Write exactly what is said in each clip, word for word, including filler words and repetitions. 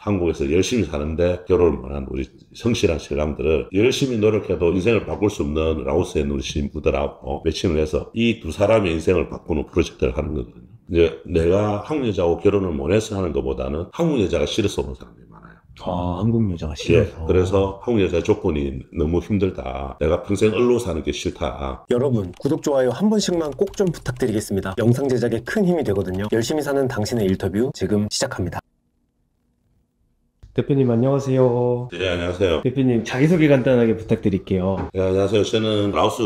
한국에서 열심히 사는데 결혼을 못한 우리 성실한 신랑들을 열심히 노력해도 인생을 바꿀 수 없는 라오스에 있는 우리 신부들하고 매칭을 해서 이 두 사람의 인생을 바꾸는 프로젝트를 하는 거거든요. 이제 내가 한국 여자하고 결혼을 못해서 하는 것보다는 한국 여자가 싫어서 오는 사람들이 많아요. 아, 한국 여자가 싫어서. 예, 그래서 한국 여자 조건이 너무 힘들다. 내가 평생 얼로 사는 게 싫다. 여러분, 구독, 좋아요 한 번씩만 꼭 좀 부탁드리겠습니다. 영상 제작에 큰 힘이 되거든요. 열심히 사는 당신의 인터뷰 지금 시작합니다. 대표님 안녕하세요. 네, 안녕하세요. 대표님 자기소개 간단하게 부탁드릴게요. 네, 안녕하세요. 저는 라오스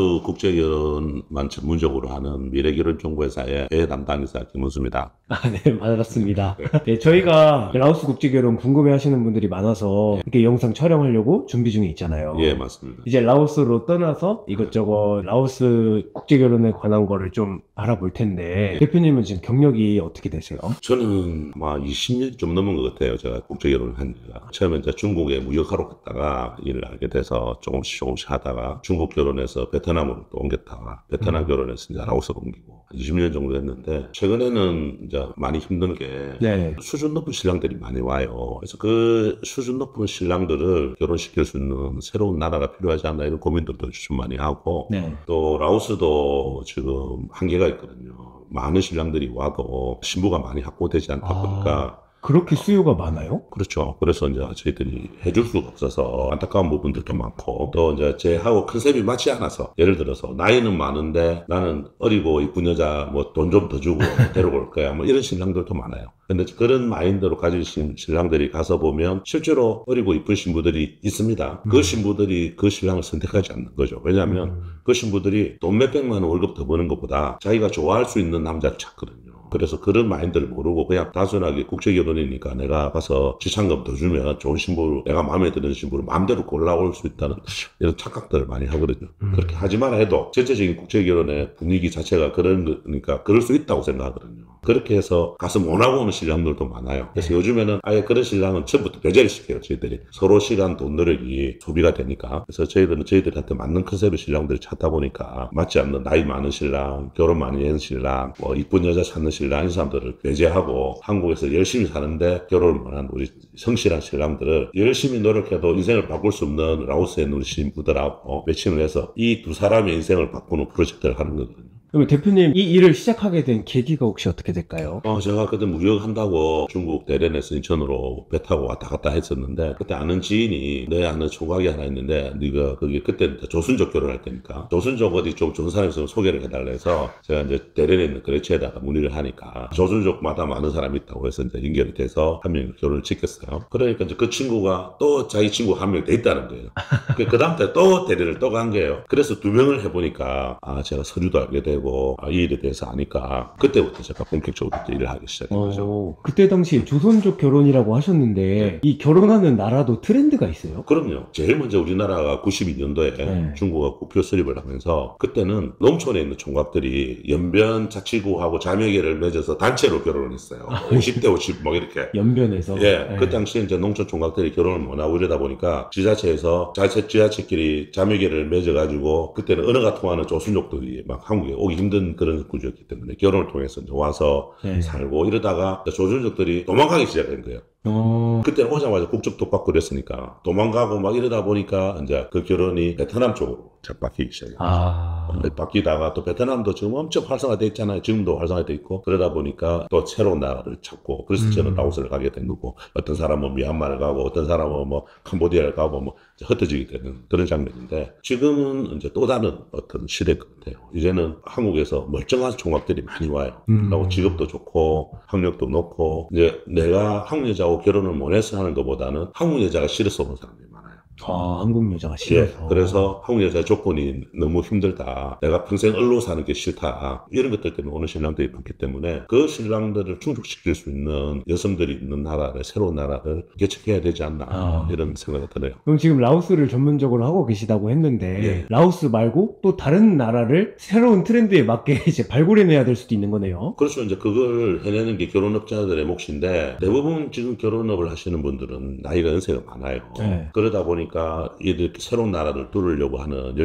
국제결혼만 전문적으로 하는 미래결혼정보회사의 대외 담당이사 김은수입니다. 아, 네, 반갑습니다. 네, 저희가 라오스 국제결혼 궁금해하시는 분들이 많아서 이렇게 영상 촬영하려고 준비 중에 있잖아요. 예, 맞습니다. 이제 라오스로 떠나서 이것저것 라오스 국제결혼에 관한 거를 좀 알아볼 텐데 예. 대표님은 지금 경력이 어떻게 되세요? 저는 아마 이십 년 좀 넘은 것 같아요. 제가 국제결혼을 한 지가. 처음에 이제 중국에 무역하러 갔다가 일을 하게 돼서 조금씩 조금씩 하다가 중국 결혼해서 베트남으로 또 옮겼다가 베트남 음. 결혼해서 이제 라오스로 옮기고 이십 년 정도 됐는데 최근에는 이제 많이 힘든 게 네. 수준 높은 신랑들이 많이 와요. 그래서 그 수준 높은 신랑들을 결혼시킬 수 있는 새로운 나라가 필요하지 않나 이런 고민들도 좀 많이 하고 네. 또 라오스도 지금 한계가 있거든요. 많은 신랑들이 와도 신부가 많이 확보되지 않다 아. 보니까 그렇게 수요가 많아요? 그렇죠. 그래서 이제 저희들이 해줄 수가 없어서 안타까운 부분들도 많고 또 이제 제하고 컨셉이 맞지 않아서 예를 들어서 나이는 많은데 나는 어리고 이쁜 여자 뭐 돈 좀 더 주고 데려올 거야 뭐 이런 신랑들도 많아요. 근데 그런 마인드로 가지신 신랑들이 가서 보면 실제로 어리고 이쁜 신부들이 있습니다. 그 음. 신부들이 그 신랑을 선택하지 않는 거죠. 왜냐하면 음. 그 신부들이 돈 몇백만 원 월급 더 버는 것보다 자기가 좋아할 수 있는 남자를 찾거든요. 그래서 그런 마인드를 모르고 그냥 단순하게 국제결혼이니까 내가 가서 지참금 더 주면 좋은 신부를 내가 마음에 드는 신부를 마음대로 골라올 수 있다는 이런 착각들을 많이 하거든요. 음. 그렇게 하지 마라 해도 전체적인 국제결혼의 분위기 자체가 그런 거니까 그럴 수 있다고 생각하거든요. 그렇게 해서 가서 원하고 오는 신랑들도 많아요. 그래서 네. 요즘에는 아예 그런 신랑은 처음부터 배제를 시켜요. 저희들이 서로 시간, 돈, 노력이 소비가 되니까. 그래서 저희들은 저희들한테 맞는 컨셉의 신랑들을 찾다 보니까 맞지 않는 나이 많은 신랑, 결혼 많이 한 신랑, 뭐 이쁜 여자 찾는 신랑 이 사람들을 배제하고 한국에서 열심히 사는데 결혼을 못한 우리 성실한 신랑들을 열심히 노력해도 인생을 바꿀 수 없는 라오스에 있는 우리 신부들하고 매칭을 해서 이 두 사람의 인생을 바꾸는 프로젝트를 하는 거거든요. 그럼 대표님 이 일을 시작하게 된 계기가 혹시 어떻게 될까요? 어, 제가 그때 무역 한다고 중국 대련에서 인천으로 배 타고 왔다 갔다 했었는데 그때 아는 지인이 내 아는 총각이 하나 있는데 네가 거기 그때 조순족 결혼할 때니까 조순족 어디 좀 좋은 사람이 있으면 소개를 해달라 해서 제가 이제 대련에 있는 거래처에다가 문의를 하니까 조순족마다 많은 사람이 있다고 해서 이제 연결이 돼서 한 명이 결혼을 시켰어요. 그러니까 이제 그 친구가 또 자기 친구 한 명 돼 있다는 거예요. 그 다음 때 또 대련을 또 간 거예요. 그래서 두 명을 해보니까 아 제가 서류도 알게 되고 아, 이 일에 대해서 아니까 그때부터 제가 본격적으로 일을 하기 시작한 거죠. 어, 그때 당시 조선족 결혼이라고 하셨는데 네. 이 결혼하는 나라도 트렌드가 있어요? 그럼요. 제일 먼저 우리나라가 구십이 년도에 네. 중국과 국교 수립을 하면서 그때는 농촌에 있는 총각들이 연변 자치구하고 자매계를 맺어서 단체로 결혼을 했어요. 오십 대 오십 뭐 이렇게. 연변에서. 예, 네. 그 당시에 이제 농촌 총각들이 결혼을 못하고 이러다 보니까 지자체에서 자체, 지자체끼리 자매계를 맺어가지고 그때는 언어가 통하는 조순족들이 막 한국에 오기 힘든 그런 구조였기 때문에 결혼을 통해서 이제 와서 네. 살고 이러다가 조순족들이 도망가기 시작한 거예요. 어, 그때는 오자마자 국적도 받고 그랬으니까 도망가고 막 이러다 보니까 이제 그 결혼이 베트남 쪽으로 바뀌기 시작해요. 아, 바뀌다가 또 베트남도 지금 엄청 활성화돼 있잖아요. 지금도 활성화돼 있고 그러다 보니까 또 새로운 나라를 찾고 그래서 음. 저는 라오스를 가게 된 거고 어떤 사람은 미얀마를 가고 어떤 사람은 뭐 캄보디아를 가고 뭐 흩어지게 되는 그런 장면인데 지금은 이제 또 다른 어떤 시대 같아요. 이제는 한국에서 멀쩡한 총각들이 많이 와요. 음. 그리고 직업도 좋고 학력도 높고 이제 내가 한국 여자하고 결혼을 못해서 하는 것보다는 한국 여자가 싫어서 오는 사람들이 많아요. 아, 한국 여자가 예, 싫어서. 그래서 한국 여자 조건이 너무 힘들다. 내가 평생 얼로 사는 게 싫다. 이런 것들 때문에 오는 신랑들이 많기 때문에 그 신랑들을 충족시킬 수 있는 여성들이 있는 나라를, 새로운 나라를 개척해야 되지 않나. 아. 이런 생각이 들어요. 그럼 지금 라오스를 전문적으로 하고 계시다고 했는데 예. 라오스 말고 또 다른 나라를 새로운 트렌드에 맞게 이제 발굴해내야 될 수도 있는 거네요. 그렇죠. 이제 그걸 해내는 게 결혼업자들의 몫인데 대부분 지금 결혼업을 하시는 분들은 나이가 연세가 많아요. 네. 그러다 보니까 이렇게 새로운 나라를 뚫으려고 하는 열정은 너무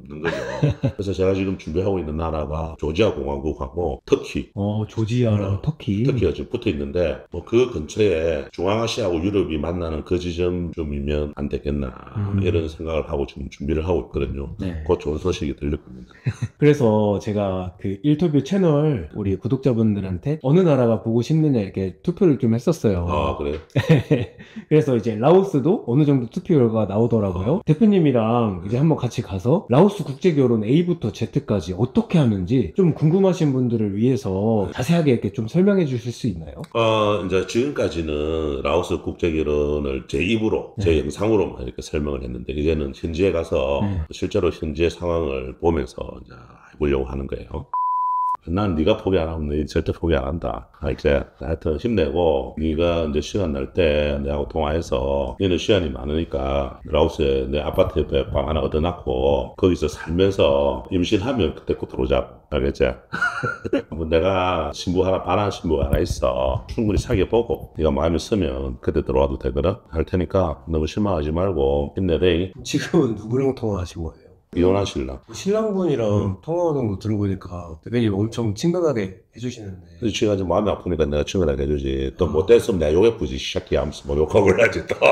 없는 거죠. 그래서 제가 지금 준비하고 있는 나라가 조지아 공화국하고 터키, 어, 조지아랑 터키. 터키가 지금 붙어 있는데 뭐 그 근처에 중앙아시아하고 유럽이 만나는 그 지점쯤이면 안 되겠나 음. 이런 생각을 하고 지금 준비를 하고 있거든요. 네. 곧 좋은 소식이 들릴 겁니다. 그래서 제가 그 일터뷰 채널 우리 구독자분들한테 어느 나라가 보고 싶느냐 이렇게 투표를 좀 했었어요. 아 그래요? 그래서 이제 라오스도 어느 정도 투표가 나오더라고요. 대표님이랑 이제 한번 같이 가서 라오스 국제결혼 A부터 Z까지 어떻게 하는지 좀 궁금하신 분들을 위해서 자세하게 이렇게 좀 설명해 주실 수 있나요? 어, 이제 지금까지는 라오스 국제결혼을 제 입으로, 제 네. 영상으로만 이렇게 설명을 했는데, 이제는 현지에 가서 네. 실제로 현지의 상황을 보면서 이제 해보려고 하는 거예요. 난 네가 포기 안 하면 너 절대 포기 안 한다. 아, 이제 하여튼 힘내고 네가 이제 시간 날 때 내하고 통화해서 너는 시간이 많으니까 라오스에 내 아파트 옆에 방 하나 얻어놨고 거기서 살면서 임신하면 그때 꼭 들어오자고. 알겠지? 뭐 내가 신부 하나, 반한 신부 하나 있어. 충분히 사귀어보고 네가 마음에 쓰면 그때 들어와도 되거든? 할 테니까 너무 실망하지 말고 힘내래. 지금은 누구랑 통화하신 거예요? 이혼한 신랑. 신랑분이랑 통화하는 거 들어보니까 대표님 엄청 친근하게 해주시는데. 그래서 지가 좀 마음이 아프니까 내가 친근하게 해주지. 또 못됐으면 내가 욕해보지, 시작해 하면서 뭐 욕하고 그러지 또.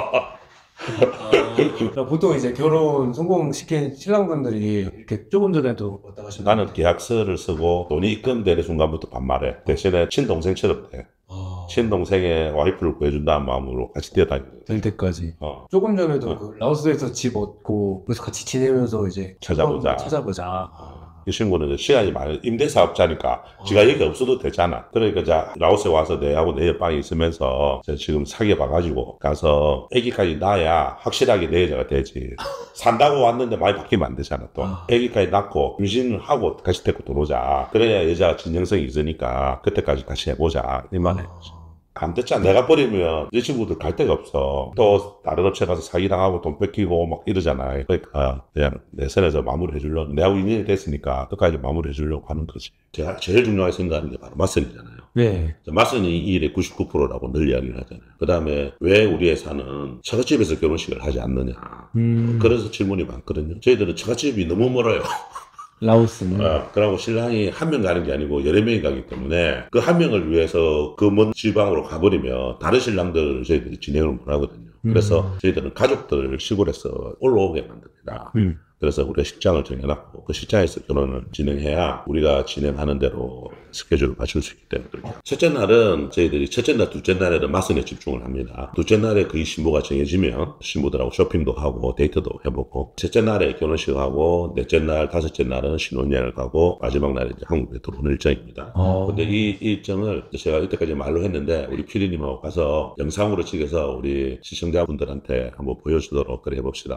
아, 보통 이제 결혼 성공시킨 신랑분들이 이렇게 조금 전에도 왔다 가셨는데. 나는 계약서를 쓰고 돈이 입금되는 순간부터 반말해. 대신에 친동생처럼 돼. 아, 친동생의 와이프를 구해준다는 마음으로 같이 뛰어다니고. 될 때까지. 어. 조금 전에도 어. 그 라오스에서 집 얻고 그래서 같이 지내면서 이제 찾아보자. 찾아보자. 이 친구는 시간이 많은 임대사업자니까 지가 여기 없어도 되잖아. 그러니까 자 라오스에 와서 내하고 내 옆방에 있으면서 제가 지금 사귀어봐가지고 가서 아기까지 낳아야 확실하게 내 여자가 되지. 산다고 왔는데 많이 바뀌면 안 되잖아 또. 아. 아기까지 낳고 임신을 하고 같이 데리고 들어오자. 그래야 여자가 진정성이 있으니까 그때까지 같이 해보자. 이 말해. 안 됐잖아. 내가 버리면 이 친구들 갈 데가 없어. 또 다른 업체 가서 사기당하고 돈 뺏기고 막 이러잖아. 그러니까 그냥 내 선에서 마무리 해주려고. 내하고 인연이 됐으니까 끝까지 마무리 해주려고 하는 거지. 제가 제일 중요하게 생각하는 게 바로 맞선이잖아요. 네. 맞선이 이 일의 구십구 퍼센트라고 늘 이야기를 하잖아요. 그 다음에 왜 우리 회사는 처갓집에서 결혼식을 하지 않느냐. 음. 그래서 질문이 많거든요. 저희들은 처갓집이 너무 멀어요. 라오스는. 어, 그러고 신랑이 한 명 가는 게 아니고 여러 명이 가기 때문에 그 한 명을 위해서 그 먼 지방으로 가버리면 다른 신랑들 저희들이 진행을 못 하거든요. 그래서 음. 저희들은 가족들을 시골에서 올라오게 만듭니다. 음. 그래서 우리가 식장을 정해놨고 그 식장에서 결혼을 진행해야 우리가 진행하는 대로 스케줄을 맞출 수 있기 때문에 그렇죠. 첫째 날은 저희들이 첫째 날, 둘째 날에는 맞선에 집중을 합니다. 둘째 날에 거의 신부가 정해지면 신부들하고 쇼핑도 하고 데이트도 해보고 셋째 날에 결혼식을 하고 넷째 날, 다섯째 날은 신혼여행을 가고 마지막 날에 이제 한국에 들어오는 일정입니다. 어. 근데 이 일정을 제가 이때까지 말로 했는데 우리 피디님하고 가서 영상으로 찍어서 우리 시청자분들한테 한번 보여주도록 그래 해봅시다.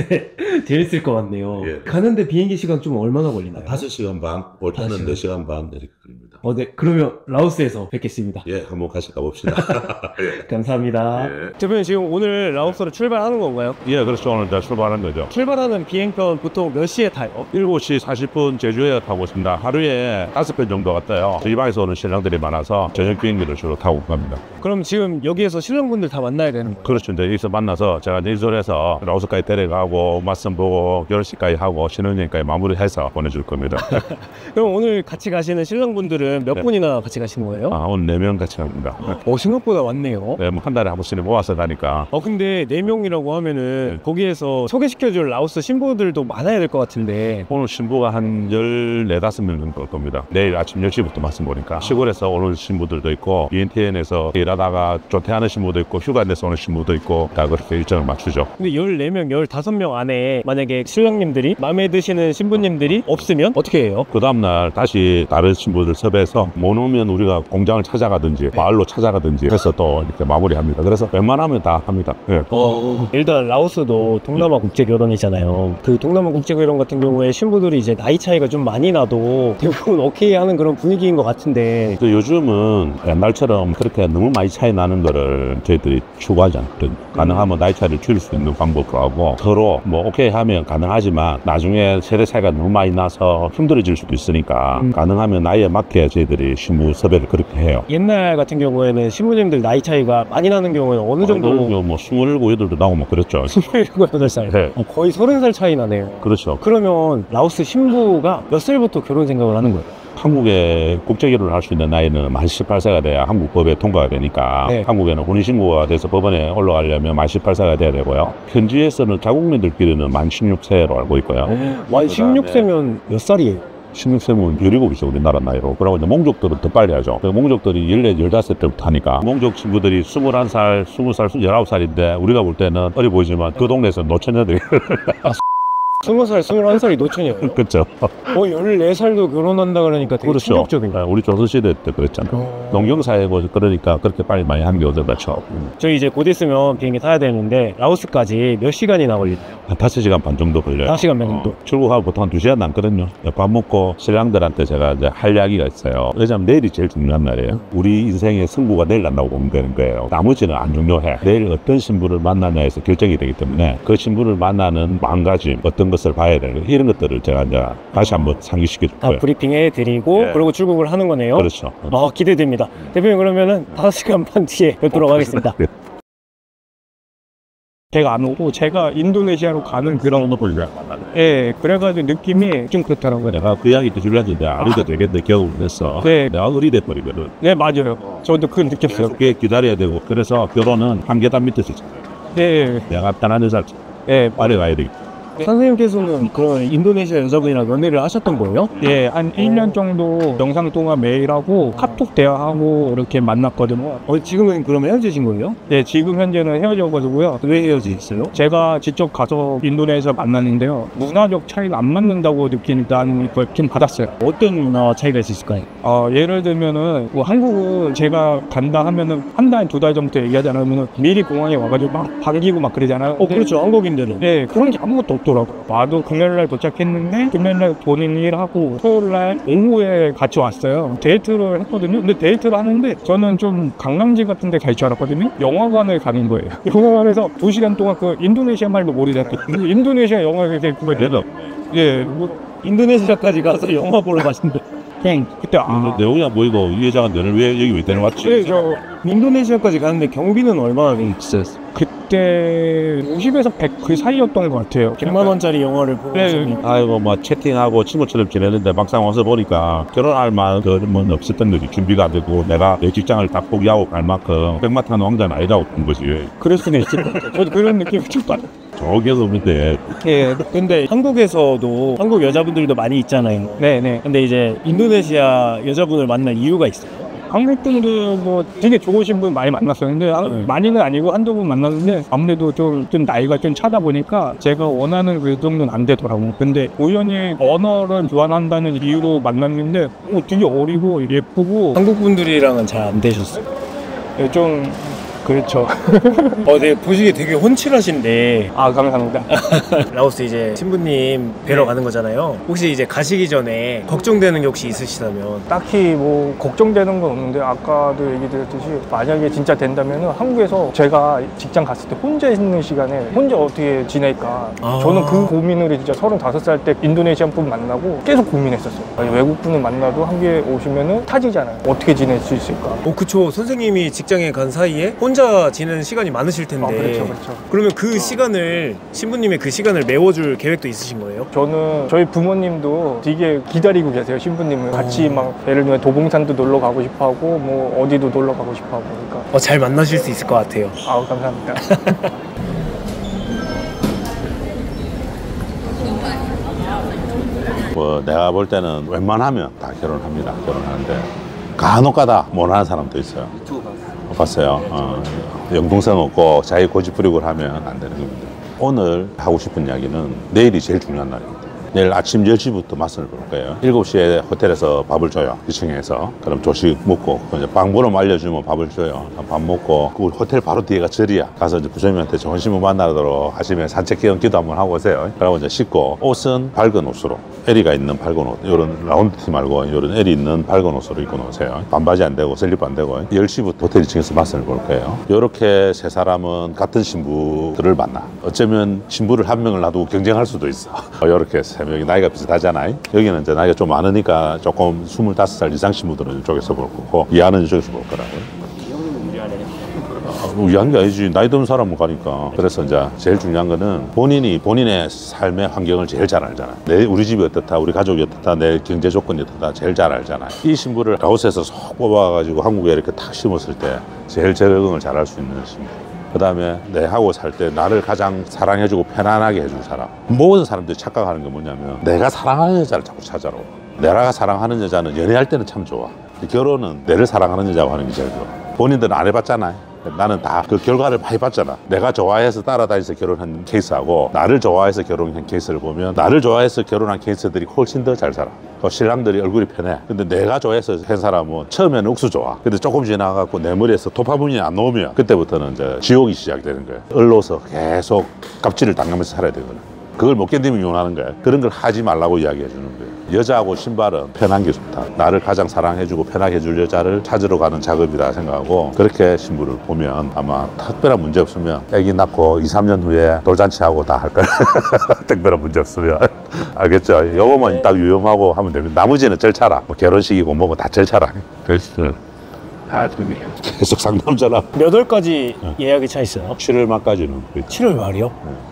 재밌을 것 같네요. 예. 가는데 비행기 시간 좀 얼마나 걸리나요? 다섯 시간 반, 올 때는 다섯 네 시간 반 이렇게 걸립니다. 어, 네. 그러면 라오스에서 뵙겠습니다. 예, 한번 같이 가봅시다. 예. 감사합니다. 예. 대표님 지금 오늘 라오스로 출발하는 건가요? 예, 그렇죠. 오늘 다 출발하는 거죠. 출발하는 비행편 보통 몇 시에 타요? 일곱 시 사십 분 제주에 타고 있습니다. 하루에 다섯 편 정도 갔다요. 지방에서 오는 신랑들이 많아서 저녁 비행기를 주로 타고 갑니다. 그럼 지금 여기에서 신랑분들 다 만나야 되는 거예요? 그렇죠. 이제 여기서 만나서 제가 이솔에서 라오스까지 데려가고 맞선 보고 결혼식까지 하고 신혼여행까지 마무리해서 보내줄 겁니다. 그럼 오늘 같이 가시는 신랑분들은 몇 네. 분이나 같이 가신 거예요? 아, 오늘 네 명 같이 갑니다. 어, 생각보다 많네요. 네, 뭐한 달에 한 번씩 모아서 가니까. 어, 근데 네 명이라고 하면은 거기에서 소개시켜줄 라오스 신부들도 많아야 될 것 같은데. 오늘 신부가 한 열네 다섯 명 정도 올 겁니다. 내일 아침 열 시부터 맞선 보니까 시골에서 오는 신부들도 있고 비엔티엔에서 일하다가 조퇴하는 신부도 있고 휴가 내서 오는 신부도 있고 다 그렇게 일정을 맞추죠. 근데 열네 명, 열다섯 명 안에 만약에 신랑님들이 마음에 드시는 신부님들이 없으면 어떻게 해요? 그 다음날 다시 다른 신부들 섭외해서 못 오면 우리가 공장을 찾아가든지 마을로 찾아가든지 해서 또 이렇게 마무리합니다. 그래서 웬만하면 다 합니다. 예. 어, 일단 라오스도 동남아 국제 결혼이잖아요. 그 동남아 국제 결혼 같은 경우에 신부들이 이제 나이 차이가 좀 많이 나도 대부분 오케이 하는 그런 분위기인 것 같은데. 또 요즘은 옛날처럼 그렇게 너무 많이 차이 나는 거를 저희들이 추구하지 않거든요. 가능하면 나이 차이를 줄일 수 있는 방법으로 하고 서로 뭐 오케이 하면 가능하지만 나중에 세대 차이가 너무 많이 나서 힘들어질 수도 있으니까 음. 가능하면 나이에 맞게 저희들이 신부 섭외를 그렇게 해요. 옛날 같은 경우에는 신부님들 나이 차이가 많이 나는 경우에는 어느 정도? 뭐, 뭐 스물일곱, 여덟도 나오고 뭐 그랬죠. 스물일곱, 여덟 살. 네. 어, 거의 서른 살 차이 나네요. 그렇죠. 그러면 라오스 신부가 몇 살부터 결혼 생각을 하는 거예요? 한국에 국제 결혼을 할 수 있는 나이는 만 십팔 세가 돼야 한국 법에 통과가 되니까 네. 한국에는 혼인신고가 돼서 법원에 올라가려면 만 십팔 세가 돼야 되고요. 현지에서는 자국민들끼리는 만 십육 세로 알고 있고요. 만 십육 세면 몇 살이에요? 십육 세면 열일곱이죠, 우리나라 나이로. 그러고 이제 몽족들은 더 빨리 하죠. 몽족들이 열네, 열다섯 때부터 하니까 몽족 친구들이 스물한 살, 스무 살, 열아홉 살인데 우리가 볼 때는 어리 보이지만 그 동네에서 노처녀들이 스무 살, 스물한 살이 노처녀예요. 그렇죠. 어, 열네 살도 결혼한다 그러니까 되게 그렇죠. 충격적인. 우리 조선시대 때 그랬잖아요. 어... 농경사회고 그러니까 그렇게 빨리 많이 하는 게 어디 그렇죠. 저희 이제 곧 있으면 비행기 타야 되는데 라오스까지 몇 시간이나 걸리나요? 한 다섯 시간 반 정도 걸려요. 다섯 시간 반 정도. 어, 출국하고 보통 한 두 시간 남거든요. 밥 먹고 신랑들한테 제가 이제 할 이야기가 있어요. 왜냐면 내일이 제일 중요한 날이에요. 우리 인생의 승부가 내일 난다고 보면 되는 거예요. 나머지는 안 중요해. 내일 어떤 신부를 만나냐에서 결정이 되기 때문에 그 신부를 만나는 마음가짐, 어떤 것을 봐야 되는 거, 이런 것들을 제가 이제 다시 한번 상기시켜 줄 다 거예요. 브리핑해 드리고 네. 그리고 출국을 하는 거네요. 그렇죠. 아, 기대됩니다. 대표님 그러면은 다섯 시간 반 뒤에 뵙도록 하겠습니다. 네. 제가 안 오고 제가 인도네시아로 가는 그런 예, 그래가지고 느낌이 좀 그렇더라고요. 내가 그 이야기 또 줄라는데 안 해도 되겠네 경험을 했어. 네. 내가 어리돼 버리거든. 네, 맞아요. 저도 그걸 느꼈어요. 꽤 기다려야 되고 그래서 결혼은 한 계단 밑에서 네, 내가 편한 여자 예, 빨리 가야 돼. 선생님께서는 그런 인도네시아 여자분이랑 연애를 하셨던 거예요? 예, 한 일 년 정도 영상 통화 매일 하고 카톡 대화하고 이렇게 만났거든요. 어, 지금은 그러면 헤어지신 거예요? 네, 지금 현재는 헤어져가지고요. 왜 헤어지셨어요? 제가 직접 가서 인도네시아 만났는데요. 문화적 차이가 안 맞는다고 느낀다는 걸 좀 받았어요. 어떤 문화와 차이가 있으실까요? 어, 예를 들면은 뭐 한국은 제가 간다 하면은 한 달, 두 달 전부터 얘기하지 않으면은 미리 공항에 와가지고 막 반기고 막 그러잖아요. 어, 그렇죠. 한국인들은. 네, 그런 게 아무것도 없더라고요. 와도 금요일날 도착했는데 금요일날 본인 일하고 토요일날 오후에 같이 왔어요. 데이트를 했거든요. 근데 데이트를 하는데 저는 좀 관광지 같은 데 갈 줄 알았거든요. 영화관을 가는 거예요. 영화관에서 두 시간 동안 그 인도네시아 말도 모르잖아요. 인도네시아 영화를 되게 그거 그래도 예, 뭐 인도네시아까지 가서 영화 보러 가신대. 그냥 그때 아, 내용이 안 보이고 이 여자가 너를 왜 여기 왜 데려왔지? 네, 저 인도네시아까지 가는데 경비는 얼마나 있었어요? 그때 오십에서 백 그 사이였던 것 같아요. 백만 원짜리 영화를 보고 네. 오셨네요. 아이고 뭐 채팅하고 친구처럼 지내는데 막상 와서 보니까 결혼할 만큼은 없었던 거지. 준비가 안 되고 내가 내 직장을 다 포기하고 갈 만큼 백마탄 왕자는 아니라고 본 거지. 그럴 수는 있을 것 같아요. 저도 그런 느낌이 좀 받아요. 저기서 근데 예, 근데 한국에서도 한국 여자분들도 많이 있잖아요. 네네. 근데 이제 인도네시아 여자분을 만난 이유가 있어요. 한국 분들 뭐 되게 좋으신 분 많이 만났어요. 근데 아, 네. 많이는 아니고 한두 분 만났는데 아무래도 좀, 좀 나이가 좀 차다 보니까 제가 원하는 그 정도는 안 되더라고요. 근데 우연히 언어를 교환한다는 이유로 만났는데 어, 되게 어리고 예쁘고 한국 분들이랑은 잘 안 되셨어요. 예, 좀 그렇죠. 어, 네, 보시기에 되게 혼칠하신데. 아, 감사합니다. 라오스 이제 신부님 뵈러 가는 거잖아요. 혹시 이제 가시기 전에 걱정되는 게 혹시 있으시다면 딱히 뭐 걱정되는 건 없는데 아까도 얘기 드렸듯이 만약에 진짜 된다면 한국에서 제가 직장 갔을 때 혼자 있는 시간에 혼자 어떻게 지낼까 아. 저는 그 고민을 진짜 서른다섯 살 때 인도네시안 분 만나고 계속 고민했었어요. 아니, 외국 분을 만나도 한국에 오시면은 타지잖아요. 어떻게 지낼 수 있을까. 어 그쵸, 선생님이 직장에 간 사이에 혼자 지내는 시간이 많으실 텐데 아, 그렇죠, 그렇죠. 그러면 그 시간을 신부님의 그 시간을 메워줄 계획도 있으신 거예요? 저는 저희 부모님도 되게 기다리고 계세요. 신부님을 같이 막 예를 들면 도봉산도 놀러 가고 싶어하고 뭐 어디도 놀러 가고 싶어하고 그러니까 어, 잘 만나실 수 있을 것 같아요. 아우 감사합니다. 뭐 내가 볼 때는 웬만하면 다 결혼합니다. 결혼하는데 간혹가다 못하는 사람도 있어요. 봤어요. 어, 영동성 없고 자기 고집 부리고 하면 안 되는 겁니다. 오늘 하고 싶은 이야기는 내일이 제일 중요한 날입니다. 내일 아침 열 시부터 맛을 볼 거예요. 일곱 시에 호텔에서 밥을 줘요. 이 층에서. 그럼 조식 먹고 이제 방번호 알려주면 밥을 줘요. 밥 먹고 그 호텔 바로 뒤에가 절이야. 가서 이제 부처님한테 좋은 신부 만나도록 하시면 산책 기원 기도 한번 하고 오세요. 그러고 이제 씻고 옷은 밝은 옷으로 에리가 있는 밝은 옷, 이런 라운드 티 말고 이런 에리 있는 밝은 옷으로 입고 노세요. 반바지 안 되고 슬리퍼 안 되고 열 시부터 호텔 이 층에서 맛을 볼 거예요. 이렇게 세 사람은 같은 신부들을 만나. 어쩌면 신부를 한 명을 놔두고 경쟁할 수도 있어. 이렇게 세 생각하면 여기 나이가 비슷하잖아. 여기는 이제 나이가 좀 많으니까 조금 스물다섯 살 이상 신부들은 이쪽에서 볼 거고 이하는 이쪽에서 볼 거라고요. 위한 게 아니지. 나이 든 사람은 가니까. 그래서 이제 제일 중요한 거는 본인이 본인의 삶의 환경을 제일 잘 알잖아. 내 우리 집이 어떻다, 우리 가족이 어떻다, 내 경제 조건이 어떻다 제일 잘 알잖아. 이 신부를 라오스에서 쏙 뽑아가지고 한국에 이렇게 탁 심었을 때 제일 적응을 잘 할 수 있는 신부. 그 다음에 내하고 살 때 나를 가장 사랑해주고 편안하게 해줄 사람. 모든 사람들이 착각하는 게 뭐냐면 내가 사랑하는 여자를 자꾸 찾아라. 내가 사랑하는 여자는 연애할 때는 참 좋아. 결혼은 내를 사랑하는 여자하고 하는 게 제일 좋아. 본인들은 안 해봤잖아요. 나는 다 그 결과를 많이 봤잖아. 내가 좋아해서 따라다니면서 결혼한 케이스하고 나를 좋아해서 결혼한 케이스를 보면 나를 좋아해서 결혼한 케이스들이 훨씬 더 잘 살아. 그 신랑들이 얼굴이 편해. 근데 내가 좋아해서 한 사람은 처음에는 옥수 좋아. 근데 조금 지나가고 내 머리에서 도파민이 안 나오면 그때부터는 이제 지옥이 시작되는 거야. 을로서 계속 갑질을 당하면서 살아야 되거든. 그걸 못 견디면 이혼하는 거야. 그런 걸 하지 말라고 이야기해 주는 거야. 여자하고 신발은 편한 게 좋다. 나를 가장 사랑해주고 편하게 해줄 여자를 찾으러 가는 작업이다 생각하고 그렇게 신부를 보면 아마 특별한 문제 없으면 애기 낳고 이, 삼 년 후에 돌잔치하고 다 할 거야. 특별한 문제 없으면. 알겠죠? 요거만 딱 유용하고 하면 됩니다. 나머지는 절차라. 뭐 결혼식이고 뭐고 다 절차라. 그래서 아, 계속 상담자라. 몇 월까지 예약이 차 있어요? 칠월 말까지는. 칠월 말이요?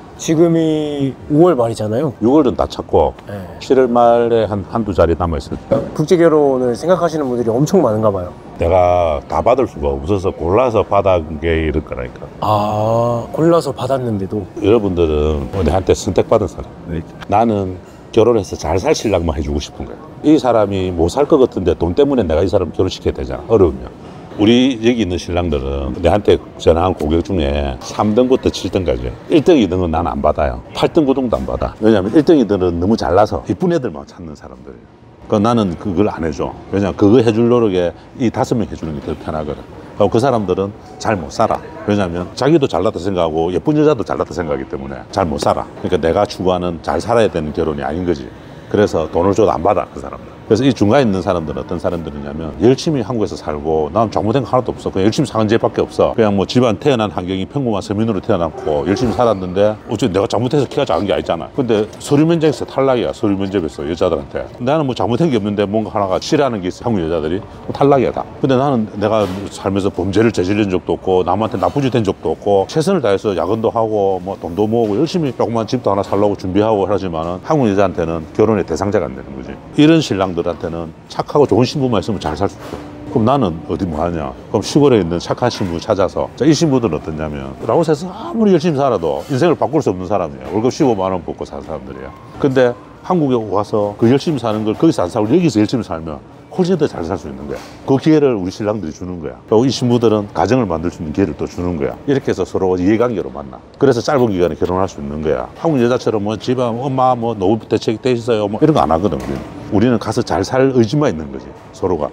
지금이 오월 말이잖아요. 유월은 다 찼고 네. 칠월 말에 한, 한두 자리 남아있을 때 국제결혼을 생각하시는 분들이 엄청 많은가 봐요. 내가 다 받을 수가 없어서 골라서 받은 게 이럴 거라니까. 아, 골라서 받았는데도. 여러분들은 내한테 선택받은 사람. 나는 결혼해서 잘 살 신랑만 해주고 싶은 거야. 이 사람이 못 살 것 같은데 돈 때문에 내가 이 사람 결혼시켜야 되잖아. 어려우면. 우리 여기 있는 신랑들은 내한테 전화한 고객 중에 삼 등부터 칠 등까지 일 등, 이 등은 난 안 받아요. 팔 등, 구 등도 안 받아. 왜냐하면 일 등, 이 등은 너무 잘나서 이쁜 애들만 찾는 사람들이에요. 그러니까 나는 그걸 안 해줘. 왜냐하면 그거 해줄 노력에 이 다섯 명 해주는 게 더 편하거든. 그 사람들은 잘 못 살아. 왜냐하면 자기도 잘났다 생각하고 예쁜 여자도 잘났다 생각하기 때문에 잘 못 살아. 그러니까 내가 추구하는 잘 살아야 되는 결혼이 아닌 거지. 그래서 돈을 줘도 안 받아, 그 사람들. 그래서 이 중간에 있는 사람들은 어떤 사람들이냐면 열심히 한국에서 살고 난 잘못된 거 하나도 없어. 그냥 열심히 사는 죄밖에 없어. 그냥 뭐 집안 태어난 환경이 평범한 서민으로 태어났고 열심히 살았는데 어차피 내가 잘못해서 키가 작은 게 아니잖아. 근데 서류 면접에서 탈락이야. 서류 면접에서 여자들한테. 나는 뭐 잘못한 게 없는데 뭔가 하나가 싫어하는 게 있어. 한국 여자들이. 뭐 탈락이야 다. 근데 나는 내가 살면서 범죄를 저지른 적도 없고 남한테 나쁜 짓 한 적도 없고 최선을 다해서 야근도 하고 뭐 돈도 모으고 열심히 조그만 집도 하나 살려고 준비하고 하지만은 한국 여자한테는 결혼의 대상자가 안 되는 거지. 이런 신랑들 한테는 착하고 좋은 신부만 있으면 잘 살 수 있어. 그럼 나는 어디 뭐 하냐? 그럼 시골에 있는 착한 신부 찾아서. 자, 이 신부들은 어떠냐면 라오스에서 아무리 열심히 살아도 인생을 바꿀 수 없는 사람이야. 월급 십오만 원 받고 사는 사람들이야. 근데 한국에 와서 그 열심히 사는 걸 거기서 안 살고 여기서 열심히 살면 훨씬 더 잘 살 수 있는 거야. 그 기회를 우리 신랑들이 주는 거야. 또 이 신부들은 가정을 만들 수 있는 기회를 또 주는 거야. 이렇게 해서 서로 이해관계로 만나. 그래서 짧은 기간에 결혼할 수 있는 거야. 한국 여자처럼 뭐 집안 엄마 뭐 노후 대책이 돼 있어요 뭐 이런 거 안 하거든. 우리는. 우리는 가서 잘 살 의지만 있는 거지. 서로가.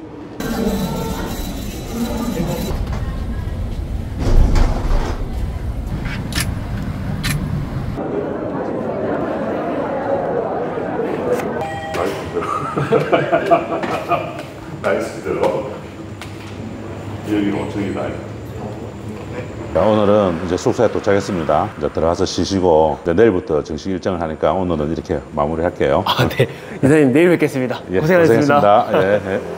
나이스대로 여기는 오천이다. 자, 오늘은 이제 숙소에 도착했습니다. 이제 들어가서 쉬시고 이제 내일부터 정식 일정을 하니까 오늘은 이렇게 마무리할게요. 아, 네. 이사님 내일 뵙겠습니다. 예, 고생하셨습니다. 고생했습니다. 예, 예.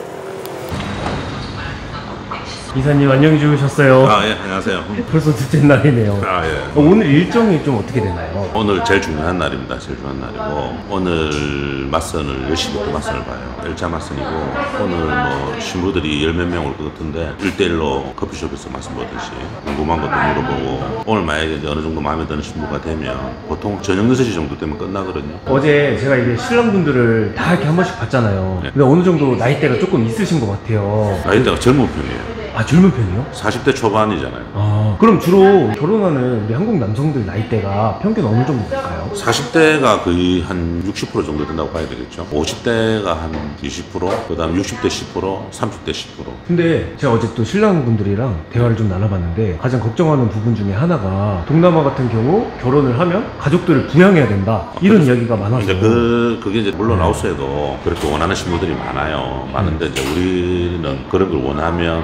이사님 안녕히 주무셨어요. 아, 예, 안녕하세요. 벌써 둘째 날이네요. 아, 예. 오늘 일정이 좀 어떻게 되나요? 오늘 제일 중요한 날입니다. 제일 중요한 날이고 오늘 맞선을 열 시부터 맞선을 봐요. 일차 맞선이고 오늘 뭐 신부들이 열 몇 명 올 것 같은데 일 대일로 커피숍에서 맞선 보듯이 궁금한 것도 물어보고 오늘 만약에 이제 어느 정도 마음에 드는 신부가 되면 보통 저녁 여섯 시 정도 되면 끝나거든요. 어제 제가 이제 신랑분들을 다 이렇게 한 번씩 봤잖아요. 네. 근데 어느 정도 나이대가 조금 있으신 것 같아요. 나이대가 젊은 편이에요. 아, 젊은 편이요? 사십 대 초반이잖아요. 아, 그럼 주로 결혼하는 우리 한국 남성들 나이대가 평균 어느 정도 될까요? 사십 대가 거의 한 육십 퍼센트 정도 된다고 봐야 되겠죠. 오십 대가 한 이십 퍼센트, 그 다음 육십 대 십 퍼센트, 삼십 대 십 퍼센트. 근데 제가 어제 또 신랑분들이랑 대화를 좀 나눠봤는데 가장 걱정하는 부분 중에 하나가 동남아 같은 경우 결혼을 하면 가족들을 부양해야 된다 이런 이야기가 많아서 이제 그, 그게 이제 물론 라오스에도 그렇게 원하는 신부들이 많아요. 많은데 이제 우리는 그런 걸 원하면 그렇게 안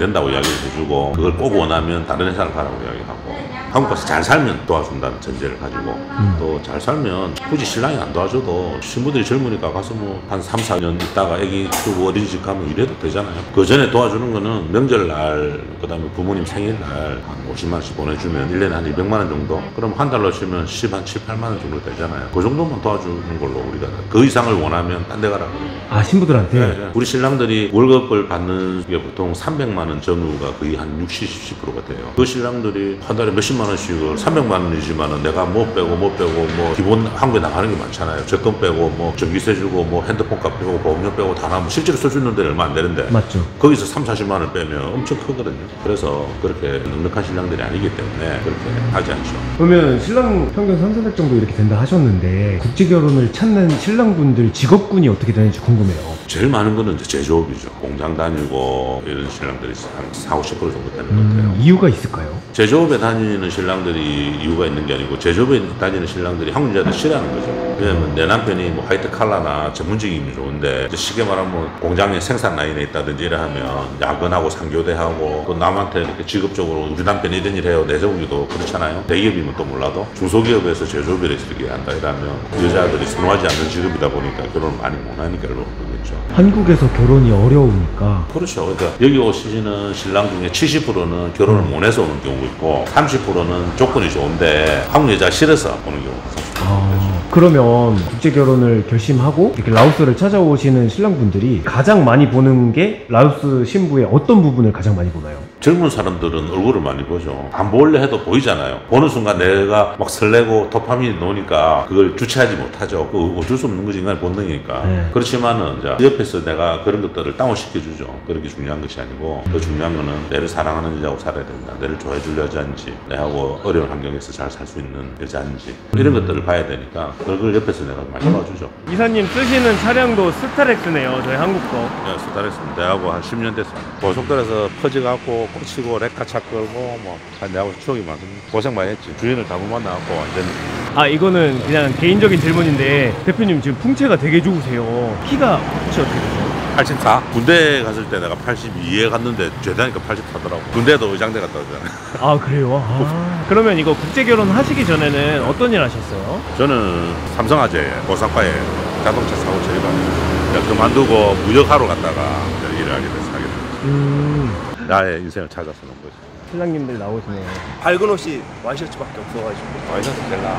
된다고 이야기를 해주고 그걸 꼭 원하면 다른 회사를 가라고 이야기하고 한국 가서 잘 살면 도와준다는 전제를 가지고 음. 또 잘 살면 굳이 신랑이 안 도와줘도 신부들이 젊으니까 가서 뭐 한 삼, 사 년 있다가 애기 키우고 어린이집 가면 이래도 되잖아요. 그 전에 도와주는 거는 명절날 그다음에 부모님 생일날 한 오십만 원씩 보내주면 일 년에 한 이백만 원 정도? 그럼 한 달로 치면 십, 한 칠, 팔만 원 정도 되잖아요. 그 정도만 도와주는 걸로 우리가 그 이상을 원하면 딴 데 가라고 그래요. 아, 신부들한테? 네, 네. 우리 신랑들이 월급을 받는 게 보통 삼백만 원 전후가 거의 한 육십, 칠십 퍼센트가 돼요. 그 신랑들이 한 달에 몇십만 원씩을 삼백만 원이지만은 내가 못 빼고 못 빼고 뭐 기본 한국에 나가는 게 많잖아요. 적금 빼고 뭐 전기세 주고 뭐 핸드폰 값 빼고 보험료 빼고 다 나면 실제로 쓸 수 있는 데는 얼마 안 되는데 맞죠. 거기서 삼, 사십만 원 빼면 엄청 크거든요. 그래서 그렇게 넉넉한 신랑들이 아니기 때문에 그렇게 하지 않죠. 그러면 신랑 평균 삼사백 정도 이렇게 된다 하셨는데 국제 결혼을 찾는 신랑분들 직업군이 어떻게 되는지 궁금해요. 제일 많은 거는 이제 제조업이죠. 공장 다니고 이런 신랑들이 한 사, 오십 퍼센트 정도 되는 것 같아요. 음, 이유가 있을까요? 제조업에 다니는 신랑들이 이유가 있는 게 아니고 제조업에 다니는 신랑들이 한국 여자들 싫어하는 거죠. 왜냐면 내 남편이 뭐 화이트 칼라나 전문직이면 좋은데 이제 쉽게 말하면 공장에 생산 라인에 있다든지 이래 하면 야근하고 상교대하고 또 남한테 이렇게 직업적으로 우리 남편이 이런 일 해요 내세우기도 그렇잖아요. 대기업이면 또 몰라도 중소기업에서 제조업에 이렇게 한다 이러면 여자들이 선호하지 않는 직업이다 보니까 결혼을 많이 못 하니까 결론은 그렇겠죠. 한국에서 결혼이 어려우니까. 그렇죠. 그러니까 여기 오시는 신랑 중에 칠십 퍼센트는 결혼을 음. 못 해서 오는 경우가 있고 삼십 퍼센트는 조건이 좋은데 한국 여자가 싫어서 오는 경우가 있어요. 아, 그러면 국제 결혼을 결심하고 이렇게 라오스를 찾아오시는 신랑분들이 가장 많이 보는 게 라오스 신부의 어떤 부분을 가장 많이 보나요? 젊은 사람들은 얼굴을 많이 보죠. 안 볼래 해도 보이잖아요. 보는 순간 내가 막 설레고 도파민이 나오니까 그걸 주체하지 못하죠. 그 어쩔 수 없는 거지, 인간의 본능이니까. 네. 그렇지만은 이제 옆에서 내가 그런 것들을 다운시켜주죠. 그런 게 중요한 것이 아니고 더 중요한 거는 내를 사랑하는 여자하고 살아야 된다. 내를 좋아해 줄 여자인지 내하고 어려운 환경에서 잘 살 수 있는 여자인지 이런 것들을 봐야 되니까 그걸 옆에서 내가 많이 봐주죠. 이사님 쓰시는 차량도 스타렉스네요. 저희 한국 거. 네, 스타렉스는 내하고 한 십 년 됐습니다. 고속도로에서 퍼져갖고 꽂히고 레카차 끌고 뭐 내하고 추억이 많습니다. 고생 많이 했지. 주인을 잘못 만나갖고 완전. 아, 이거는 그냥 개인적인 질문인데 대표님 지금 풍채가 되게 좋으세요. 키가 혹시 어떻게 되세요? 팔십사? 군대 갔을 때 내가 팔십이에 갔는데 죄다니까 팔십사더라고. 군대도 의장대 갔다 오잖아. 아, 그래요? 아. 그러면 이거 국제 결혼 하시기 전에는 어떤 일 하셨어요? 저는 삼성화재 고사과에 자동차 사고 처리반에 그만두고 무역하러 갔다가 일을 하게 돼서 하게 됐어요. 음. 나의 인생을 찾아서 놓은 거지. 신랑님들 나오시네요. 밝은 옷이 와이셔츠밖에 없어가지고 와이셔츠 셀라.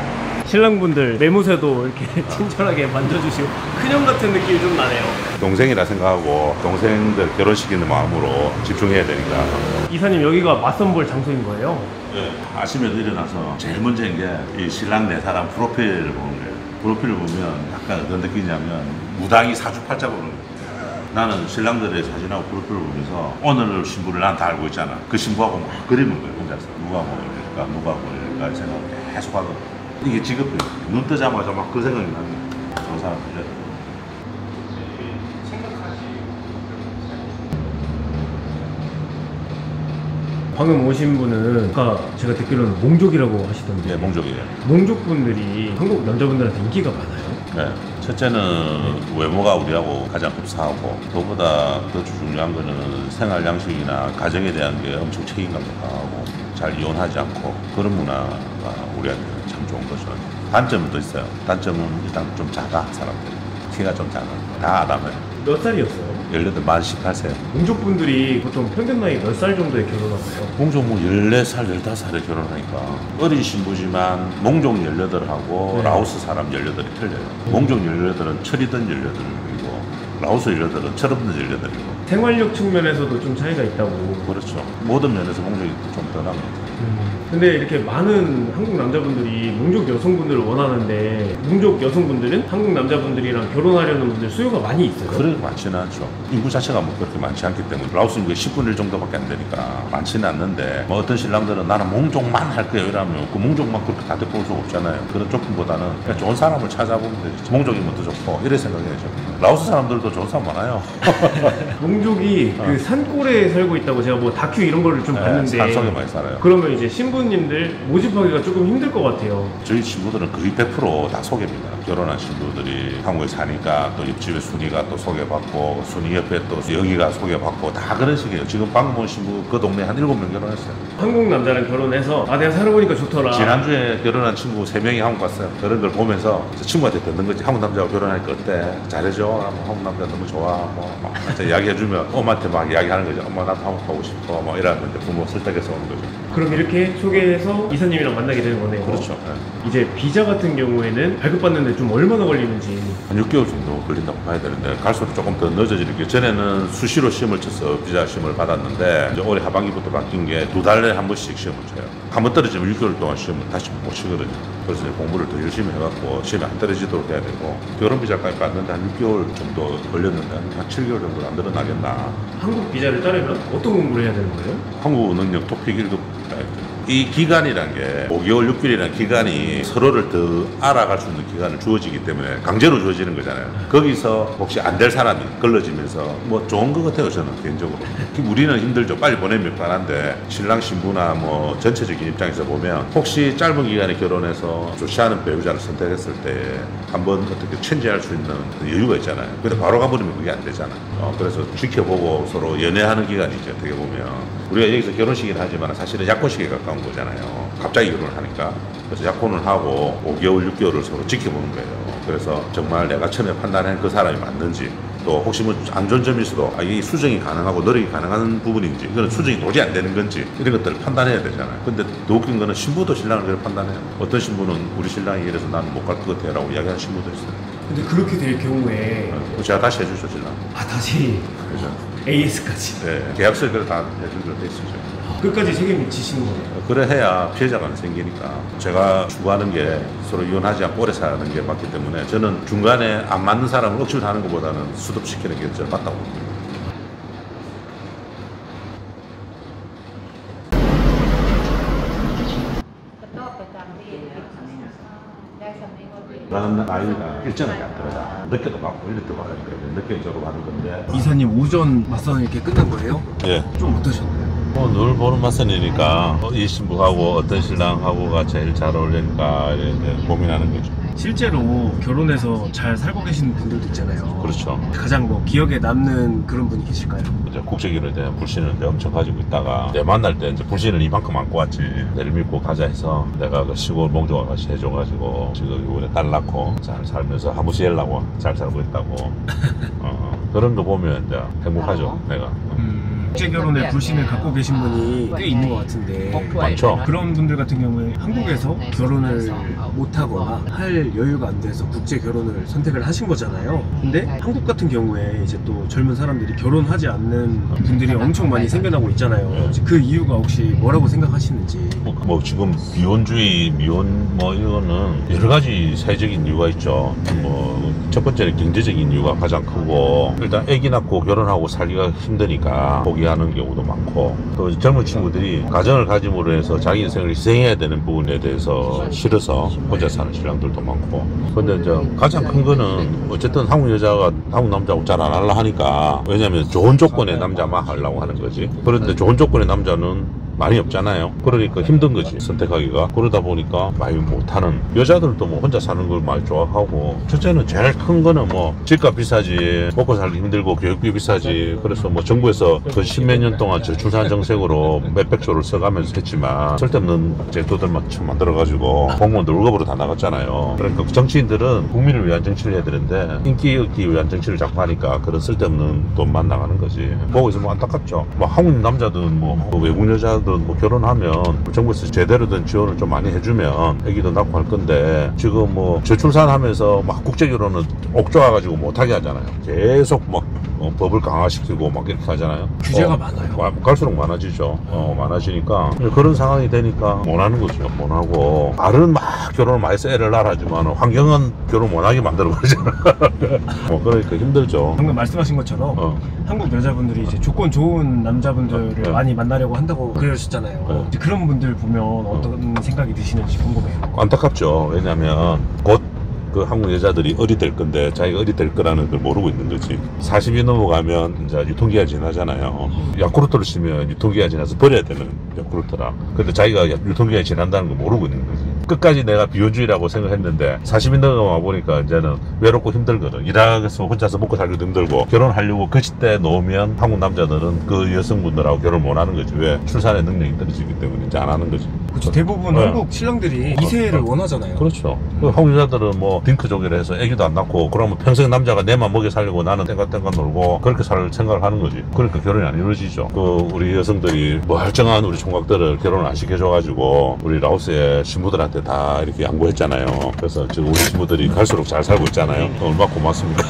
신랑분들 매무새도 이렇게 친절하게 만져주시고 큰형 같은 느낌이 좀 나네요. 동생이라 생각하고 동생들 결혼시키는 마음으로 집중해야 되니까. 이사님 여기가 맞선 볼 장소인 거예요? 네, 아침에도 일어나서 제일 먼저인 게 이 신랑 네 사람 프로필을 보는 거예요. 프로필을 보면 약간 어떤 느낌이냐면 무당이 사주팔자 보는 거예요. 나는 신랑들의 사진하고 프로필을 보면서 오늘 신부를 난 다 알고 있잖아. 그 신부하고 막 그리는 거예요, 혼자서. 누가 보일까, 누가 보일까 이 생각을 계속 하거든. 이게 직업이에요. 눈 뜨자마자 막 그 생각이 나는 거예요. 저 사람 이래. 방금 오신 분은 아까 제가 듣기로는 몽족이라고 하시던데 네, 몽족이에요. 몽족분들이 한국 남자분들한테 인기가 많아요? 네. 첫째는 외모가 우리하고 가장 흡사하고 그보다 더 중요한 거는 생활 양식이나 가정에 대한 게 엄청 책임감도 강하고 잘 이혼하지 않고 그런 문화가 우리한테 참 좋은 거죠. 단점은 또 있어요. 단점은 일단 좀 작아, 사람들이. 키가 좀 작아. 다 아담해요. 몇 살이었어요? 열여덟, 만 십팔 세. 몽족분들이 보통 평균 나이 몇 살 정도에 결혼하나요? 몽족 뭐 열네 살, 열다섯 살에 결혼하니까 어린 신부지만 몽족 열여덟하고 네. 라오스 사람 열여덟이 틀려요. 몽족 열여덟은 철이든 열여덟이고 라오스 열여덟은 철없는 열여덟이고. 생활력 측면에서도 좀 차이가 있다고. 그렇죠. 모든 면에서 몽족이 좀 더 납니다. 근데 이렇게 많은 한국 남자분들이 몽족 여성분들을 원하는데 몽족 여성분들은 한국 남자분들이랑 결혼하려는 분들 수요가 많이 있어요. 그렇게 많지는 않죠. 인구 자체가 뭐 그렇게 많지 않기 때문에 라오스 인구의 십분의 일 정도밖에 안 되니까 많지는 않는데 뭐 어떤 신랑들은 나는 몽족만 할 거예요 이러면 그 몽족만 그렇게 다 데리고 올 수가 없잖아요. 그런 조건보다는 그냥 좋은 사람을 찾아보면 되지. 몽족이면 더 좋고 이래 생각해야죠. 라오스 사람들도 좋은 사람 많아요. 몽족이 어. 그 산골에 살고 있다고 제가 뭐 다큐 이런 거를 좀 네, 봤는데 산속에 많이 살아요. 그러면 이제 신부님들 모집하기가 조금 힘들 것 같아요. 저희 신부들은 거의 백 퍼센트 다 소개입니다. 결혼한 신부들이 한국에 사니까 또 옆집에 순이가 또 소개받고 순이 옆에 또 여기가 소개받고 다 그런 식이에요. 지금 방금 온 신부 그 동네 한 일곱 명 결혼했어요. 한국 남자랑 결혼해서 아 내가 살아보니까 좋더라. 지난주에 결혼한 친구 세 명이 한국 갔어요. 그런 걸 보면서 친구한테 듣는 거지. 한국 남자하고 결혼하니까 어때? 잘해줘? 한국 남자 너무 좋아. 뭐, 막 이야기해주면 엄마한테 막 이야기하는 거죠. 엄마 나도 한국 가고 싶어. 뭐 이러면 이제 부모 설득해서 오는 거죠. 그럼 이렇게 소개해서 이사님이랑 만나게 되는 거네요. 그렇죠. 네. 이제 비자 같은 경우에는 발급받는데 좀 얼마나 걸리는지. 한 육 개월 정도 걸린다고 봐야 되는데 갈수록 조금 더 늦어지는 게 전에는 수시로 시험을 쳐서 비자 시험을 받았는데 이제 올해 하반기부터 바뀐 게 두 달에 한 번씩 시험을 쳐요. 한 번 떨어지면 육 개월 동안 시험을 다시 못 치거든요. 그래서 이제 공부를 더 열심히 해갖고 시험이 안 떨어지도록 해야 되고 결혼 비자까지 받는데 한 육 개월 정도 걸렸는데 한 칠 개월 정도 안 늘어나겠나. 한국 비자를 따려면 어떤 공부를 해야 되는 거예요? 한국 능력 토픽 일 급 이 기간이란 게 오 개월, 육 개월이라는 기간이 서로를 더 알아갈 수 있는 기간을 주어지기 때문에 강제로 주어지는 거잖아요. 거기서 혹시 안 될 사람이 걸러지면서 뭐 좋은 것 같아요, 저는 개인적으로. 우리는 힘들죠. 빨리 보내면 편한데 신랑 신부나 뭐 전체적인 입장에서 보면 혹시 짧은 기간에 결혼해서 좋지 않은 배우자를 선택했을 때 한번 어떻게 체인지할 수 있는 여유가 있잖아요. 근데 바로 가버리면 그게 안 되잖아요. 어, 그래서 지켜보고 서로 연애하는 기간이죠. 어떻게 보면 우리가 여기서 결혼식이긴 하지만 사실은 약혼식에 가까운 거잖아요. 갑자기 결혼을 하니까. 그래서 약혼을 하고 오 개월, 육 개월을 서로 지켜보는 거예요. 그래서 정말 내가 처음에 판단한 그 사람이 맞는지, 또 혹시 뭐 안 좋은 점이 있어도 아, 이게 수정이 가능하고 노력이 가능한 부분인지, 이거는 수정이 도저히 안 되는 건지 이런 것들을 판단해야 되잖아요. 근데 더 웃긴 거는 신부도 신랑을 그렇게 판단해요. 어떤 신부는 우리 신랑이 이래서 나는 못 갈 것 같아 라고 이야기하는 신부도 있어요. 근데 그렇게 될 경우에 어, 제가 다시 해주죠, 신랑. 아 다시 그래서 에이에스까지 네, 계약서에 그래 다 해주기로 돼 있어요. 끝까지 책임을 지시는 거네요. 그래 해야 피해자가 안 생기니까. 제가 추구하는 게 서로 이혼하지 않고 오래 사는 게 맞기 때문에 저는 중간에 안 맞는 사람을 억지로 하는 것보다는 수습시키는 게 제일 맞다고 봅니다. 나는 나이가 일정하게 안 들어가. 늦게도 받고 일찍도 받으니까 늦게 졸업하는 건데. 이사님 오전 맞선 이렇게 끝난 거예요? 예. 좀 어떠셨나요? 뭐 늘 보는 맞선이니까 이 신부하고 어떤 신랑하고가 제일 잘 어울리니까 이제 고민하는 거죠. 실제로 결혼해서 잘 살고 계시는 분들도 있잖아요. 그렇죠. 가장 뭐 기억에 남는 그런 분이 계실까요? 이제 국제결혼에 대한 불신을 이제 엄청 가지고 있다가 내 만날 때 이제 불신을 이만큼 안고 왔지. 내를 믿고 가자 해서 내가 그 시골 몽조가 같이 해줘가지고 지금 이번에 딸 낳고 잘 살면서 하부시엘라고 잘 살고 있다고. 어, 그런 거 보면 이제 행복하죠, 내가. 국제 결혼에 불신을 갖고 계신 분이 꽤 있는 것 같은데 많죠. 그런 분들 같은 경우에 한국에서 결혼을 못하거나 할 여유가 안 돼서 국제 결혼을 선택을 하신 거잖아요. 근데 한국 같은 경우에 이제 또 젊은 사람들이 결혼하지 않는 분들이 엄청 많이 생겨나고 있잖아요. 그 이유가 혹시 뭐라고 생각하시는지. 뭐, 뭐 지금 비혼주의, 미혼 뭐 이거는 여러 가지 사회적인 이유가 있죠. 뭐 첫 번째는 경제적인 이유가 가장 크고, 일단 아기 낳고 결혼하고 살기가 힘드니까 포기하는 경우도 많고, 또 젊은 친구들이 가정을 가짐으로 해서 자기 인생을 희생해야 되는 부분에 대해서 싫어서 혼자 사는 신랑들도 많고. 근데 이제 가장 큰 거는 어쨌든 한국 여자가 한국 남자하고 잘 안 하려 하니까, 왜냐면 좋은 조건의 남자만 하려고 하는 거지. 그런데 좋은 조건의 남자는 많이 없잖아요. 그러니까 힘든 거지, 선택하기가. 그러다 보니까 많이 못하는, 여자들도 뭐 혼자 사는 걸 많이 좋아하고, 첫째는 제일 큰 거는 뭐 집값 비싸지, 먹고 살기 힘들고 교육비 비싸지. 그래서 뭐 정부에서 그 십몇 년 동안 저출산 정책으로 몇백 조를 써가면서 했지만 쓸데없는 제도들만 만들어가지고 공무원들 월급으로 다 나갔잖아요. 그러니까 정치인들은 국민을 위한 정치를 해야 되는데 인기 얻기 위한 정치를 자꾸 하니까 그런 쓸데없는 돈만 나가는 거지. 보고 있으면 안타깝죠. 뭐 한국 남자든 뭐 외국 여자 뭐 결혼하면 정부에서 제대로 된 지원을 좀 많이 해주면 애기도 낳고 할 건데, 지금 뭐 저출산하면서 막 국제결혼은 옥조와가지고 못하게 하잖아요. 계속 막 어, 법을 강화시키고 막 이렇게 하잖아요. 규제가 어, 많아요. 마, 갈수록 많아지죠. 어, 많아지니까 그런 상황이 되니까 못하는 거죠. 못하고 말은 막 결혼을 많이 해서 애를 낳아지만 환경은 결혼 못하게 만들어버리잖아. 뭐 그러니까 힘들죠. 방금 말씀하신 것처럼 어. 한국 여자분들이 이제 조건 좋은 남자분들을 네. 많이 만나려고 한다고 그러셨잖아요. 네. 이제 그런 분들 보면 어떤 생각이 드시는지 궁금해요. 안타깝죠. 왜냐하면 곧 그 한국 여자들이 어리 될 건데 자기가 어리 될 거라는 걸 모르고 있는 거지. 사십이 넘어가면 이제 유통기한 지나잖아요. 야쿠르트를 쓰면 유통기한 지나서 버려야 되는 야쿠르트라. 근데 자기가 유통기한이 지난다는 걸 모르고 있는 거지. 끝까지 내가 비혼주의라고 생각했는데 사십이 넘어가 보니까 이제는 외롭고 힘들거든. 일하겠으면 혼자서 먹고 살기도 힘들고 결혼하려고 거짓대 놓으면 한국 남자들은 그 여성분들하고 결혼 못 하는 거지. 왜? 출산의 능력이 떨어지기 때문에 이제 안 하는 거지. 그렇죠. 대부분 네. 한국 신랑들이 이 세를 원하잖아요. 그렇죠. 그 한국 여자들은 뭐 딩크족이라 해서 애기도 안 낳고 그러면 평생 남자가 내만 먹여 살려고 나는 땡가땡가 놀고 그렇게 살 생각을 하는 거지. 그러니까 결혼이 안 이루어지죠. 그 우리 여성들이 뭐 멀쩡한 우리 총각들을 결혼을 안 시켜줘가지고 우리 라오스의 신부들한테 다 이렇게 양보했잖아요. 그래서 지금 우리 신부들이 갈수록 잘 살고 있잖아요. 얼마나 고맙습니까?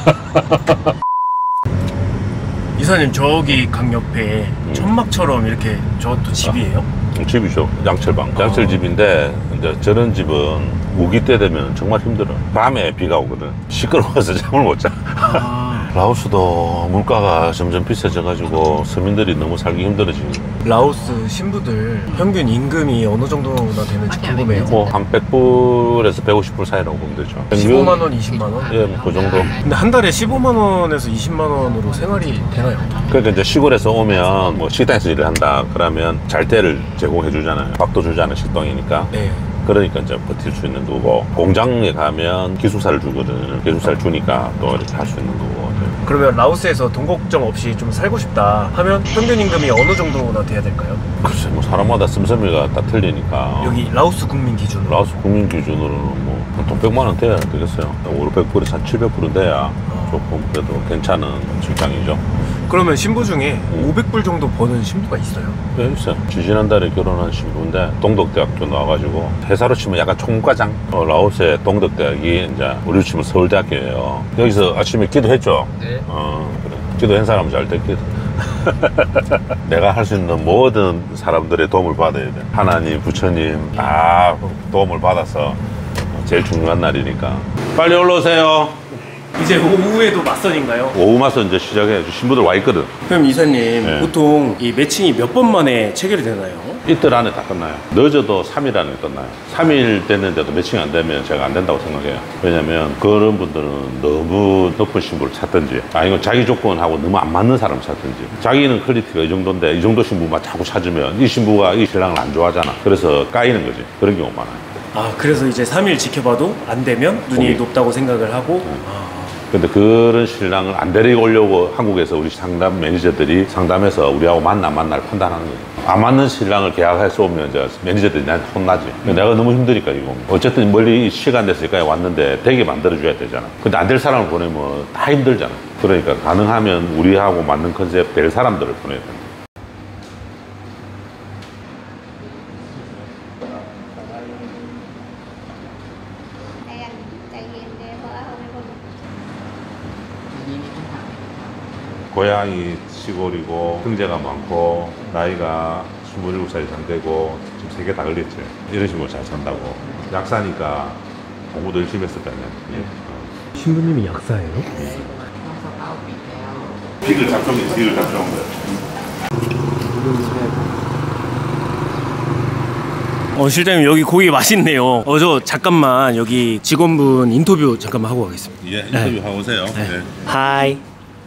이사님 저기 강 옆에 천막처럼 이렇게 저것도 집이에요? 집이죠. 양철방. 양철집인데 이제 저런 집은 우기 때 되면 정말 힘들어. 밤에 비가 오거든. 시끄러워서 잠을 못 자. 아. 라오스도 물가가 점점 비싸져가지고 서민들이 너무 살기 힘들어지고. 라오스 신부들 평균 임금이 어느 정도나 되는지 궁금해요. 뭐 한 백 불에서 백오십 불 사이라고 보면 되죠. 십오만 원, 이십만 원? 예, 뭐 그 정도. 근데 한 달에 십오만 원에서 이십만 원으로 생활이 되나요? 그러니까 이제 시골에서 오면 뭐 식당에서 일을 한다 그러면 잘 때를 제공해 주잖아요. 밥도 주잖아요. 식당이니까. 네. 그러니까 이제 버틸 수 있는 거고, 공장에 가면 기숙사를 주거든. 기숙사를 주니까 또 이렇게 할 수 있는 거고. 그러면 라오스에서 돈 걱정 없이 좀 살고 싶다 하면 평균 임금이 어느 정도나 돼야 될까요? 글쎄 뭐 사람마다 씀씀이가 다 틀리니까. 여기 라오스 국민 기준으로. 라오스 국민 기준으로는 뭐한 백만 원 돼야 되겠어요. 오백 불에서 한 칠백 불은 돼야 조금 그래도 괜찮은 직장이죠. 그러면 신부 중에 오백 불 정도 버는 신부가 있어요? 네, 있어요. 지지난달에 결혼한 신부인데 동덕대학교 나와가지고 회사로 치면 약간 총과장. 어, 라오스의 동덕대학이 이제 우리 치면 서울대학교예요. 여기서 아침에 기도했죠. 네. 어, 그래. 기도한 사람은 잘 됐거든. 내가 할 수 있는 모든 사람들의 도움을 받아야 돼. 하나님, 부처님 다 도움을 받아서 제일 중요한 날이니까. 빨리 올라오세요. 이제 오후에도 맞선인가요? 오후 마서 이제 시작해. 신부들 와 있거든. 그럼 이사님 네. 보통 이 매칭이 몇 번 만에 체결이 되나요? 이틀 안에 다 끝나요. 늦어도 삼 일 안에 끝나요. 삼 일 됐는데도 매칭이 안 되면 제가 안 된다고 생각해요. 왜냐면 그런 분들은 너무 높은 신부를 찾든지 아니면 자기 조건하고 너무 안 맞는 사람을 찾든지 자기는 퀄리티가 이 정도인데 이 정도 신부만 자꾸 찾으면 이 신부가 이 신랑을 안 좋아하잖아. 그래서 까이는 거지. 그런 경우 많아요. 아 그래서 이제 삼 일 지켜봐도 안 되면 눈이 거기. 높다고 생각을 하고 네. 아, 근데 그런 신랑을 안 데리고 오려고 한국에서 우리 상담 매니저들이 상담해서 우리하고 만나 안 만나를 판단하는 거죠. 안 맞는 신랑을 계약해서 오면 이제 매니저들이 나한테 혼나지. 내가 너무 힘드니까 이거. 어쨌든 멀리 시간 됐으니까 왔는데 되게 만들어줘야 되잖아. 근데 안 될 사람을 보내면 다 힘들잖아. 그러니까 가능하면 우리하고 맞는 컨셉 될 사람들을 보내야 된다. 고향이 시골이고 형제가 많고 나이가 스물일곱 살이 안 되고 지금 세 개 다 걸렸지. 이런 식으로 잘 산다고. 약사니까 공부도 열심히 했을 거 아니야. 예. 신부님이 약사예요? 비글 잡종이 비글 잡종 거야. 어 실장님 여기 고기 맛있네요. 어 저 잠깐만 여기 직원분 인터뷰 잠깐만 하고 가겠습니다. 예, 인터뷰 하고 오세요. 네. 하이.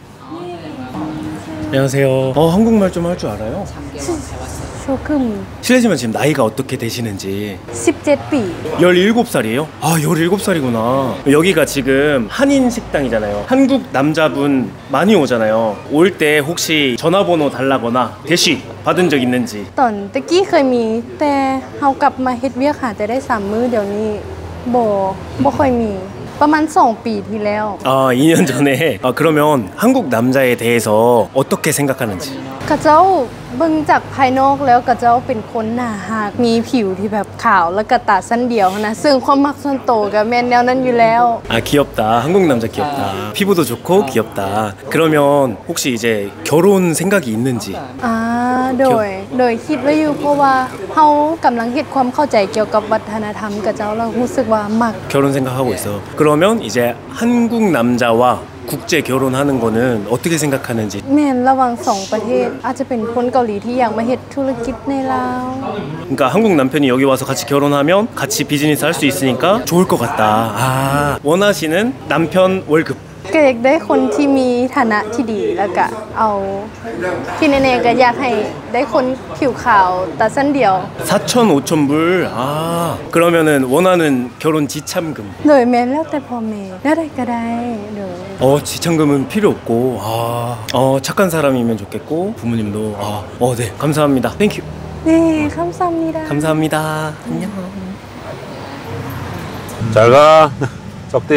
안녕하세요. 어 한국말 좀 할 줄 알아요? 조금 실례지만 지금 나이가 어떻게 되시는지. 십칠 피 열일곱 살이에요? 아 열일곱 살이구나. 여기가 지금 한인 식당이잖아요. 한국 남자분 많이 오잖아요. 올 때 혹시 전화번호 달라거나 대시 받은 적 있는지. ตอนตะกี้เคยมีแต่เฮากลับมาเฮ็ดเวียกหาแต่ได้สามมื้อเดี๋ยวนี้บ่บ่ค่อยมีประมาณสองปีที่แล้ว 아 이 년 전에. 아 그러면 한국 남자에 대해서 어떻게 생각하는지. กระเจ้าเบิ่งจากภายนอกแล้วกระเจ้าเป็นคนหน้าหากมีผิวที่แบบขาวแล้วก็ตาสั้นเดียวนะซึ่งความมักส่วนโตวก็แม่นแนวนั้นอยู่แล้ว 아 귀엽다. 한국 남자 귀엽다. 피부도 좋고 귀엽다. 그러면 혹시 이제 결혼 생각이 있는지. อ่าโดยโดยคิดไว้อยู่เพราะว่าเฮากำลังเฮ็ดความเข้าใจเกี่ยวกับวัฒนธรรมกระเจ้าแล้วรู้สึกว่ามัก 결혼 생각하고 있어. 그러면 이제 한국 남자와 국제 결혼하는 거는 어떻게 생각하는지. แม่นระหว่างสองประเทศอาจจะเป็นคนเกาหลีที่อยากมาเฮ็ดธุรกิจในลาว 그러니까 한국 남편이 여기 와서 같이 결혼하면 같이 비즈니스 할 수 있으니까 좋을 것 같다. 아, 원하시는 남편 월급. ก็อยากได้คนที่มีฐานะที่ดีแล้วก็เอาที่แน่ๆก็อยากให้ได้คนผิวขาวตาสั้นเดียว 사천, 오천 불. 아, 그러면은 원하는 결혼 지참금. โดยแม่นแล้วแต่พ่อแม่แล้วได้ก็ได้เด้อ 어, 지참금은 필요 없고. 아, 어, 착한 사람이면 좋겠고 부모님도. 아, 어, 네, 감사합니다. 땡큐. นี่คำซ้ำนี้ได้ 감사합니다. 안녕. 잘 가. 썩디.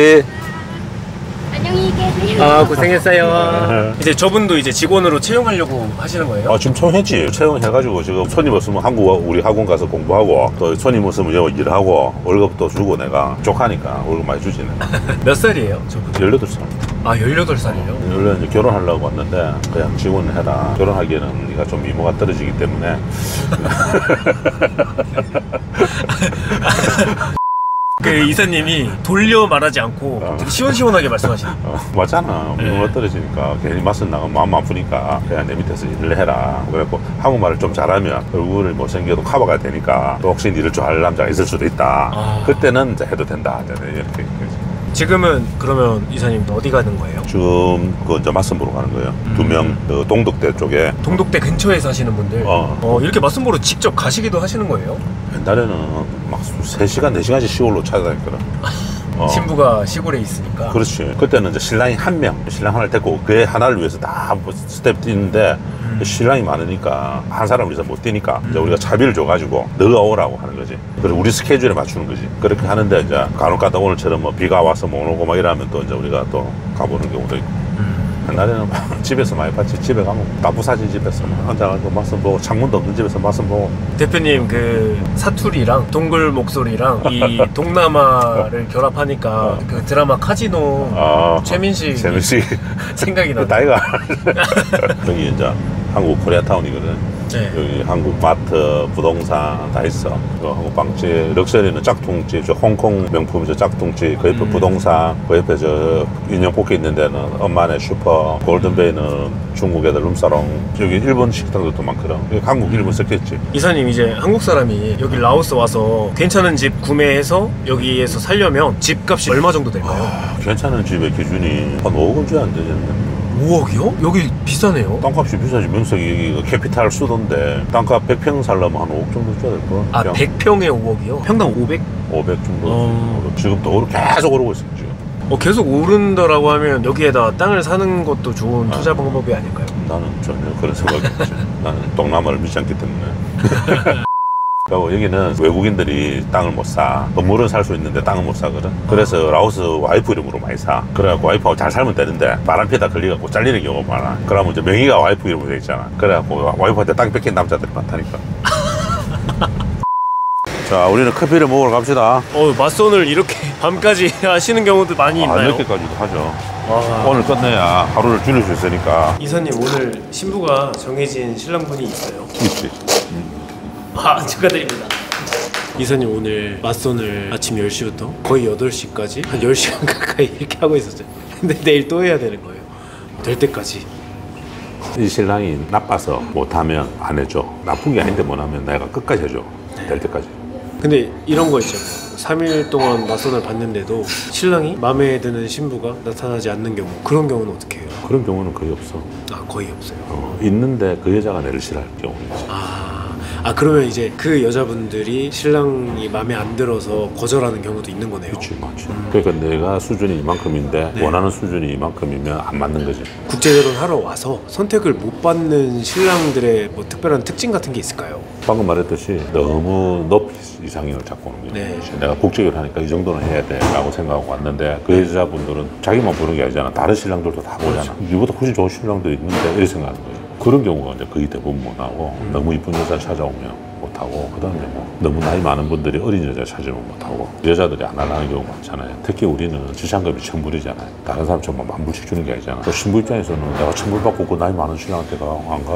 아, 고생했어요. 이제 저분도 이제 직원으로 채용하려고 하시는 거예요? 아, 지금 채용했지. 채용해가지고 지금 손님 없으면 한국 우리 학원 가서 공부하고 또 손님 없으면 여기 일하고 월급도 주고 내가 쪽하니까 월급 많이 주지 내가. 몇 살이에요, 저분? 열여덟 살. 아, 열여덟 살이요? 원래 이제 결혼하려고 왔는데 그냥 직원을 해라. 결혼하기에는 네가 좀 미모가 떨어지기 때문에. 그 이사님이 돌려 말하지 않고 되게 시원시원하게 말씀하시네요. 어, 맞잖아. 미모가 떨어지니까 괜히 맞서 나가면 마음 아프니까 그냥 내 밑에서 일을 해라. 그래갖고 한국말을 좀 잘하면 얼굴을 못생겨도 커버가 되니까 또 혹시 일을 좀 할 남자가 있을 수도 있다. 아. 그때는 이제 해도 된다. 이제 이렇게. 지금은 그러면 이사님 어디 가는 거예요? 지금 그 이제 맞선 보러 가는 거예요. 두 명 그 동덕대 쪽에. 동독대 근처에 사시는 분들 어. 어, 이렇게 맞선 보러 직접 가시기도 하시는 거예요? 옛날에는 막 세 시간, 네 시간씩 시골로 찾아다녔거든. 어. 신부가 시골에 있으니까. 그렇지. 그때는 이제 신랑이 한 명, 신랑 하나를 데리고 그 하나를 위해서 다 스텝 뛰는데 음. 신랑이 많으니까 한 사람을 위해서 못 뛰니까 이제 우리가 차비를 줘가지고 너가 오라고 하는 거지. 그리고 우리 스케줄에 맞추는 거지. 그렇게 하는데 이제 간혹 가다 오늘처럼 뭐 비가 와서 못 오고 막 이러면 또 이제 우리가 또 가보는 경우도 있고. 음. 옛날에는 집에서 많이 봤지. 집에 가면 나부사진 집에서 막 앉아가지고 맞선 보고 창문도 없는 집에서 맞선 보고. 대표님 그 사투리랑 동굴 목소리랑 이 동남아를 결합하니까 그 드라마 카지노 아, 최민식 최민식 생각이 나네. 나이가 여기 이제 한국 코리아타운이거든. 네. 여기 한국 마트, 부동산 다 있어. 그 한국 빵집, 럭셔리는 짝퉁집, 저 홍콩 명품 저 짝퉁집, 그 옆에 음. 부동산, 그 옆에 저 인형 뽑기 있는 데는 엄마네 슈퍼, 골든베이는 중국 애들 룸사롱, 여기 일본 식당들도 많거든. 여기 한국, 일본 섞였지. 이사님 이제 한국 사람이 여기 라오스 와서 괜찮은 집 구매해서 여기에서 살려면 집값이 얼마 정도 될까요? 아, 괜찮은 집의 기준이 한 오억 원 줘야 안 되지. 오억이요? 여기 비싸네요. 땅값이 비싸지. 명석이 여기 캐피탈 수도인데 땅값 백 평 살려면 한 오억 정도 줘야 될 거야. 아, 백 평에 오억이요? 평당 오백? 오백 정도. 어. 지금도 오르 계속 오르고 있어 지금. 어, 계속 오른다라고 하면 여기에다 땅을 사는 것도 좋은 투자 방법이 아닐까요? 나는 전혀 그런 생각이 없지. 나는 동남아를 믿지 않기 때문에. 그리고 여기는 외국인들이 땅을 못 사. 건물은 살 수 있는데 땅은 못 사거든. 그래서 라오스 와이프 이름으로 많이 사. 그래갖고 와이프하고 잘 살면 되는데 바람 피다 걸려갖고 잘리는 경우가 많아. 그러면 이제 명의가 와이프 이름으로 돼 있잖아. 그래갖고 와이프한테 땅 뺏긴 남자들이 많다니까. 자, 우리는 커피를 먹으러 갑시다. 어, 맞선을 이렇게 밤까지 하시는 경우도 많이 아, 있나요? 늦게까지도 하죠. 와. 오늘 끝내야 하루를 줄일 수 있으니까. 이사님 오늘 신부가 정해진 신랑분이 있어요. 있지. 아, 축하드립니다. 이사님 오늘 맞선을 아침 열 시부터 거의 여덟 시까지 한 열 시간 가까이 이렇게 하고 있었죠. 근데 내일 또 해야 되는 거예요. 될 때까지. 이 신랑이 나빠서 못하면 안 해줘. 나쁜 게 아닌데 못하면 내가 끝까지 해줘. 될 때까지. 근데 이런 거 있잖아요. 삼 일 동안 맞선을 봤는데도 신랑이 마음에 드는 신부가 나타나지 않는 경우, 그런 경우는 어떻게 해요? 그런 경우는 거의 없어. 아, 거의 없어요. 어, 있는데 그 여자가 내를 싫어할 경우는 있지. 아, 아 그러면 이제 그 여자분들이 신랑이 마음에 안 들어서 거절하는 경우도 있는 거네요. 그렇지, 맞지. 그러니까 내가 수준이 이만큼인데 네. 원하는 수준이 이만큼이면 안 맞는 거지. 국제결혼 하러 와서 선택을 못 받는 신랑들의 뭐 특별한 특징 같은 게 있을까요? 방금 말했듯이 너무 높이 이상형을 잡고 오는 거야. 네. 내가 국제결혼 하니까 이 정도는 해야 돼 라고 생각하고 왔는데 그 여자분들은 자기만 보는 게 아니잖아. 다른 신랑들도 다 보잖아. 이보다 훨씬 좋은 신랑들이 있는데 이렇게 생각하는 거예요. 그런 경우가 이제 거의 대부분 못 하고 음. 너무 이쁜 여자 찾아오면 못 하고 그다음에 뭐 너무 나이 많은 분들이 어린 여자 찾으면 못 하고 여자들이 안 하려는 경우가 많잖아요. 특히 우리는 지참금이 천불이잖아요. 다른 사람처럼 만불씩 주는 게 아니잖아. 또 신부 입장에서는 내가 천불 받고 그 나이 많은 신랑한테 가 안 가지.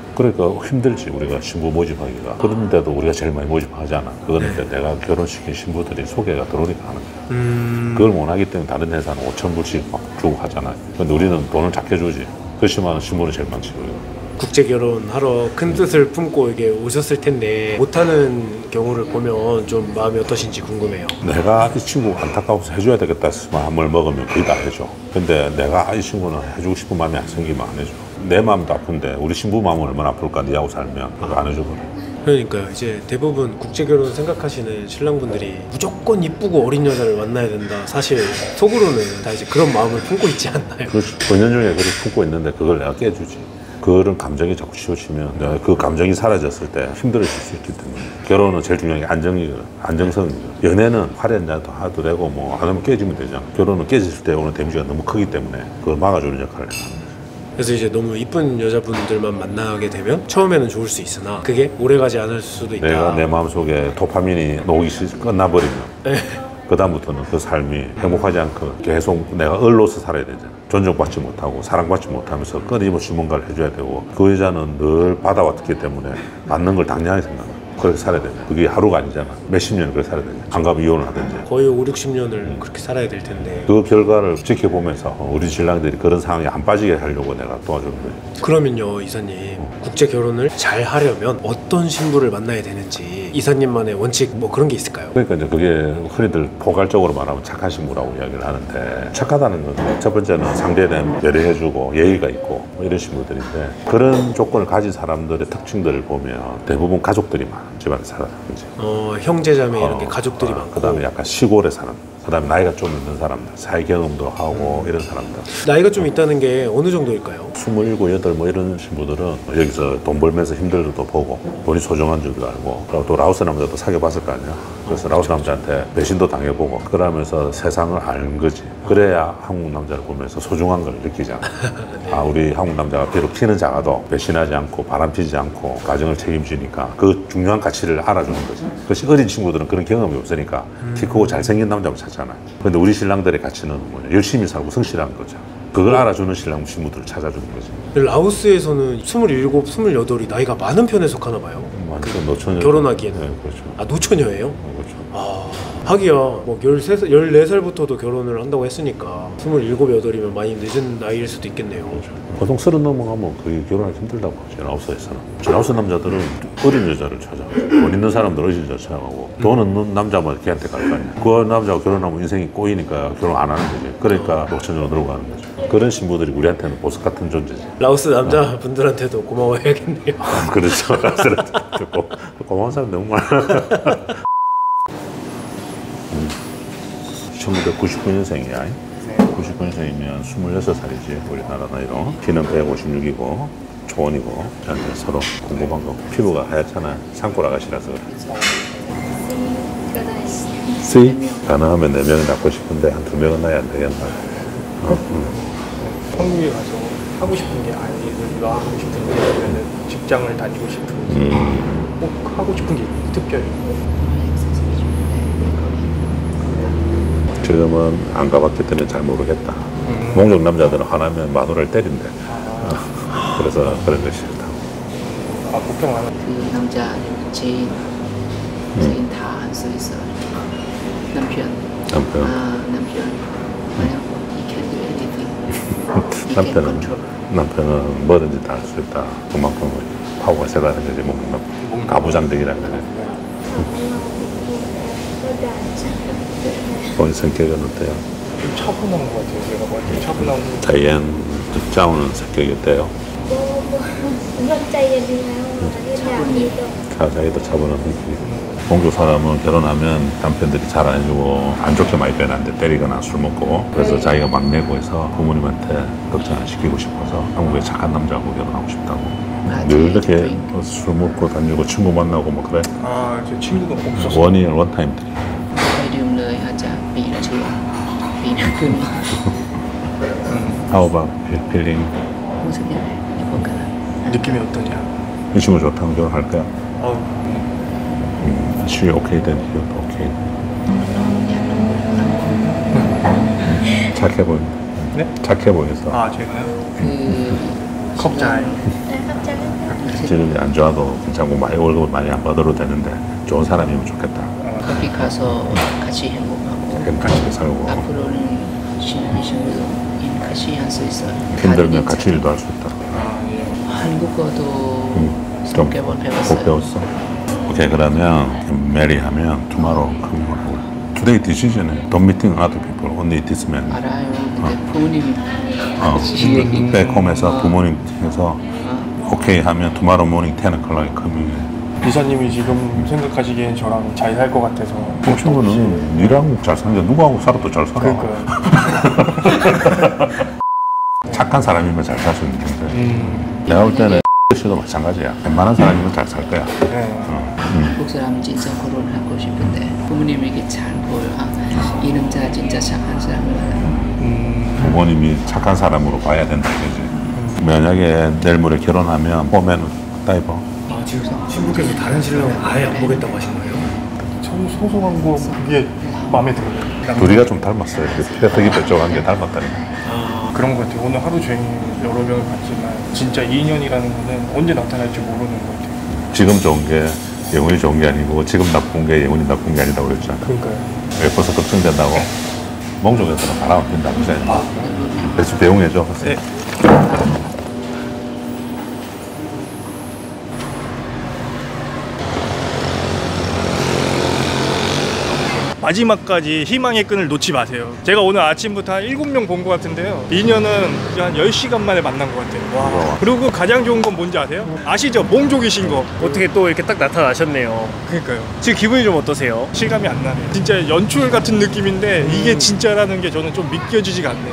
그러니까 힘들지 우리가 신부 모집하기가. 그런데도 우리가 제일 많이 모집하잖아. 그거는 이제 내가 결혼시킨 신부들이 소개가 들어오니까 하는 거야. 음... 그걸 원하기 때문에 다른 회사는 오천 불씩 막 주고 하잖아요. 근데 우리는 돈을 작게 주지. 그렇지만 신부는 제일 많지 우리가. 국제 결혼하러 큰 뜻을 품고 이게 오셨을 텐데 못하는 경우를 보면 좀 마음이 어떠신지 궁금해요. 내가 이 친구 안타까워서 해줘야 되겠다 해서 마음을 먹으면 거의 다 해줘. 근데 내가 이 친구는 해주고 싶은 마음이 안 생기면 안 해줘. 내 마음도 아픈데 우리 신부 마음은 얼마나 아플까 니하고 살면 그거 안 해주거든. 그러니까요. 이제 대부분 국제 결혼 생각하시는 신랑분들이 무조건 이쁘고 어린 여자를 만나야 된다. 사실 속으로는 다 이제 그런 마음을 품고 있지 않나요? 그렇지. 은연중에 그걸 품고 있는데 그걸 내가 깨주지. 그런 감정이 자꾸 치우치면 내가 그 감정이 사라졌을 때 힘들어질 수 있기 때문에. 결혼은 제일 중요한 게 안정이거든. 안정성이거든. 연애는 화려한자도 하도 되고 뭐 안 하면 깨지면 되잖아. 결혼은 깨졌을 때 오는 데미지가 너무 크기 때문에 그걸 막아주는 역할을 해. 그래서 이제 너무 이쁜 여자분들만 만나게 되면 처음에는 좋을 수 있으나 그게 오래가지 않을 수도 있다. 내가 내 마음속에 도파민이 녹이 끝나버리면 그 다음부터는 그 삶이 행복하지 않고 계속 내가 을로서 살아야 되잖아. 존중받지 못하고 사랑받지 못하면서 끊임없이 뭔가를 해줘야 되고 그 여자는 늘 받아왔기 때문에 받는 걸 당연하게 생각해. 그렇게 살아야 되냐. 그게 하루가 아니잖아. 몇십 년을 그렇게 살아야 되냐. 안 가면 이혼을 하든지. 거의 오륙십 년을 그렇게 살아야 될 텐데. 그 결과를 지켜보면서 우리 신랑들이 그런 상황에 안 빠지게 하려고 내가 도와주는 거지. 그러면요 이사님, 국제 결혼을 잘 하려면 어떤 신부를 만나야 되는지 이사님만의 원칙 뭐 그런 게 있을까요? 그러니까 이제 그게 흔히들 포괄적으로 말하면 착한 신부라고 이야기를 하는데, 착하다는 건 첫 번째는 상대에 대한 배려해주고 예의가 있고 뭐 이런 신부들인데, 그런 조건을 가진 사람들의 특징들을 보면 대부분 가족들이 많아. 집안에 살아가는 거지. 어, 형제자매 이런 게 어, 가족들이 어, 많고, 그 다음에 약간 시골에 사는, 그 다음에 나이가 좀 있는 사람들, 사회 경험도 하고 이런 사람들. 나이가 좀 있다는 게 어느 정도일까요? 스물일곱, 여덟 뭐 이런 신부들은 여기서 돈 벌면서 힘들도 보고 돈이 소중한 줄도 알고, 그리고 또 라오스 남자도 사귀어봤을 거 아니야. 그래서 라오스 남자한테 배신도 당해보고 그러면서 세상을 아는 거지. 그래야 한국 남자를 보면서 소중한 걸 느끼잖아. 네. 아, 우리 한국 남자가 비록 키는 작아도 배신하지 않고 바람피지 않고 가정을 책임지니까 그 중요한 가치를 알아주는 거지. 그것이 어린 친구들은 그런 경험이 없으니까 키 크고 잘생긴 남자만 찾잖아요. 근데 우리 신랑들의 가치는 뭐냐, 열심히 살고 성실한 거죠. 그걸 알아주는 신랑 신부들을 찾아주는 거지. 라오스에서는 스물일곱, 스물여덟이 나이가 많은 편에 속하나 봐요. 완전 노처녀. 결혼하기에는. 네, 그렇죠. 아, 노처녀예요? 어, 그렇죠. 아, 하기야 뭐 열세 살, 열네 살부터도 결혼을 한다고 했으니까 스물일곱, 여덟이면 많이 늦은 나이일 수도 있겠네요. 그렇죠. 보통 서른 넘어가면 거의 결혼하기 힘들다고 전하우스에서는. 전하우스 남자들은 어린 여자를 찾아. 돈 있는 사람들 어린 여자 찾아가고, 돈 없는 남자만 걔한테 갈 거 아니야. 그 남자가 결혼하면 인생이 꼬이니까 결혼 안 하는 거지. 그러니까 노처녀로 들어가는 거죠. 그런 신부들이 우리한테는 보석 같은 존재지. 라오스 남자분들한테도 고마워해야겠네요. 그렇죠. 고, 고마운 사람 너무 많아. 음. 천구백구십구 년생이야. 구십구 년생이면 스물여섯 살이지 우리나라 나이로. 키는 백오십육이고 초원이고. 저한테 서로 궁금한 거. 피부가 하얗잖아. 산골 아가씨라서 그래. C? 가능하면 네 명을 낳고 싶은데 한 두 명은 낳아야 안 되겠나. 어, 음. 한국에 가서 하고 싶은 게 아니라 하고 싶은 게 아니면 직장을 다니고 싶은지 음. 꼭 하고 싶은 게 특별히. 지금은 안 가봤기 때문에 잘 모르겠다. 음. 몽족 남자들은 하나면 마누라를 때린대. 아. 그래서 그런 거 싫다. 아, 걱정 안 하고. 그 남자 제인 제인 다 한 수 있어요. 남편. 남편. 아, 남편. 만약 he can do anything. He can 남편은 control. 남편은 뭐든지 다 할 수 있다. 그만큼 파워가 세다는 거지. 몽족 남 가부장적이라는 거지. 본인 성격은 어때요? 좀 차분한 것 같아요. 제가 봤을 때 차분하고. 다이앤 짜오는 성격이 어때요? 자, 자기도 차분한 성격이. 공주 사람은 결혼하면 남편들이 잘 안 해주고 안 좋게 많이 변하는데, 때리거나 술 먹고. 그래서 자기가 막내고 해서 부모님한테 걱정 안 시키고 싶어서 한국에 착한 남자하고 결혼하고 싶다고. 늘 이렇게 술 먹고 다니고 친구 만나고 뭐 그래? 아, 제 친구가 없었어요. 원이얼 원타임 들이. Thời điểm lời họ trả bị là chưa bị là cứ How about feeling? không sự nhận này không cả. 느낌이 어떠냐? 이 친구 좋다면 결혼할 거야? 어, 음, she okay then you're okay. 착해 보여. 네? 착해 보였어. 아, 제가요? 그 컵잘. 지금이 안 좋아도 괜찮고 많이 월급을 많이 안 받아도 되는데 좋은 사람이면 좋겠다. 거기 가서 같이 행복하고 같이 살고 앞으로는 신랑이 친구도 일 같이 할 수 있어요. 힘들면 같이 일도 할 수 있다. 한국어도 음, 몇 좀 개월 못 배웠어요. 배웠어. 오케이 그러면 메리 하면 tomorrow today decision don't meeting other people only this man. 알아요. 근데 부모님이 어, 같이 얘기. 백홈에서 어. 부모님 해서 오케이 하면 tomorrow morning ten o'clock coming. 이사님이 지금 생각하시기엔 저랑 잘 살 것 같아서. 그 친구는 니랑 잘 사는데 누구하고 살아도 잘 살아. 그러니까요. 착한 사람이면 잘 살 수 있는 건데 음, 내가 볼 때는 씨도 마찬가지야. 웬만한 사람이면 잘 살 거야. 네. 어. 음. 한국 사람은 진짜 결혼하고 싶은데 부모님에게 잘 보여. 아, 이 남자 진짜 착한 사람이야. 음, 부모님이 착한 사람으로 봐야 된다 이거지. 만약에 내일 모레 결혼하면 보면 다이버. 아 지금 신부께서 다른 신랑은 아예 안 보겠다고 하신 거예요? 참 소소한 거 그게 마음에 들어요. 둘이가 좀 닮았어요. 뼈떡이 뾰족한 게 닮았다니까. 그런 것 같아요. 오늘 하루 종일 여러 명을 봤지만 진짜 인연이라는 거는 언제 나타날지 모르는 것 같아요. 지금 좋은 게 영혼이 좋은 게 아니고 지금 나쁜 게 영혼이 나쁜 게 아니라고 그랬잖아. 그러니까요. 예뻐서 걱정된다고 몽족에서는 바람 안 핀다고 생각해. 그래서 배웅해줘. 네. 마지막까지 희망의 끈을 놓지 마세요. 제가 오늘 아침부터 한 일곱 명 본 것 같은데요. 인연은 한 열 시간 만에 만난 것 같아요. 와. 그리고 가장 좋은 건 뭔지 아세요? 아시죠? 몽족이신 거. 어떻게 또 이렇게 딱 나타나셨네요. 그러니까요. 지금 기분이 좀 어떠세요? 실감이 안 나네요. 진짜 연출 같은 느낌인데 이게 진짜라는 게 저는 좀 믿겨지지가 않네요.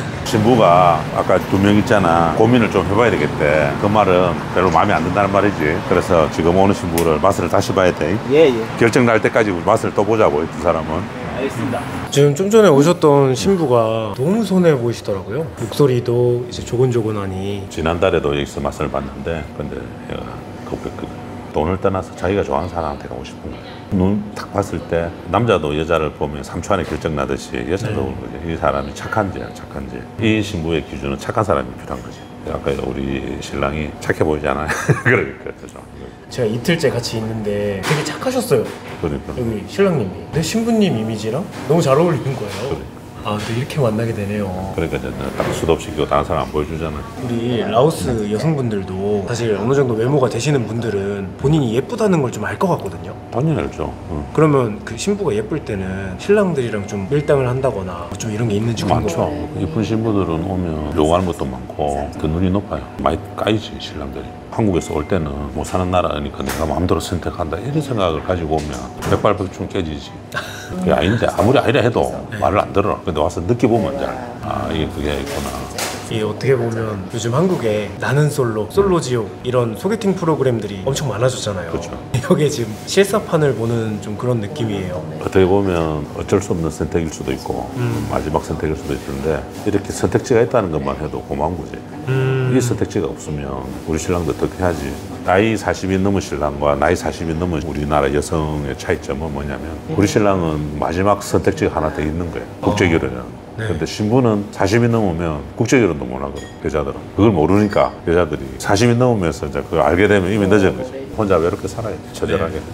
신부가 아까 두 명 있잖아. 고민을 좀 해봐야 되겠대. 그 말은 별로 마음에 안 든다는 말이지. 그래서 지금 오는 신부를 맛을 다시 봐야 돼. 예, 예. 결정 날 때까지 맛을 또 보자고 두 사람은. 알겠습니다. 지금 좀 전에 오셨던 신부가 너무 손해 보이시더라고요. 목소리도 이제 조곤조곤하니. 지난달에도 여기서 맛을 봤는데 근데 얘가 그, 그, 그 돈을 떠나서 자기가 좋아하는 사람한테 가고 싶은 거야. 눈 딱 봤을 때 남자도 여자를 보면 삼 초 안에 결정 나듯이 여자도 그런 거지. 이 사람이 착한지 안 착한지. 이 신부의 기준은 착한 사람이 필요한 거지. 아까 우리 신랑이 착해 보이지 않아요? 그러니까 그죠. 제가 이틀째 같이 있는데 되게 착하셨어요. 그러니까. 여기 신랑님이. 내 신부님 이미지랑 너무 잘 어울리는 거예요. 아, 또 이렇게 만나게 되네요. 그러니까 이제 딱 수도 없이 끼고 다른 사람 안 보여주잖아. 우리 라오스 여성분들도 사실 어느 정도 외모가 되시는 분들은 본인이 예쁘다는 걸 좀 알 것 같거든요. 당연히 알죠. 응. 그러면 그 신부가 예쁠 때는 신랑들이랑 좀 밀당을 한다거나 좀 이런 게 있는지 많죠. 궁금해요. 이쁜 신부들은 오면 요구하는 것도 많고 그 눈이 높아요. 많이 까이지 신랑들이. 한국에서 올 때는 못 사는 나라니까 내가 마음대로 선택한다 이런 생각을 가지고 오면 백발백중 깨지지. 그게 아닌데 아무리 아니라 해도 말을 안 들어. 근데 와서 느껴보면 이제 아 이게 그게 있구나. 이 어떻게 보면 요즘 한국에 나는 솔로, 솔로지옥 이런 소개팅 프로그램들이 엄청 많아졌잖아요. 그렇죠. 여기에 지금 실사판을 보는 좀 그런 느낌이에요. 어떻게 보면 어쩔 수 없는 선택일 수도 있고 음. 마지막 선택일 수도 있는데 이렇게 선택지가 있다는 것만 해도 고마운 거지. 음. 이 선택지가 없으면 우리 신랑도 어떻게 하지? 나이 사십이 넘은 신랑과 나이 사십이 넘은 우리나라 여성의 차이점은 뭐냐면 우리 신랑은 마지막 선택지가 하나 더 있는 거예요. 국제결혼은. 네. 근데 신부는 사십이 넘으면 국제결혼도 못 하거든, 여자들은. 그걸 모르니까 여자들이 사십이 넘으면서 이제 그걸 알게 되면 이미 늦은 거지. 혼자 외롭게 살아야 돼, 처절하게. 네.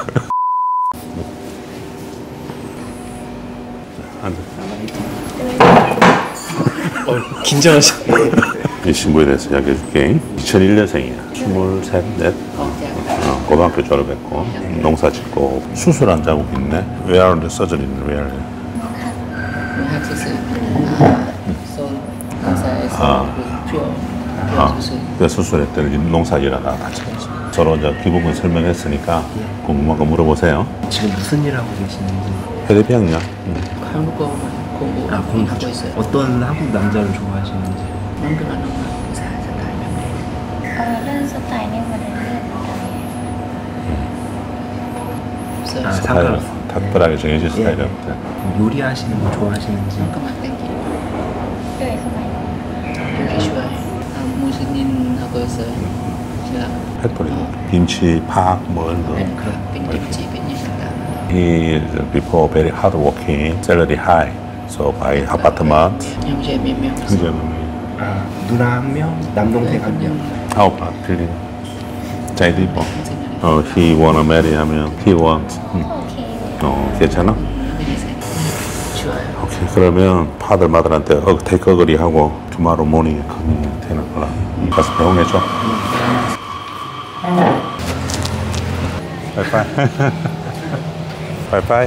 안 돼. 어, 긴장하시네. 이 신부에 대해서 이야기해 줄게. 이천일 년생이야. 스물셋, 넷. 어, 고등학교 졸업했고, 농사 짓고, 수술한 자국 있네. 외아른데 서저리는 외아른. 의학 수술, 아, 손, 가사에서 아. 그 뼈, 뼈 아, 수술. 그 수술했더니 농사 일하다가 다쳤어. 서로 이제 기본은 설명했으니까 궁금한 거 물어보세요. 지금 무슨 일 하고 계시는지. 해대병이야. 응. 한국어만 공부 아, 공부 하고 있어요. 어떤 한국 남자를 좋아하시는지. 남편은 의사 스타일인데. เอ่อเรื่องสไตล์นี่มันเป็นเรื่องอะไร 없어요. 아, 스타일, 상관없어. 특별하게 정해진 예. 스타일이 없대. 요리하시는 거 좋아하시는지. 잠깐만 땡겨. ด้วยสมัยนั้น 요리 좋아해. 아, 무슨 하고 있어요? 제가 햇돌이 김치, 파, 뭐 이런 거. เป็นครับเป็นกิมจิเป็นอย่างต่าง He is before very hard working, salary high. So buy apartment. 형제 몇 명? 형제 아, 누나 한 명, 남동생 한 명. 아홉 번 빌린. 자이도 이뻐. 어, he wanna marry 하면 he wants. 응. 어, 괜찮아? 좋아요. 오케이. 그러면 파들 마들한테 어, 테이크 어그리 하고 tomorrow morning 되는 거라. 가서 배웅해줘. 바이바이. 바이바이.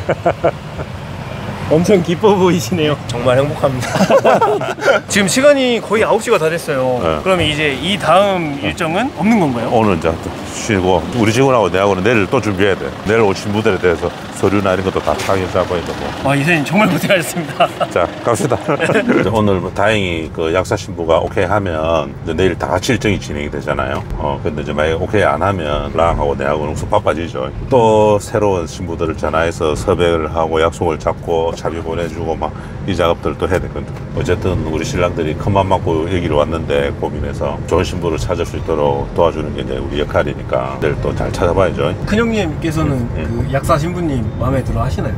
엄청 기뻐 보이시네요. 정말 행복합니다. 지금 시간이 거의 아홉 시가 다 됐어요. 네. 그러면 이제 이 다음 일정은 없는 건가요? 오늘 이제 또 쉬고 우리 직원하고 내하고는 내일 또 준비해야 돼. 내일 올 친구들에 대해서 서류나 이런 것도 다 파악해 잡아야 되고. 와, 이사님 정말 고생하셨습니다. 자, 갑시다. 오늘 뭐 다행히 그 약사 신부가 오케이 하면 이제 내일 다 같이 일정이 진행이 되잖아요. 어, 근데 이제 만약에 오케이 안 하면 랑하고 내하고는 엄청 바빠지죠. 또 새로운 신부들을 전화해서 섭외를 하고 약속을 잡고 차비 보내주고 막 이 작업들을 또 해야 되거든. 어쨌든 우리 신랑들이 큰맘 먹고 여기로 왔는데 고민해서 좋은 신부를 찾을 수 있도록 도와주는 게 이제 우리 역할이니까 내일 또 잘 찾아봐야죠. 큰형님께서는 음. 그 약사 신부님 마음에 들어 하시나요?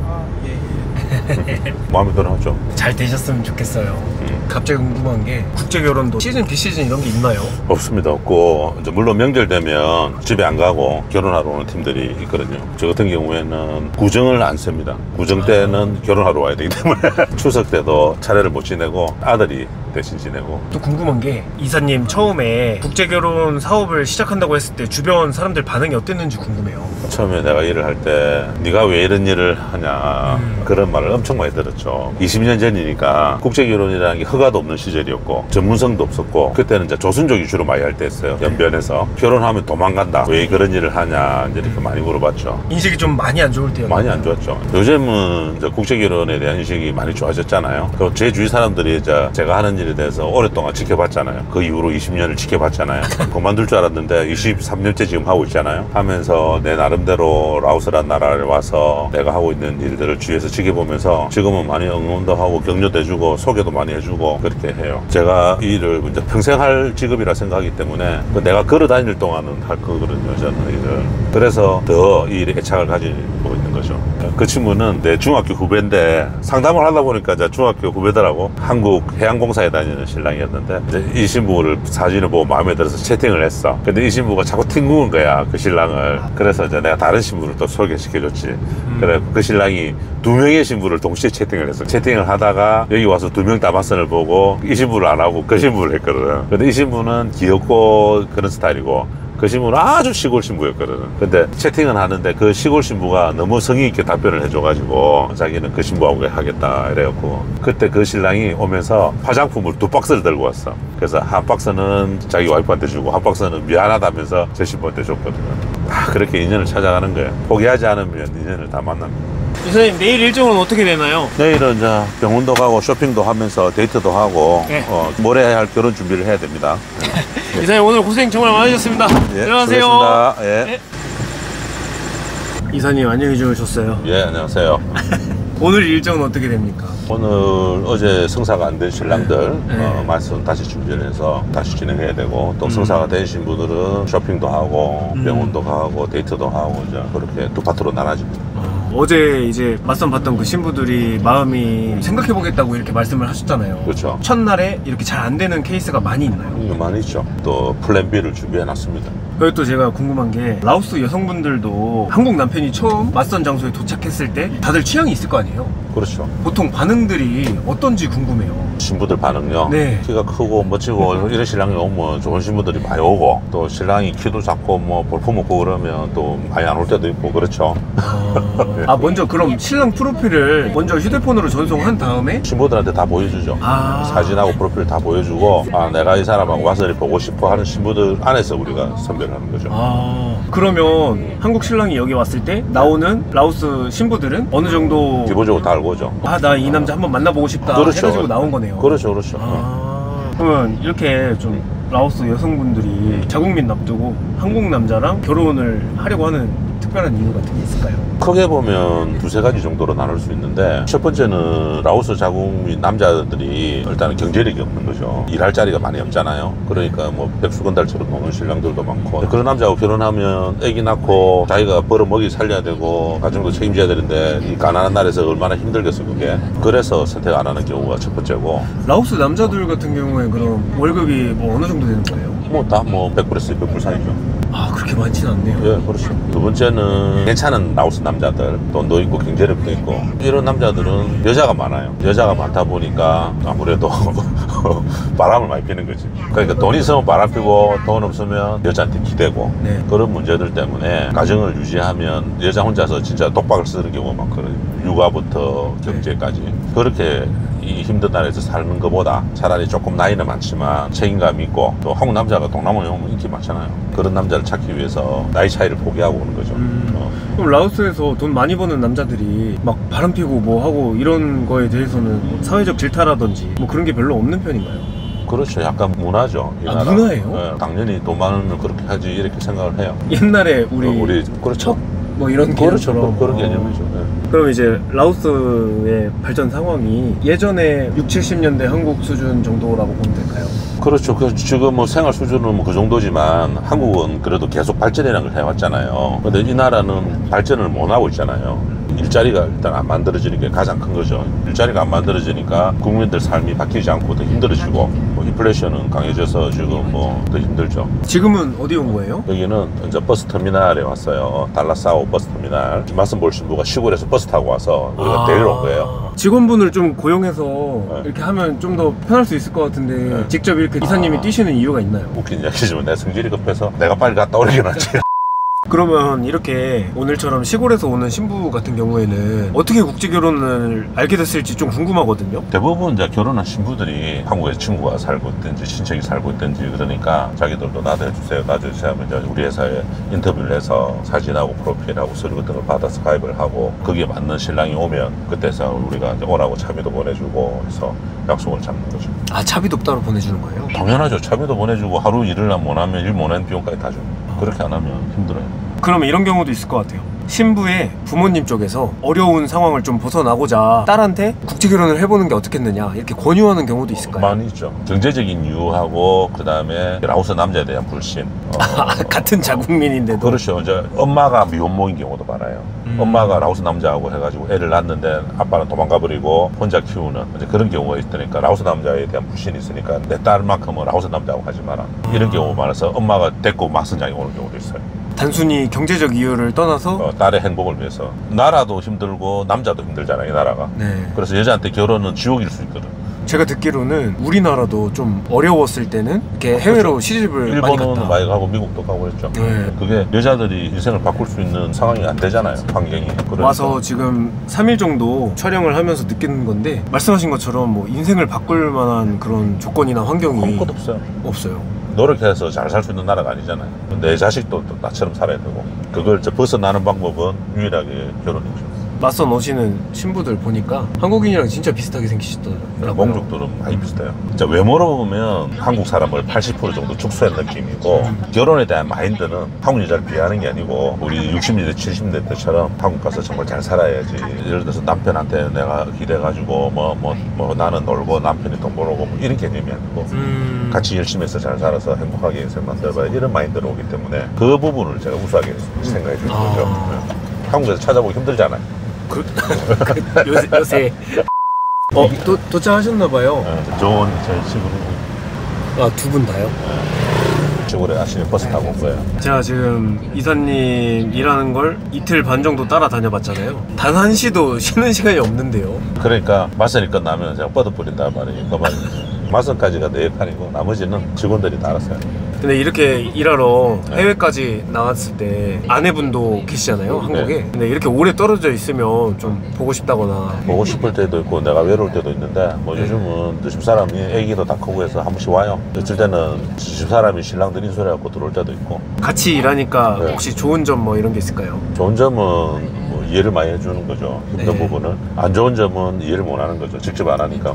마음에 들어 하죠. 잘 되셨으면 좋겠어요. 갑자기 궁금한 게 국제 결혼도 시즌 비시즌 이런 게 있나요? 없습니다. 없고 이제 물론 명절 되면 집에 안 가고 결혼하러 오는 팀들이 있거든요. 저 같은 경우에는 구정을 안 씁니다. 구정 때는 결혼하러 와야 되기 때문에 추석 때도 차례를 못 지내고 아들이 대신 지내고. 또 궁금한 게 이사님 처음에 국제 결혼 사업을 시작한다고 했을 때 주변 사람들 반응이 어땠는지 궁금해요. 처음에 내가 일을 할 때 네가 왜 이런 일을 하냐 음. 그런 말을 엄청 많이 들었죠. 이십 년 전이니까 국제 결혼이라는 게 허가도 없는 시절이었고 전문성도 없었고 그때는 이제 조선족이 주로 많이 할 때였어요. 연변에서 결혼하면 도망간다 왜 그런 일을 하냐 이제 이렇게 많이 물어봤죠. 인식이 좀 많이 안 좋을 때요. 많이 안 좋았죠. 요즘은 이제 국제 결혼에 대한 인식이 많이 좋아졌잖아요. 그리고 제 주위 사람들이 이제 제가 하는 일에 대해서 오랫동안 지켜봤잖아요. 그 이후로 이십 년을 지켜봤잖아요. 그만둘 줄 알았는데 이십삼 년째 지금 하고 있잖아요. 하면서 내 나름대로 라오스란 나라를 와서 내가 하고 있는 일들을 주위에서 지켜보면서 지금은 많이 응원도 하고 격려도 해주고 소개도 많이 해주고 그렇게 해요. 제가 이 일을 이제 평생 할 직업이라 생각하기 때문에 내가 걸어 다닐 동안은 할 거거든요. 저는 일을. 그래서 더 이 일에 애착을 가지고 있는 거죠. 그 친구는 내 중학교 후배인데 상담을 하다 보니까 이제 중학교 후배들하고 한국 해양공사에 다니는 신랑이었는데 이제 이 신부를 사진을 보고 마음에 들어서 채팅을 했어. 근데 이 신부가 자꾸 튕구는 거야 그 신랑을. 그래서 이제 내가 다른 신부를 또 소개시켜줬지. 음. 그래 그 신랑이 두 명의 신부를 동시에 채팅을 했어. 채팅을 하다가 여기 와서 두 명 다마선을 보고 이 신부를 안 하고 그 신부를 했거든. 근데 이 신부는 귀엽고 그런 스타일이고 그 신부는 아주 시골 신부였거든. 근데 채팅은 하는데 그 시골 신부가 너무 성의 있게 답변을 해줘가지고 자기는 그 신부하고 하겠다 이래갖고 그때 그 신랑이 오면서 화장품을 두 박스를 들고 왔어. 그래서 한 박스는 자기 와이프한테 주고 한 박스는 미안하다면서 제 신부한테 줬거든. 아, 그렇게 인연을 찾아가는 거예요. 포기하지 않으면 인연을 다 만납니다. 이사님 내일 일정은 어떻게 되나요? 내일은 이제 병원도 가고 쇼핑도 하면서 데이트도 하고 네. 어, 모레 할 결혼 준비를 해야 됩니다. 네. 이사님 오늘 고생 정말 많으셨습니다. 예, 안녕하세요. 수고했습니다. 예. 네. 이사님 안녕히 주무셨어요. 예, 안녕하세요. 오늘 일정은 어떻게 됩니까? 오늘 어제 성사가 안 된 신랑들 네. 어, 말씀 다시 준비를 해서 다시 진행해야 되고 또 성사가 된 신부들은 쇼핑도 하고 음. 병원도 가고 데이트도 하고 이제 그렇게 두 파트로 나눠집니다. 어제 이제 맞선 봤던 그 신부들이 마음이 생각해보겠다고 이렇게 말씀을 하셨잖아요. 그렇죠. 첫날에 이렇게 잘 안 되는 케이스가 많이 있나요? 음, 많이 있죠. 또 플랜 B를 준비해 놨습니다. 그리고 또 제가 궁금한 게 라오스 여성분들도 한국 남편이 처음 맞선 장소에 도착했을 때 다들 취향이 있을 거 아니에요? 그렇죠. 보통 반응들이 어떤지 궁금해요. 신부들 반응요. 네. 키가 크고 멋지고 이런 신랑이 오면 좋은 신부들이 많이 오고 또 신랑이 키도 작고 뭐 볼품 없고 그러면 또 많이 안 올 때도 있고 그렇죠. 아 먼저 그럼 신랑 프로필을 먼저 휴대폰으로 전송한 다음에 신부들한테 다 보여주죠. 아. 사진하고 프로필 다 보여주고 아 내가 이 사람하고 와서 보고 싶어 하는 신부들 안에서 우리가 선별을 하는 거죠. 아 그러면 한국 신랑이 여기 왔을 때 나오는 라오스 신부들은 어느 정도 기본적으로 다 알고 오죠. 아 나 이 남자 한번 만나보고 싶다 그렇죠. 해가지고 나온 거네요. 그렇죠, 그렇죠. 아, 그러면 이렇게 좀 라오스 여성분들이 자국민 납두고 한국 남자랑 결혼을 하려고 하는 특별한 이유 같은 게 있을까요? 크게 보면 두세 가지 정도로 나눌 수 있는데 첫 번째는 라오스 자국민 남자들이 일단은 경제력이 없는 거죠. 일할 자리가 많이 없잖아요. 그러니까 뭐 백수건달처럼 노는 신랑들도 많고 그런 남자하고 결혼하면 애기 낳고 자기가 벌어먹이 살려야 되고 가정도 책임져야 되는데 이 가난한 나라에서 얼마나 힘들겠어 그게. 그래서 선택 안 하는 경우가 첫 번째고 라오스 남자들 같은 경우에 그럼 월급이 뭐 어느 정도 되는 거예요? 뭐 다 뭐 백 불에서 이백 불 사이죠. 아 그렇게 많지는 않네요. 예, 그렇죠. 두 번째는 괜찮은 라오스 남자들, 돈도 있고 경제력도 있고 이런 남자들은 여자가 많아요. 여자가 많다 보니까 아무래도 바람을 많이 피는 거지. 그러니까 돈 있으면 바람 피고 돈 없으면 여자한테 기대고 네. 그런 문제들 때문에 가정을 유지하면 여자 혼자서 진짜 독박을 쓰는 경우가 많거든요. 육아부터 경제까지. 그렇게 이 힘든 나라에서 사는 것보다 차라리 조금 나이는 많지만 책임감 있고 또 한국 남자가 동남아에 오면 인기 많잖아요. 그런 남자를 찾기 위해서 나이 차이를 포기하고 오는 거죠. 음. 어. 그럼 라오스에서 돈 많이 버는 남자들이 막 바람 피고 뭐 하고 이런 거에 대해서는 뭐 사회적 질타라든지 뭐 그런 게 별로 없는 편인가요? 그렇죠. 약간 문화죠. 이 아, 나라. 문화예요? 예, 당연히 돈 많으면 그렇게 하지 이렇게 생각을 해요. 옛날에 우리, 어, 우리 그렇죠. 뭐 이런 그렇죠. 개념처럼. 그런 어. 개념이죠. 예. 그럼 이제 라오스의 발전 상황이 예전에 육십, 칠십 년대 한국 수준 정도라고 보면 될까요? 그렇죠. 그 지금 뭐 생활 수준은 뭐 그 정도지만 한국은 그래도 계속 발전이라는 걸 해왔잖아요. 근데 이 나라는 발전을 못 하고 있잖아요. 일자리가 일단 안 만들어지는 게 가장 큰 거죠. 일자리가 안 만들어지니까 국민들 삶이 바뀌지 않고 더 힘들어지고 뭐 인플레이션은 강해져서 지금 뭐 더 힘들죠. 지금은 어디 온 거예요? 여기는 이제 버스 터미널에 왔어요. 달라사오 버스 터미널. 말씀볼 신부가 시골에서 버스 타고 와서 우리가 아. 데리러 온 거예요. 직원분을 좀 고용해서 네. 이렇게 하면 좀 더 편할 수 있을 것 같은데 네. 직접 이렇게 이사님이 아. 뛰시는 이유가 있나요? 웃긴 이야기지만 내 성질이 급해서 내가 빨리 갔다 오는 게 낫지. 그러면 이렇게 오늘처럼 시골에서 오는 신부 같은 경우에는 어떻게 국제결혼을 알게 됐을지 좀 궁금하거든요. 대부분 이제 결혼한 신부들이 한국에 친구가 살고 있든지 친척이 살고 있든지 그러니까 자기들도 나도 해주세요 나도 해주세요 하면 이제 우리 회사에 인터뷰를 해서 사진하고 프로필하고 서류 같은 걸 받아서 가입을 하고 거기에 맞는 신랑이 오면 그때서 우리가 이제 오라고 차비도 보내주고 해서 약속을 잡는 거죠. 아 차비도 따로 보내주는 거예요? 당연하죠. 차비도 보내주고 하루 일을 못 하면 일 못 하는 비용까지 다 주고 그렇게 안 하면 힘들어요. 그러면 이런 경우도 있을 것 같아요. 신부의 부모님 쪽에서 어려운 상황을 좀 벗어나고자 딸한테 국제결혼을 해보는 게 어떻겠느냐 이렇게 권유하는 경우도 있을까요? 많이 있죠. 경제적인 이유하고 그 다음에 라오스 남자에 대한 불신. 어, 같은 자국민인데도. 그렇죠. 이제 엄마가 미혼모인 경우도 많아요. 음. 엄마가 라오스 남자하고 해가지고 애를 낳았는데 아빠는 도망가버리고 혼자 키우는 이제 그런 경우가 있으니까 라오스 남자에 대한 불신이 있으니까 내 딸만큼은 라오스 남자하고 하지 마라. 이런 경우가 많아서 엄마가 데리고 막선장에 오는 경우도 있어요. 단순히 경제적 이유를 떠나서 어, 딸의 행복을 위해서. 나라도 힘들고 남자도 힘들잖아요, 이 나라가. 네. 그래서 여자한테 결혼은 지옥일 수 있거든. 제가 듣기로는 우리나라도 좀 어려웠을 때는 이렇게 해외로 시집을 많이 일본은 갔다. 많이 가고 미국도 가고 그랬죠. 네. 그게 여자들이 인생을 바꿀 수 있는 상황이 안 되잖아요, 환경이. 그러니까. 와서 지금 삼 일 정도 촬영을 하면서 느끼는 건데 말씀하신 것처럼 뭐 인생을 바꿀 만한 그런 조건이나 환경이 아무것도 없어요. 없어요. 노력해서 잘 살 수 있는 나라가 아니잖아요. 내 자식도 또 나처럼 살아야 되고 그걸 이제 벗어나는 방법은 유일하게 결혼이죠. 맞선 오시는 신부들 보니까 한국인이랑 진짜 비슷하게 생기시더라고요. 몽족들은 많이 비슷해요. 진짜 외모로 보면 한국 사람을 팔십 퍼센트 정도 축소한 느낌이고 결혼에 대한 마인드는 한국 여자를 비하하는 게 아니고 우리 육십 년대 칠십 년대 때처럼 한국 가서 정말 잘 살아야지. 예를 들어서 남편한테 내가 기대가지고 뭐, 뭐, 뭐 나는 놀고 남편이 돈 벌어오고 뭐 이런 개념이 아니고 음... 같이 열심히 해서 잘 살아서 행복하게 인생 만들어봐야 이런 마인드로 오기 때문에 그 부분을 제가 우수하게 생각해 주는 아... 거죠. 네. 한국에서 찾아보기 힘들잖아요. 그, 요새, 요새. 어, 도, 도착하셨나봐요. 네, 좋은 제 친구는 아, 두 분 다요? 시골에 아침에 버스 타고 온 거예요. 제가 지금 이사님 일하는 걸 이틀 반 정도 따라다녀봤잖아요. 단 한 시도 쉬는 시간이 없는데요. 그러니까 마선이 끝나면 제가 뻗어버린단 말이에요. 그 말이에요. 마선까지가 내 역할이고 나머지는 직원들이 다 알아서 해요. 근데 이렇게 일하러 해외까지 나갔을 때 아내분도 계시잖아요, 한국에. 네. 근데 이렇게 오래 떨어져 있으면 좀 보고 싶다거나. 보고 싶을 때도 있고 내가 외로울 때도 있는데 뭐 네. 요즘은 집사람이 애기도 다 크고 해서 한 번씩 와요. 어쩔 때는 집사람이 신랑들 인수를 해갖고 들어올 때도 있고. 같이 일하니까 네. 혹시 좋은 점 뭐 이런 게 있을까요? 좋은 점은 뭐 이해를 많이 해주는 거죠. 힘든 네. 부분은. 안 좋은 점은 이해를 못 하는 거죠. 직접 안 하니까.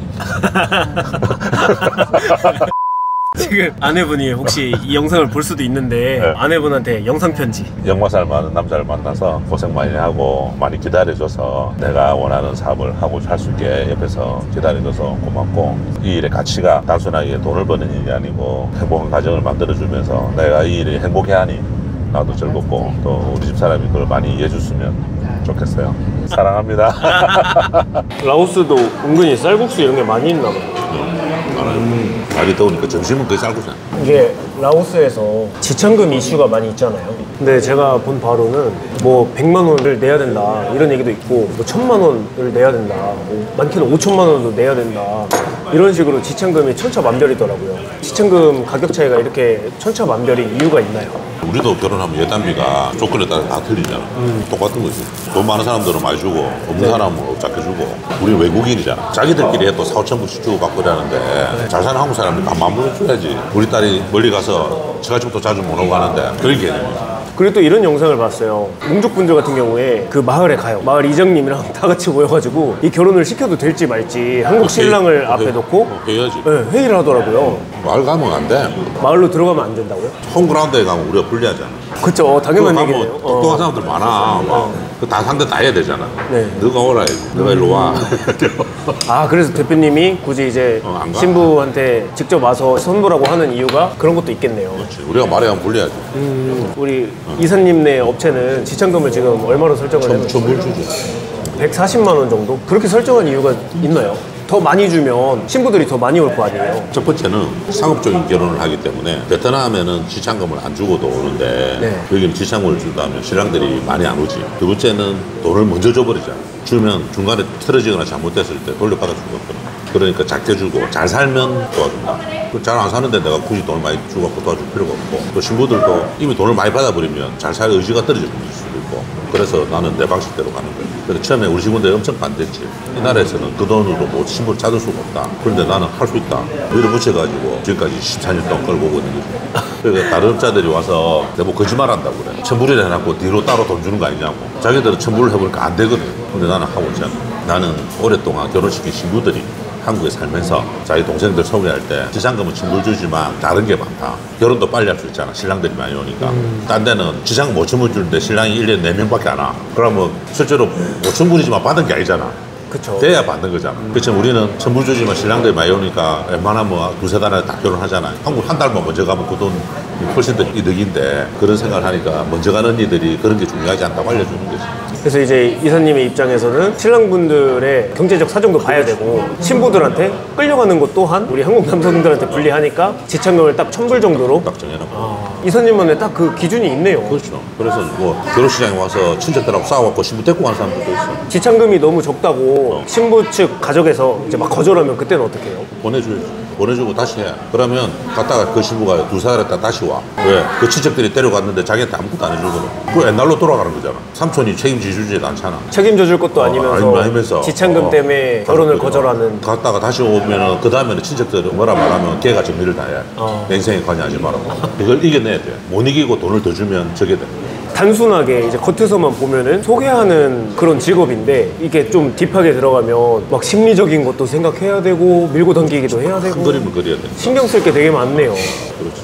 지금 아내분이 혹시 이 영상을 볼 수도 있는데 네. 아내분한테 영상 편지. 역마살 많은 남자를 만나서 고생 많이 하고 많이 기다려줘서 내가 원하는 사업을 하고 할 수 있게 옆에서 기다려줘서 고맙고 이 일의 가치가 단순하게 돈을 버는 일이 아니고 행복한 가정을 만들어주면서 내가 이 일이 행복해하니 나도 즐겁고 또 우리 집사람이 그걸 많이 이해해줬으면 좋겠어요. 사랑합니다. 라오스도 은근히 쌀국수 이런 게 많이 있나 봐요. 음. 날이 더우니까 점심은 거의 쌀고 자. 이게 라오스에서 지참금 이슈가 많이 있잖아요. 근데 제가 본 바로는 뭐 백만 원을 내야 된다 이런 얘기도 있고 뭐 천만 원을 내야 된다, 뭐 많게는 오천만 원도 내야 된다 이런 식으로 지참금이 천차만별이더라고요. 지참금 가격 차이가 이렇게 천차만별인 이유가 있나요? 우리도 결혼하면 예단비가 조건에 따라 다 틀리잖아. 음. 똑같은 거지. 돈 많은 사람들은 많이 주고 없는 네. 사람은 작게 주고. 우리 외국인이잖아. 자기들끼리 해도 사오천 불씩 주고 받고 이러는데 네. 잘 사는 한국 사람들이 만 불을 줘야지. 우리 딸이 멀리 가서 처갓집도 자주 못 오고 하는데 그런 개념이지. 그리고 또 이런 영상을 봤어요. 몽족분들 같은 경우에 그 마을에 가요. 마을 이장님이랑 다 같이 모여가지고 이 결혼을 시켜도 될지 말지 한국 신랑을 회의, 앞에 회의, 놓고 회의하지. 네, 회의를 하더라고요. 마을 가면 안 돼. 마을로 들어가면 안 된다고요? 홈그라운드에 가면 우리가 불리하잖아. 그쵸, 당연한 얘기네요. 똑똑한 어. 사람들 많아. 그 다 상대 다 해야 되잖아. 네. 너가 오라. 너가 일로 와. 아, 그래서 대표님이 굳이 이제 어, 안 가. 신부한테 직접 와서 선보라고 하는 이유가 그런 것도 있겠네요. 그렇지. 우리가 말해가면 불리하지. 음, 우리 어. 이사님네 업체는 지참금을 지금 얼마로 설정을 해놓은 천불 주죠. 백사십만 원 정도? 그렇게 설정한 이유가 있나요? 더 많이 주면 신부들이 더 많이 올 거 아니에요? 첫 번째는 상업적인 결혼을 하기 때문에 베트남에는 지참금을 안 주고도 오는데 네. 여기는 지참금을 준다면 신랑들이 많이 안 오지. 두 번째는 돈을 먼저 줘버리잖아. 주면 중간에 틀어지거나 잘못됐을 때 돌려받아 줄 거거든. 그러니까 작게 주고 잘 살면 도와준다. 잘 안 사는데 내가 굳이 돈을 많이 주고 도와줄 필요가 없고 또 신부들도 이미 돈을 많이 받아버리면 잘 살 의지가 떨어질 수도 있고 그래서 나는 내 방식대로 가는 거야. 그래서 처음에 우리 신부들이 엄청 반대했지. 이 나라에서는 그 돈으로 뭐 신부를 찾을 수가 없다. 그런데 나는 할 수 있다. 의를 붙여가지고 지금까지 십사 년 동안 끌고 오고 있는 거지. 그러니까 다른 업자들이 와서 내가 뭐 거짓말 한다고 그래. 천불을 해놨고 뒤로 따로 돈 주는 거 아니냐고. 자기들은 천불을 해보니까 안 되거든. 근데 나는 하고 있잖아. 나는 오랫동안 결혼시킨 신부들이 한국에 살면서 자기 동생들 소개할 때 지참금은 천불 주지만 다른 게 많다. 결혼도 빨리 할 수 있잖아. 신랑들이 많이 오니까. 음. 딴 데는 지참금 오천 불 주는데 신랑이 일 년에 네 명밖에 안 와. 그러면 실제로 오천 불이지만 받은 게 아니잖아. 그쵸. 돼야 받는 거잖아. 음. 그렇지 우리는 천불 주지만 신랑들이 많이 오니까 웬만하면 두세 달에 다 결혼하잖아. 한국 한 달만 먼저 가면 그 돈 훨씬 더 이득인데 그런 생각을 하니까 먼저 가는 언니들이 그런 게 중요하지 않다고 알려주는 거지. 그래서 이제 이사님의 입장에서는 신랑분들의 경제적 사정도 봐야 되고 신부들한테 끌려가는 것 또한 우리 한국 남성들한테 불리하니까 지참금을 딱 천불 정도로 딱 정해놓고. 아, 이사님만의 딱 그 기준이 있네요. 그렇죠. 그래서 뭐 결혼식장에 와서 친척들하고 싸워갖고 신부 데리고 가는 사람들도 있어. 지참금이 너무 적다고 어. 신부 측 가족에서 이제 막 거절하면 그때는 어떻게 해요? 보내줘야지. 보내주고 다시 해. 그러면 갔다가 그 신부가 두 살 했다 다시 와. 왜? 그 친척들이 데려갔는데 자기한테 아무것도 안 해주거든. 그 옛날로 돌아가는 거잖아. 삼촌이 책임지주지도 않잖아. 책임져 줄 것도 아니면서, 어, 아니면서 지참금 어, 때문에 결혼을 거절하는. 갔다가 다시 오면은 그 다음에는 친척들이 뭐라 말하면 걔가 정리를 다 해. 어. 내 인생에 관여하지 말라고. 그걸 이겨내야 돼. 못 이기고 돈을 더 주면 저게 돼. 단순하게 이제 겉에서만 보면은 소개하는 그런 직업인데 이게 좀 딥하게 들어가면 막 심리적인 것도 생각해야 되고 밀고 당기기도 해야 되고 큰 그림을 그려야 돼. 신경 쓸 게 되게 많네요. 그렇지.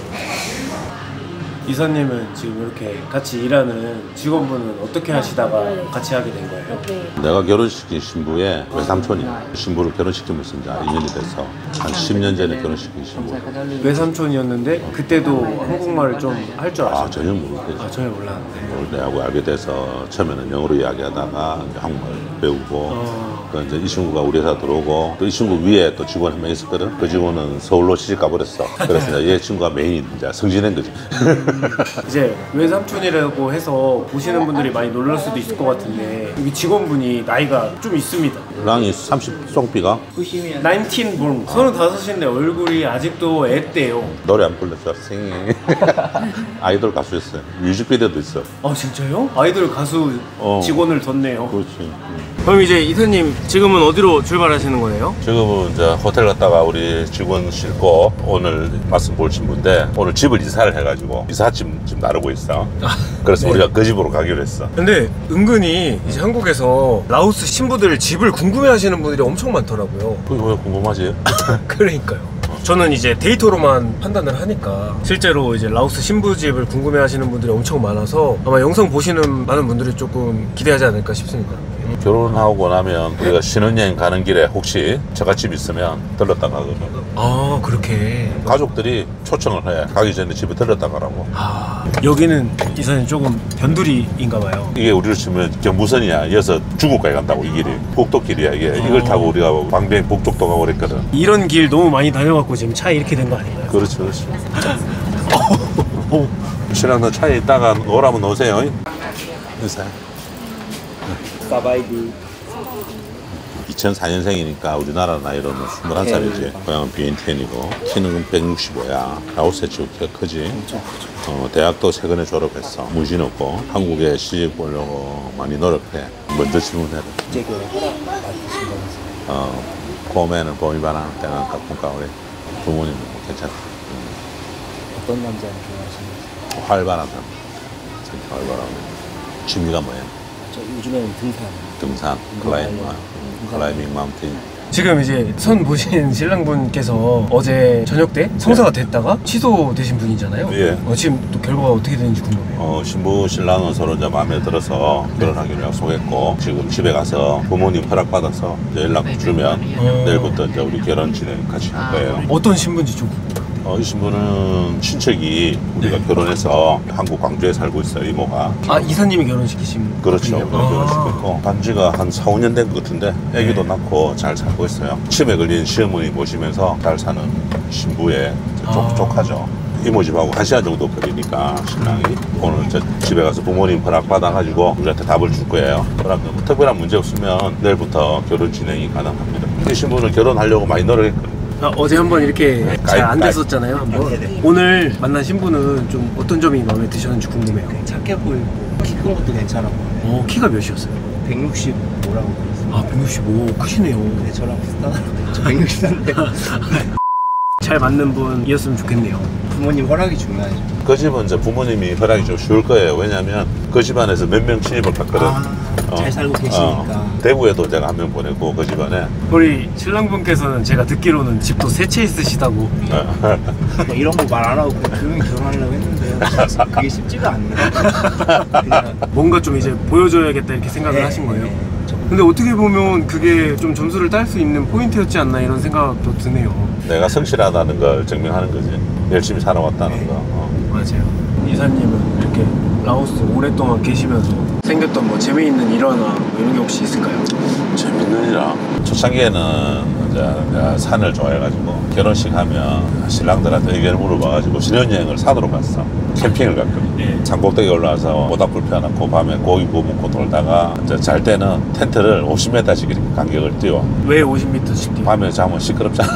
이사님은 지금 이렇게 같이 일하는 직원분은 어떻게 하시다가 같이 하게 된 거예요? 내가 결혼시킨 신부의 외삼촌이야. 신부를 결혼시키면서 이제 인연이 돼서 한 십 년 전에 결혼시킨 신부. 외삼촌이었는데 그때도 한국말을 좀 할 줄 아셨어요? 아 전혀 모르겠지. 아, 전혀 몰랐는데. 내하고 알게 돼서 처음에는 영어로 이야기하다가 이제 한국말 배우고 어. 그 이제 이 친구가 우리 회사 들어오고 또 이 친구 위에 또 직원 한 명 있었거든. 그 직원은 서울로 시집 가버렸어. 그래서 이제 얘 친구가 메인 이제 승진한 거지. 이제 외삼촌이라고 해서 보시는 분들이 많이 놀랄 수도 있을 것 같은데 여기 직원분이 나이가 좀 있습니다. 랑이 삼십 송비가 나인틴 본 서른다섯인데 얼굴이 아직도 애때요. 노래 안 불렀어. 싱 아이돌 가수였어요. 뮤직비디오도 있어. 아 진짜요? 아이돌 가수 어. 직원을 뒀네요. 그렇지. 그럼 이제 이사님 지금은 어디로 출발하시는 거예요? 지금은 이제 호텔 갔다가 우리 직원 싣고 오늘 말씀 볼 친구인데 오늘 집을 이사를 해가지고 이사집 지금 나르고 있어. 그래서 네. 우리가 그 집으로 가기로 했어. 근데 은근히 이제 한국에서 라오스 신부들 집을 궁금해하시는 분들이 엄청 많더라고요. 그게 왜 궁금하지? 그러니까요. 저는 이제 데이터로만 판단을 하니까 실제로 이제 라오스 신부집을 궁금해하시는 분들이 엄청 많아서 아마 영상 보시는 많은 분들이 조금 기대하지 않을까 싶습니다. 결혼하고 나면 우리가 신혼여행 가는 길에 혹시 처갓집 있으면 들렀다 가거든. 아 그렇게 가족들이 초청을 해. 가기 전에 집에 들렀다 가라고. 아 여기는 이사님 조금 변두리인가 봐요. 이게 우리로 치면 경부선이야. 이어서 중국까지 간다고 이 길이. 국도길이야 이게. 이걸 타고 우리가 방배행 북쪽도 가고 그랬거든. 이런 길 너무 많이 다녀갖고 지금 차에 이렇게 된 거 아닌가요? 그렇죠, 그렇죠. 신랑 너 차에 있다가 오라면 오세요. 인사해. 사바이디. 이천사 년생이니까 우리나라 나이로는 스물한 살이지. 고향은 비엔티엔이고 키는 백육십오야. 라오스에 지금 키가 크지. 어, 대학도 최근에 졸업했어. 무진없고 한국에 시집 보려고 많이 노력해. 먼저 질문해라. 어, 봄에는 봄이 바람 때는 가끔가 우리 부모님 괜찮다. 어떤 남자를 좋아하시는지? 활발한 사람. 진짜 활발하고. 취미가 뭐야? 저 요즘에는 등산. 등산, 클라이밍, 클라이밍 마운틴. 지금 이제 선 보신 신랑분께서 어제 저녁 때 성사가 됐다가 취소되신 분이잖아요. 예. 어, 지금 또 결과가 어떻게 되는지 궁금해요. 어, 신부 신랑은 서로 이제 마음에 들어서 결혼하기로 약속했고 지금 집에 가서 부모님 허락받아서 이제 연락 주면 어. 내일부터 이제 우리 결혼 진행 같이 할 거예요. 어떤 신분인지 좀 궁금해요. 어, 이 신부는 친척이 우리가 결혼해서 한국 광주에 살고 있어요. 이모가. 아 이사님이 결혼시키신 그렇죠. 분이요? 결혼시켰고 반지가 한 사, 오 년 된 것 같은데 아기도 낳고 잘 살고 있어요. 치매 걸린 시어머니 모시면서 잘 사는 신부의 쪽, 아. 쪽하죠. 이모 집하고 한 시간 정도 거리니까 신랑이 오늘 저 집에 가서 부모님 허락 받아가지고 우리한테 답을 줄 거예요. 허락, 특별한 문제 없으면 내일부터 결혼 진행이 가능합니다. 이 신부는 결혼하려고 많이 노력했거든요. 아, 어제 한번 이렇게 잘 안 가입, 됐었잖아요. 한번. 오늘 만난 신부는 좀 어떤 점이 마음에 드셨는지 궁금해요. 착해 보이고 키 큰 것도 괜찮아 보여요. 어, 키가 몇이었어요? 백육십오라고 그랬어요. 아, 백육십오. 크시네요. 네, 저랑 비슷하더라고요. 저 백육십삼인데. 잘 맞는 분이었으면 좋겠네요. 부모님 허락이 중요하죠. 그 집은 이제 부모님이 허락이 좀 쉬울 거예요. 왜냐하면 그 집안에서 몇 명 친입을 갔거든. 아, 잘 살고 계시니까. 어, 대구에도 제가 한 명 보내고 그 집안에. 우리 신랑분께서는 제가 듣기로는 집도 세 채 있으시다고. 뭐 이런 거 말 안 하고 그냥 조용히 결혼하려고 했는데요. 그게 쉽지가 않네요. 그냥 뭔가 좀 이제 보여줘야겠다 이렇게 생각을 네, 하신 거예요. 네, 저- 근데 어떻게 보면 그게 좀 점수를 딸 수 있는 포인트였지 않나 이런 생각도 드네요. 내가 성실하다는 걸 증명하는 거지. 열심히 살아왔다는 거. 어. 맞아요. 이사님은 이렇게 라오스 오랫동안 계시면서 생겼던 뭐 재미있는 일화나 뭐 이런 게 혹시 있을까요? 재밌는 일이라. 초창기에는 이제 내가 산을 좋아해가지고 결혼식 하면 신랑들한테 의견을 물어봐가지고 신혼여행을 산으로 갔어. 캠핑을 갔거든. 네. 산꼭대기 올라와서 모닥불 펴놓고 밤에 고기 구워 먹고 돌다가 이제 잘 때는 텐트를 오십 미터씩 이렇게 간격을 띄워. 왜 오십 미터씩 뛰어? 밤에 자면 시끄럽잖아.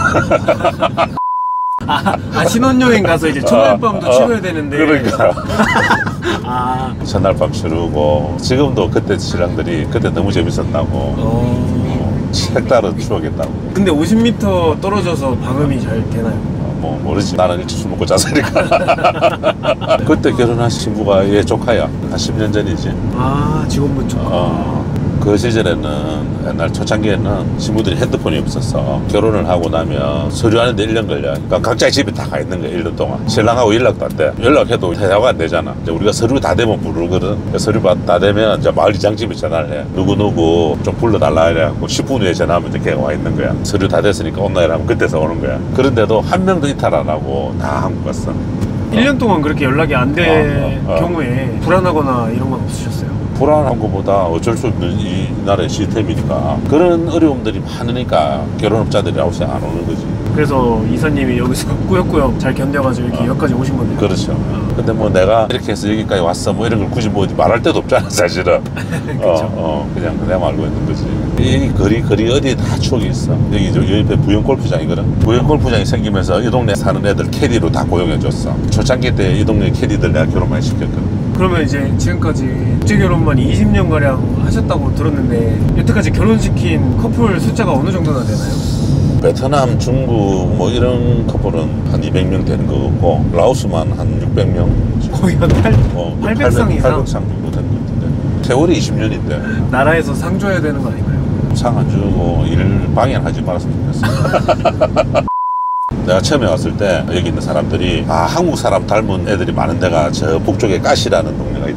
아, 아 신혼여행 가서 이제 첫날 밤도 어, 치러야 되는데. 그러니까. 아. 첫날 밤 치르고 지금도 그때 신랑들이 그때 너무 재밌었다고. 어. 색다른 추억이었다고. 근데 오십 미터 떨어져서 방음이 잘 되나요? 어, 뭐 모르지. 나는 일찍 술 먹고 잤으니까. 그때 결혼하신 친구가 얘 조카야. 한 십 년 전이지. 아 직원분 쪽. 어, 그 시절에는 옛날 초창기에는 친구들이 핸드폰이 없었어. 결혼을 하고 나면 서류하는데 일 년 걸려. 그러니까 각자 집에 다 가 있는 거야. 일 년 동안. 신랑하고 연락도 안 돼. 연락해도 대화가 안 되잖아. 이제 우리가 서류 다 되면 부르거든. 서류 다 되면 이제 마을 이장집에 전화를 해. 누구누구 좀 불러달라 이래갖고 십 분 후에 전화하면 이제 걔가 와 있는 거야. 서류 다 됐으니까 온나 이러면 그때서 오는 거야. 그런데도 한 명도 이탈 안 하고 다 한국 갔어. 일 년 동안 그렇게 연락이 안 될 어, 어, 어. 경우에 불안하거나 이런 건 없으셨어요? 불안한 것보다 어쩔 수 없는 이 나라의 시스템이니까 그런 어려움들이 많으니까 결혼업자들이 아웃에 안 오는 거지. 그래서 이사님이 여기서 꾸역꾸역 잘 견뎌가지고 이렇게 여기까지 오신 건데요. 그렇죠. 근데 뭐 내가 이렇게 해서 여기까지 왔어 뭐 이런 걸 굳이 뭐 말할 데도 없잖아 사실은. 어, 어, 그냥 내가 알고 있는 거지. 이 거리 거리 어디에 다 추억이 있어. 여기 저 옆에 부영 골프장이거든. 부영 골프장이 생기면서 이 동네 사는 애들 캐디로 다 고용해줬어. 초창기 때 이 동네 캐디들 내가 결혼 많이 시켰거든. 그러면 이제 지금까지 국제 결혼만 이십 년 가량 하셨다고 들었는데 여태까지 결혼시킨 커플 숫자가 어느 정도나 되나요? 베트남, 중국 뭐 이런 커플은 한 이백 명 되는 거 같고 라오스만 한 육백 명. 거의 한 팔, 어, 팔백 상 이상? 팔백 상 정도 되는 것 같은데. 세월이 이십 년인데 나라에서 상 줘야 되는 거 아닌가요? 상 안 주고 일 방해하지 말았으면 좋겠어. 내가 처음에 왔을 때 여기 있는 사람들이 아 한국 사람 닮은 애들이 많은 데가 저 북쪽에 까시라는 동네가 있다고.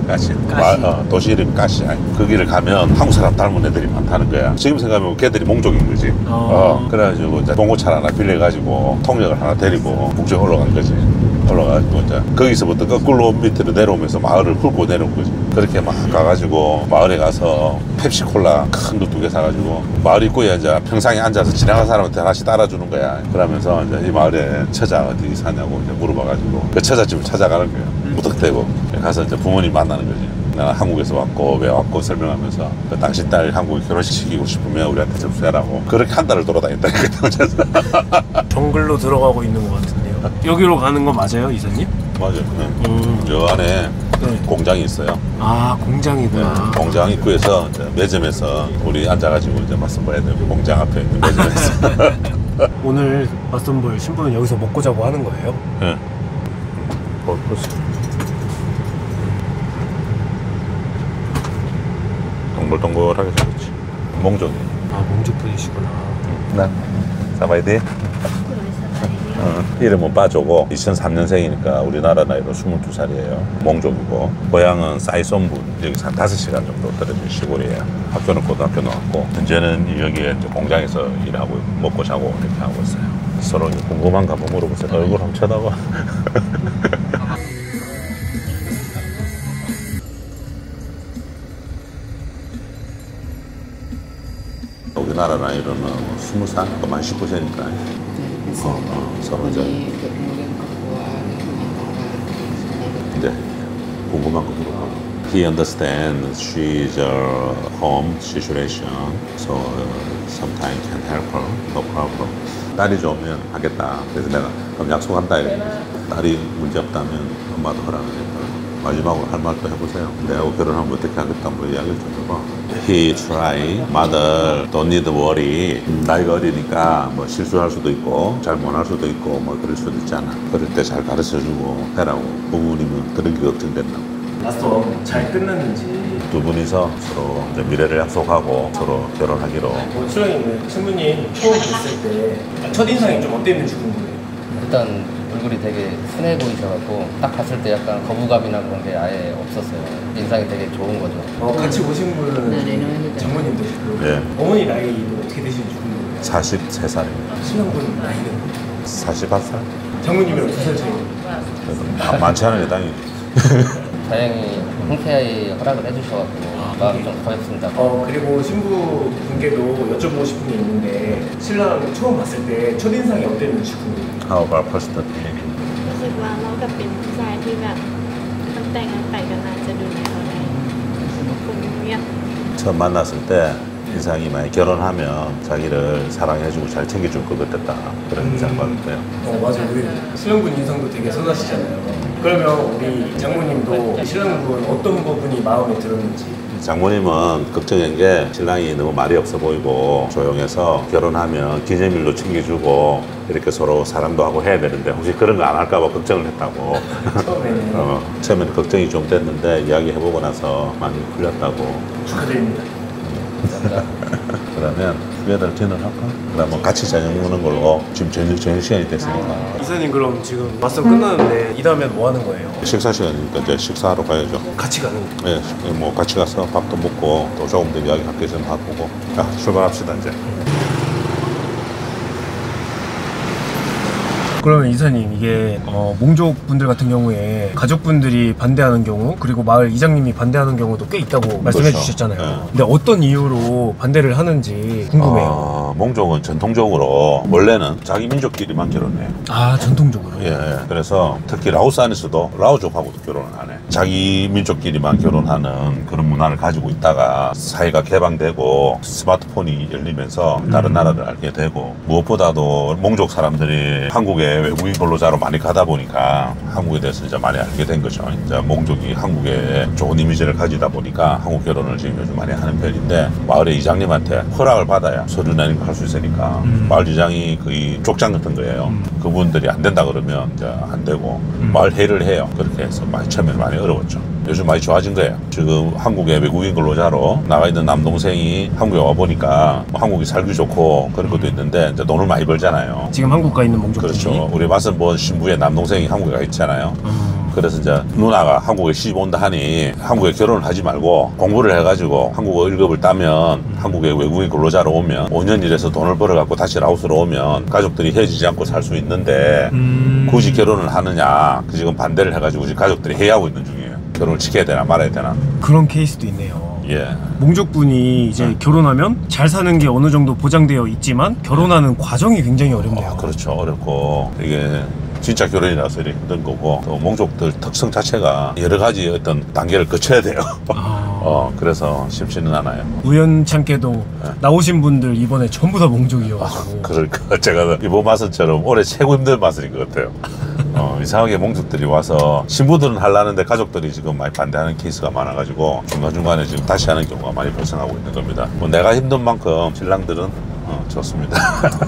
까시. 마, 어, 도시 이름이 까시야. 거기를 가면 한국 사람 닮은 애들이 많다는 거야. 지금 생각하면 걔들이 몽족인 거지. 어. 어, 그래가지고 이제 봉고차를 하나 빌려가지고 통역을 하나 데리고 북쪽 올라간 거지. 올라가지고 이제 거기서부터 거꾸로 밑으로 내려오면서 마을을 훑고 내려온 거지. 그렇게 막 가가지고 마을에 가서 펩시콜라 큰 거 두 개 사가지고 마을 입구에 이제 평상에 앉아서 지나가는 사람한테 하나씩 따라주는 거야. 그러면서 이제 이 마을에 처자 어디 사냐고 이제 물어봐가지고 그 처자집을 찾아가는 거야. 무턱대고 가서 이제 부모님 만나는 거지. 나는 한국에서 왔고 왜 왔고 설명하면서 그 당신 딸 한국에 결혼시키고 싶으면 우리한테 접수해라고. 그렇게 한 달을 돌아다녔다니까. 정글로 들어가고 있는 것 같은데요. 여기로 가는 거 맞아요, 이사님? 맞아요. 네. 음. 저 안에 네. 공장이 있어요. 아, 공장이구나. 네. 공장 입구에서 이제 매점에서 우리 앉아가지고 이제 맞선 봐야 돼요. 공장 앞에 있는 매점에서. 오늘 맞선볼 신부는 여기서 먹고 자고 하는 거예요? 네. 어, 벌써. 동글동글하게 생겼지. 몽족이. 아, 몽족 분이시구나. 네. 사바이디? 어, 이름은 빠조고 이천삼 년생이니까 우리나라 나이로 스물두 살이에요. 몽족이고 고향은 사이손분. 여기서 한 다섯 시간 정도 떨어진 시골이에요. 학교는 고등학교 나왔고 현재는 여기에 이제 공장에서 일하고 먹고 자고 이렇게 하고 있어요. 서로 이제 궁금한가 한번 물어보세요. 얼굴 한번 쳐다봐. 우리나라 나이로는 스무 살, 만 십구 세니까. 어, 어, 서로 이제. 이제 궁금한 거 물어봐. He understands she's a home situation, so uh, sometimes can help her, no problem. 딸이 좋으면 하겠다. 그래서 내가 그럼 약속한다 이랬지. 딸이 문제 없다면 엄마도 허락하겠다. 마지막으로 할 말도 해보세요. 내하고 결혼하면 어떻게 하겠다 뭐 이야기를 좀 해봐. He try, mother don't need worry. 나이가 어리니까 뭐 실수할 수도 있고 잘 못할 수도 있고 뭐 그럴 수도 있잖아. 그럴 때 잘 가르쳐주고 해라고. 부모님은 그런 게 걱정된다고. 맞선 잘 끝났는지. 두 분이서 서로 이제 미래를 약속하고 서로 결혼하기로. 뭐 수령님, 신부님 처음 뵀을 때 첫인상이 좀 어땠는지 궁금해요. 일단 얼굴이 되게 순해 보이셔갖고 딱 봤을 때 약간 거부감이나 그런 게 아예 없었어요. 인상이 되게 좋은 거죠. 어, 같이 오신 분은 장모님 되시고 네. 어머니 나이도 어떻게 되시는지 궁금해요. 사십세 살입니다. 신랑분 나이는? 사십팔 살? 장모님이랑 두 살 차이. 아, 많지 않은 게 다행이지. 다행히 흔쾌히 허락을 해주셔갖고 마음이 좀 가볍습니다. 어, 그리고 신부 분께도 여쭤보고 싶은 게 있는데 신랑 처음 봤을 때 첫인상이 어땠는지 궁금해요. How about first meeting? รู้สึกว่าเรากับเป็นผู้ชายที่แบบตั้งแต่งงานไปกันนานจะดูแลเราได้คนเงียบ 처음 만났을 때 인상이 많이 결혼하면 자기를 사랑해주고 잘 챙겨줄 것 같았다. 그런 인상 받았대요. 어, 맞아요. 우리 신랑분 인상도 되게 선하시잖아요. 그러면 우리 장모님도 신랑분 어떤 부분이 마음에 들었는지. 장모님은 걱정한 게 신랑이 너무 말이 없어 보이고 조용해서 결혼하면 기념일도 챙겨주고 이렇게 서로 사랑도 하고 해야 되는데 혹시 그런 거 안 할까봐 걱정을 했다고. 처음에는. 어, 처음에는 걱정이 좀 됐는데 이야기해보고 나서 많이 풀렸다고. 축하드립니다. 그러면 together dinner 할까? 그러면 같이 저녁 먹는 걸로 지금 저녁, 저녁 시간이 됐으니까. 이사님 그럼 지금 맞선 끝나는데 이 다음에 뭐 하는 거예요? 식사 시간이니까 이제 식사하러 가야죠. 같이 가는 거예요? 네, 뭐 같이 가서 밥도 먹고 또 조금 더 이야기할 게 있으면 하고. 자, 출발합시다 이제. 그러면 이사님 이게 어, 몽족분들 같은 경우에 가족분들이 반대하는 경우 그리고 마을 이장님이 반대하는 경우도 꽤 있다고 말씀해 그렇죠. 주셨잖아요. 네. 근데 어떤 이유로 반대를 하는지 궁금해요. 어, 몽족은 전통적으로 원래는 자기 민족끼리만 결혼해요. 아, 전통적으로? 예, 예. 그래서 특히 라오스 안에서도 라오족하고도 결혼을 안 해. 자기 민족끼리만 결혼하는 그런 문화를 가지고 있다가 사회가 개방되고 스마트폰이 열리면서 다른 나라를 알게 되고 무엇보다도 몽족 사람들이 한국에 외국인 근로자로 많이 가다 보니까 한국에 대해서 이제 많이 알게 된 거죠. 이제 몽족이 한국에 좋은 이미지를 가지다 보니까 한국 결혼을 지금 요즘 많이 하는 편인데 마을의 이장님한테 허락을 받아야 서류 내는 거 할 수 있으니까 음. 마을 이장이 거의 쪽장 같은 거예요. 음. 그분들이 안 된다 그러면 이제 안 되고 음. 마을 회의를 해요. 그렇게 해서 많이 처음에는 많이 어려웠죠. 요즘 많이 좋아진 거예요. 지금 한국에 외국인 근로자로 나가 있는 남동생이 한국에 와 보니까 뭐 한국이 살기 좋고 그런 것도 있는데 이제 돈을 많이 벌잖아요. 지금 한국 가 있는 몽족분이? 그렇죠. 우리 맞선 본 신부의 남동생이 한국에 가 있잖아요. 음. 그래서 이제 누나가 한국에 시집 온다 하니 한국에 결혼을 하지 말고 공부를 해가지고 한국어 일 급을 따면 한국에 외국인 근로자로 오면 오 년 일해서 돈을 벌어갖고 다시 라오스로 오면 가족들이 헤어지지 않고 살 수 있는데 음... 굳이 결혼을 하느냐 그 지금 반대를 해가지고 지금 가족들이 회의하고 있는 중이에요. 결혼을 지켜야 되나 말아야 되나. 그런 케이스도 있네요. 예. 몽족분이 이제 네. 결혼하면 잘 사는 게 어느 정도 보장되어 있지만 결혼하는 과정이 굉장히 어렵네요. 어, 그렇죠. 어렵고 이게 진짜 결혼이라서 이렇게 힘든 거고 또 몽족들 특성 자체가 여러 가지 어떤 단계를 거쳐야 돼요. 아... 어, 그래서 쉽지는 않아요. 우연찮게도 네. 나오신 분들 이번에 전부 다 몽족이어가지고. 그러니까 제가 이번 맛은처럼 올해 최고 힘든 맛인 것 같아요. 어, 이상하게 몽족들이 와서 신부들은 하려는데 가족들이 지금 많이 반대하는 케이스가 많아가지고 중간중간에 지금 다시 하는 경우가 많이 발생하고 있는 겁니다. 뭐 내가 힘든 만큼 신랑들은 어, 좋습니다.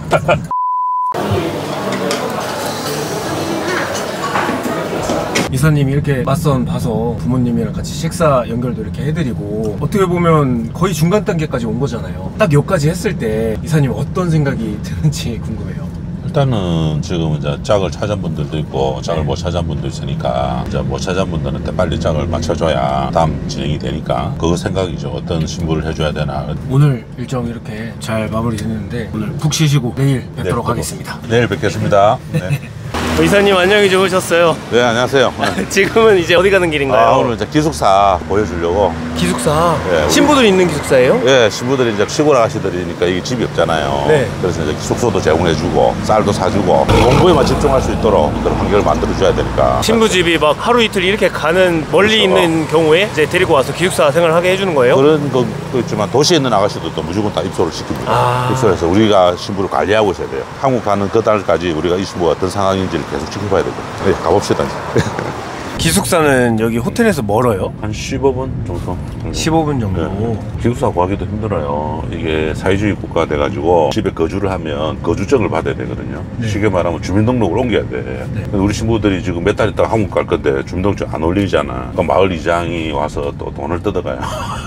이사님이 이렇게 맞선 봐서 부모님이랑 같이 식사 연결도 이렇게 해드리고 어떻게 보면 거의 중간 단계까지 온 거잖아요. 딱 여기까지 했을 때 이사님 어떤 생각이 드는지 궁금해요. 일단은 지금 이제 짝을 찾은 분들도 있고 짝을 못 찾은 분도 있으니까 이제 못 찾은 분들한테 빨리 짝을 맞춰줘야 다음 진행이 되니까 그 생각이죠. 어떤 신부를 해줘야 되나. 오늘 일정 이렇게 잘 마무리됐는데 오늘 푹 쉬시고 내일 뵙도록 네, 하겠습니다. 내일 뵙겠습니다. 네. 이사님 안녕히 주무셨어요. 네, 안녕하세요. 지금은 이제 어디 가는 길인가요? 아, 오늘 이제 기숙사 보여주려고. 기숙사? 예, 우리- 신부들 있는 기숙사예요? 예, 신부들이 이제 시골 아가씨들이니까 이게 집이 없잖아요. 네. 그래서 이제 숙소도 제공해주고 쌀도 사주고 공부에만 집중할 수 있도록 그런 환경을 만들어줘야 되니까. 신부 집이 막 하루 이틀 이렇게 가는 멀리 그렇죠. 있는 경우에 이제 데리고 와서 기숙사 생활을 하게 해주는 거예요? 그런 것도 있지만 도시에 있는 아가씨들도 무조건 다 입소를 시킵니다. 아. 입소해서 우리가 신부를 관리하고 있어야 돼요. 한국 가는 그 달까지 우리가 이 신부가 어떤 상황인지를 계속 지켜봐야 되거든요. 네, 가봅시다. 이제. 기숙사는 여기 호텔에서 멀어요? 한 십오 분 정도? 십오 분 정도. 네. 기숙사 구하기도 힘들어요. 이게 사회주의 국가 돼가지고 집에 거주를 하면 거주증을 받아야 되거든요. 네. 쉽게 말하면 주민등록을 옮겨야 돼. 네. 근데 우리 신부들이 지금 몇 달 있다가 한국 갈 건데 주민등록증 안 올리잖아. 그럼 마을 이장이 와서 또 돈을 뜯어가요.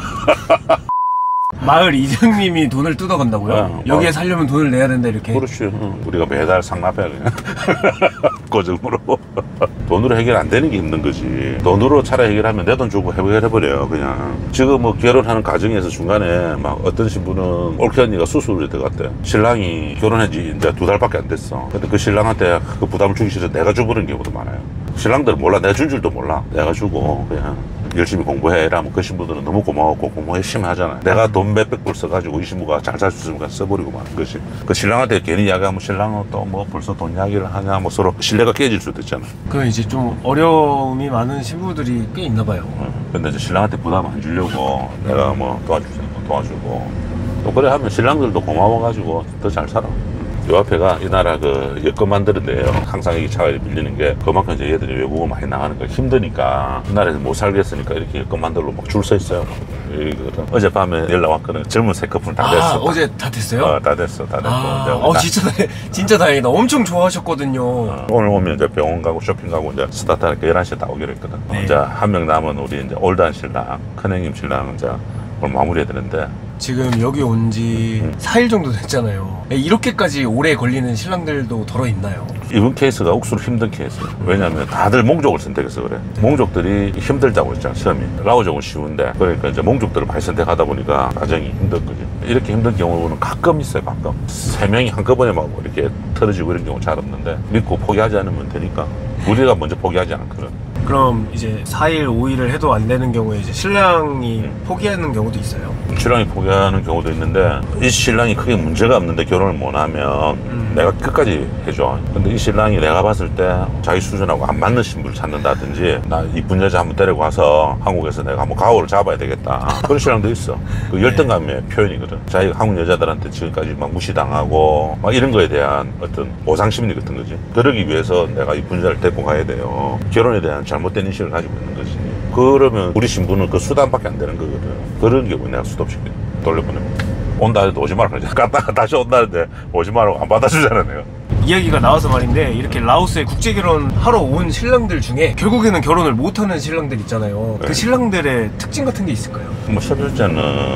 마을 이장님이 돈을 뜯어간다고요? 네, 여기에 마을- 살려면 돈을 내야 된다 이렇게? 그렇지. 응. 우리가 매달 상납해야 그냥. 고정으로. 돈으로 해결 안 되는 게 힘든 거지. 돈으로 차라리 해결하면 내 돈 주고 해결해버려요, 그냥. 지금 뭐 결혼하는 과정에서 중간에 막 어떤 신부는 올케 언니가 수술을 들어갔대. 신랑이 결혼한 지 이제 두 달밖에 안 됐어. 근데 그 신랑한테 그 부담을 주기 싫어서 내가 줘버리는 경우도 많아요. 신랑들은 몰라. 내가 준 줄도 몰라. 내가 주고 그냥 열심히 공부해라. 뭐 그 신부들은 너무 고마웠고 공부 열심히 하잖아요. 내가 돈 몇백 불 써가지고 이 신부가 잘 살 수 있으니까 써버리고 마는 거지. 그 신랑한테 괜히 이야기하면 신랑은 또 뭐 벌써 돈 이야기를 하냐 뭐 서로 신뢰가 깨질 수도 있잖아. 그럼 이제 좀 어려움이 많은 신부들이 꽤 있나 봐요. 근데 이제 신랑한테 부담 안 주려고 내가 뭐 도와주세요 도와주고 또 그래 하면 신랑들도 고마워가지고 더 잘 살아. 요 앞에가 이 나라 그 여권 만드는 데예요. 항상 이 차가 밀리는 게 그만큼 이제 얘들이 외국어 많이 나가니까 힘드니까 이 나라에서 못 살겠으니까 이렇게 여권 만들러 막 줄 서 있어요. 이거든. 어젯밤에 연락 왔거든. 젊은 세 커플 다 됐어. 아, 어제 다 됐어요? 어, 다 됐어, 다 됐고. 아, 이제 어, 나- 진짜, 다- 진짜 다행이다. 엄청 좋아하셨거든요. 어, 오늘 오면 이제 병원 가고 쇼핑 가고 이제 스타트 하니까 열한 시에 다 오기로 했거든. 네. 이제 한 명 남은 우리 이제 올드한 신랑, 큰형님 신랑 이제 오늘 마무리해야 되는데. 지금 여기 온 지 사 일 정도 됐잖아요. 이렇게까지 오래 걸리는 신랑들도 덜어 있나요? 이번 케이스가 억수로 힘든 케이스예요. 왜냐하면 다들 몽족을 선택해서 그래. 몽족들이 힘들다고 했잖아, 시험이. 라오족은 쉬운데. 그러니까 이제 몽족들을 많이 선택하다 보니까 과정이 힘든 거지. 이렇게 힘든 경우는 가끔 있어요, 가끔. 세 명이 한꺼번에 막 이렇게 틀어지고 이런 경우 잘 없는데 믿고 포기하지 않으면 되니까. 우리가 먼저 포기하지 않거든. 그럼 이제 사 일, 오 일을 해도 안 되는 경우에 이제 신랑이 포기하는 경우도 있어요? 신랑이 포기하는 경우도 있는데 이 신랑이 크게 문제가 없는데 결혼을 못 하면 음. 내가 끝까지 해줘. 근데 이 신랑이 내가 봤을 때 자기 수준하고 안 맞는 신부를 찾는다든지 나 이쁜 여자 한번 데리고 와서 한국에서 내가 한번 가오를 잡아야 되겠다. 그런 신랑도 있어. 그 열등감의 표현이거든. 자기가 한국 여자들한테 지금까지 막 무시당하고 막 이런 거에 대한 어떤 보상심리 같은 거지. 그러기 위해서 내가 이쁜 여자를 데리고 가야 돼요. 결혼에 대한 잘못된 인식을 가지고 있는 거지. 그러면 우리 신부는 그 수단밖에 안 되는 거거든. 그런 경우에 내가 수도 없이 돌려보내면 온다 해도 오지 말라 그러잖아. 갔다가 다시 온다는데 오지 말라고 안 받아주잖아 내가. 이야기가 나와서 말인데 이렇게 라오스에 국제결혼 하러 온 신랑들 중에 결국에는 결혼을 못하는 신랑들 있잖아요. 네. 그 신랑들의 특징 같은 게 있을까요? 뭐 첫 번째는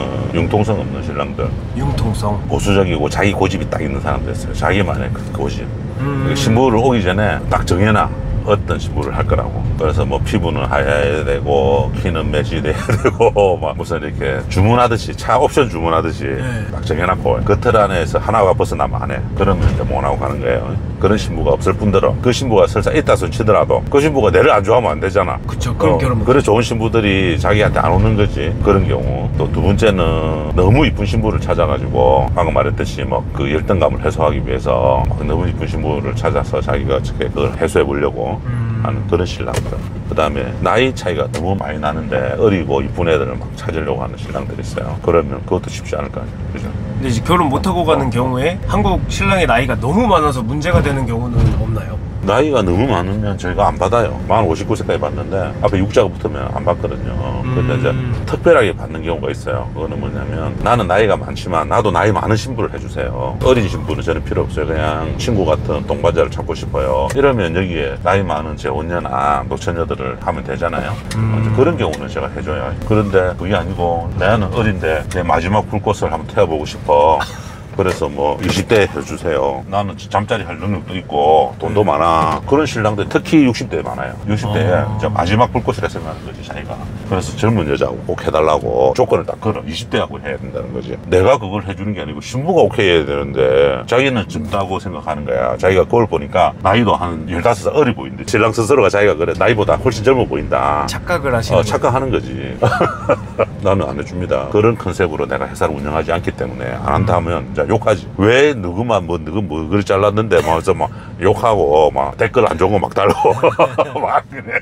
융통성 없는 신랑들. 융통성. 보수적이고 자기 고집이 딱 있는 사람들 있어요. 자기만의 그 고집. 음. 신부를 오기 전에 딱 정해놔. 어떤 신부를 할 거라고. 그래서 뭐 피부는 하얘야 되고 키는 매질돼야 되고 막 무슨 이렇게 주문하듯이 차 옵션 주문하듯이 네. 막 정해놨고 그 틀 안에서 하나가 벗어나면 안 해. 그러면 이제 못 하고 가는 거예요. 그런 신부가 없을 뿐더러 그 신부가 설사 있다 손 치더라도 그 신부가 내를 안 좋아하면 안 되잖아. 그쵸. 그럼 어, 결혼 못 그래 좋은 신부들이 자기한테 안 오는 거지. 그런 경우. 또 두 번째는 너무 이쁜 신부를 찾아가지고 방금 말했듯이 뭐 그 열등감을 해소하기 위해서 막 너무 이쁜 신부를 찾아서 자기가 어떻게 그걸 해소해 보려고 음. 하는 그런 신랑들. 그 다음에 나이 차이가 너무 많이 나는데 어리고 이쁜 애들을 막 찾으려고 하는 신랑들이 있어요. 그러면 그것도 쉽지 않을 거 아니에요. 그죠? 근데 이제 결혼 못하고 가는 경우에 한국 신랑의 나이가 너무 많아서 문제가 되는 경우는 없나요? 나이가 너무 많으면 저희가 안 받아요. 만 오십구 세까지 받는데 앞에 육자가 붙으면 안 받거든요. 근데 음. 이제 특별하게 받는 경우가 있어요. 그거는 뭐냐면 나는 나이가 많지만 나도 나이 많은 신부를 해주세요. 어린 신부는 저는 필요 없어요. 그냥 친구 같은 동반자를 찾고 싶어요. 이러면 여기에 나이 많은 제 온녀나 노처녀들을 하면 되잖아요. 음. 그런 경우는 제가 해줘요. 그런데 그게 아니고 나는 어린데 내 마지막 불꽃을 한번 태워보고 싶어. 그래서 뭐 이십 대 해주세요. 나는 잠자리 할 능력도 있고 돈도 많아. 그런 신랑들 특히 육십 대 많아요. 육십 대에 아. 마지막 불꽃이라 생각하는 거지 자기가. 그래서 젊은 여자하고 꼭 해달라고 조건을 딱 걸어. 이십 대하고 해야 된다는 거지. 내가 그걸 해주는 게 아니고 신부가 오케이 해야 되는데 자기는 젊다고 생각하는 거야. 자기가 그걸 보니까 나이도 한 열다섯 살 어리 보이는데 신랑 스스로가 자기가 그래 나이보다 훨씬 젊어 보인다. 착각을 하시는 어, 착각하는 거지. 나는 안 해줍니다. 그런 컨셉으로 내가 회사를 운영하지 않기 때문에 안 한다 하면 이제 욕하지. 왜 누구만 뭐 누구 뭐 그걸 잘랐는데 막 그래서 막 욕하고 막 댓글 안 좋은 거 막 달고 막 그래.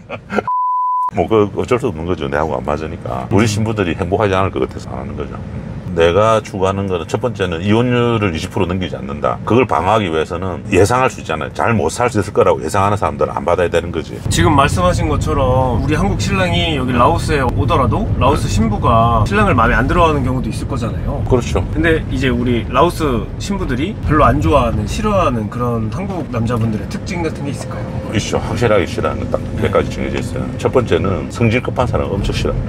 뭐 그 어쩔 수 없는 거죠. 내하고 안 맞으니까. 우리 신부들이 행복하지 않을 것 같아서 안 하는 거죠. 내가 추구하는 거는 첫 번째는 이혼율을 이십 퍼센트 넘기지 않는다. 그걸 방어하기 위해서는 예상할 수 있잖아요. 잘 못 살 수 있을 거라고 예상하는 사람들은 안 받아야 되는 거지. 지금 말씀하신 것처럼 우리 한국 신랑이 여기 라오스에 오더라도 라오스 신부가 신랑을 마음에 안 들어하는 경우도 있을 거잖아요. 그렇죠. 근데 이제 우리 라오스 신부들이 별로 안 좋아하는 싫어하는 그런 한국 남자분들의 특징 같은 게 있을까요? 있죠. 확실하게 싫어하는 딱 몇 가지 정해져 있어요. 첫 번째는 성질 급한 사람 엄청 싫어합니다.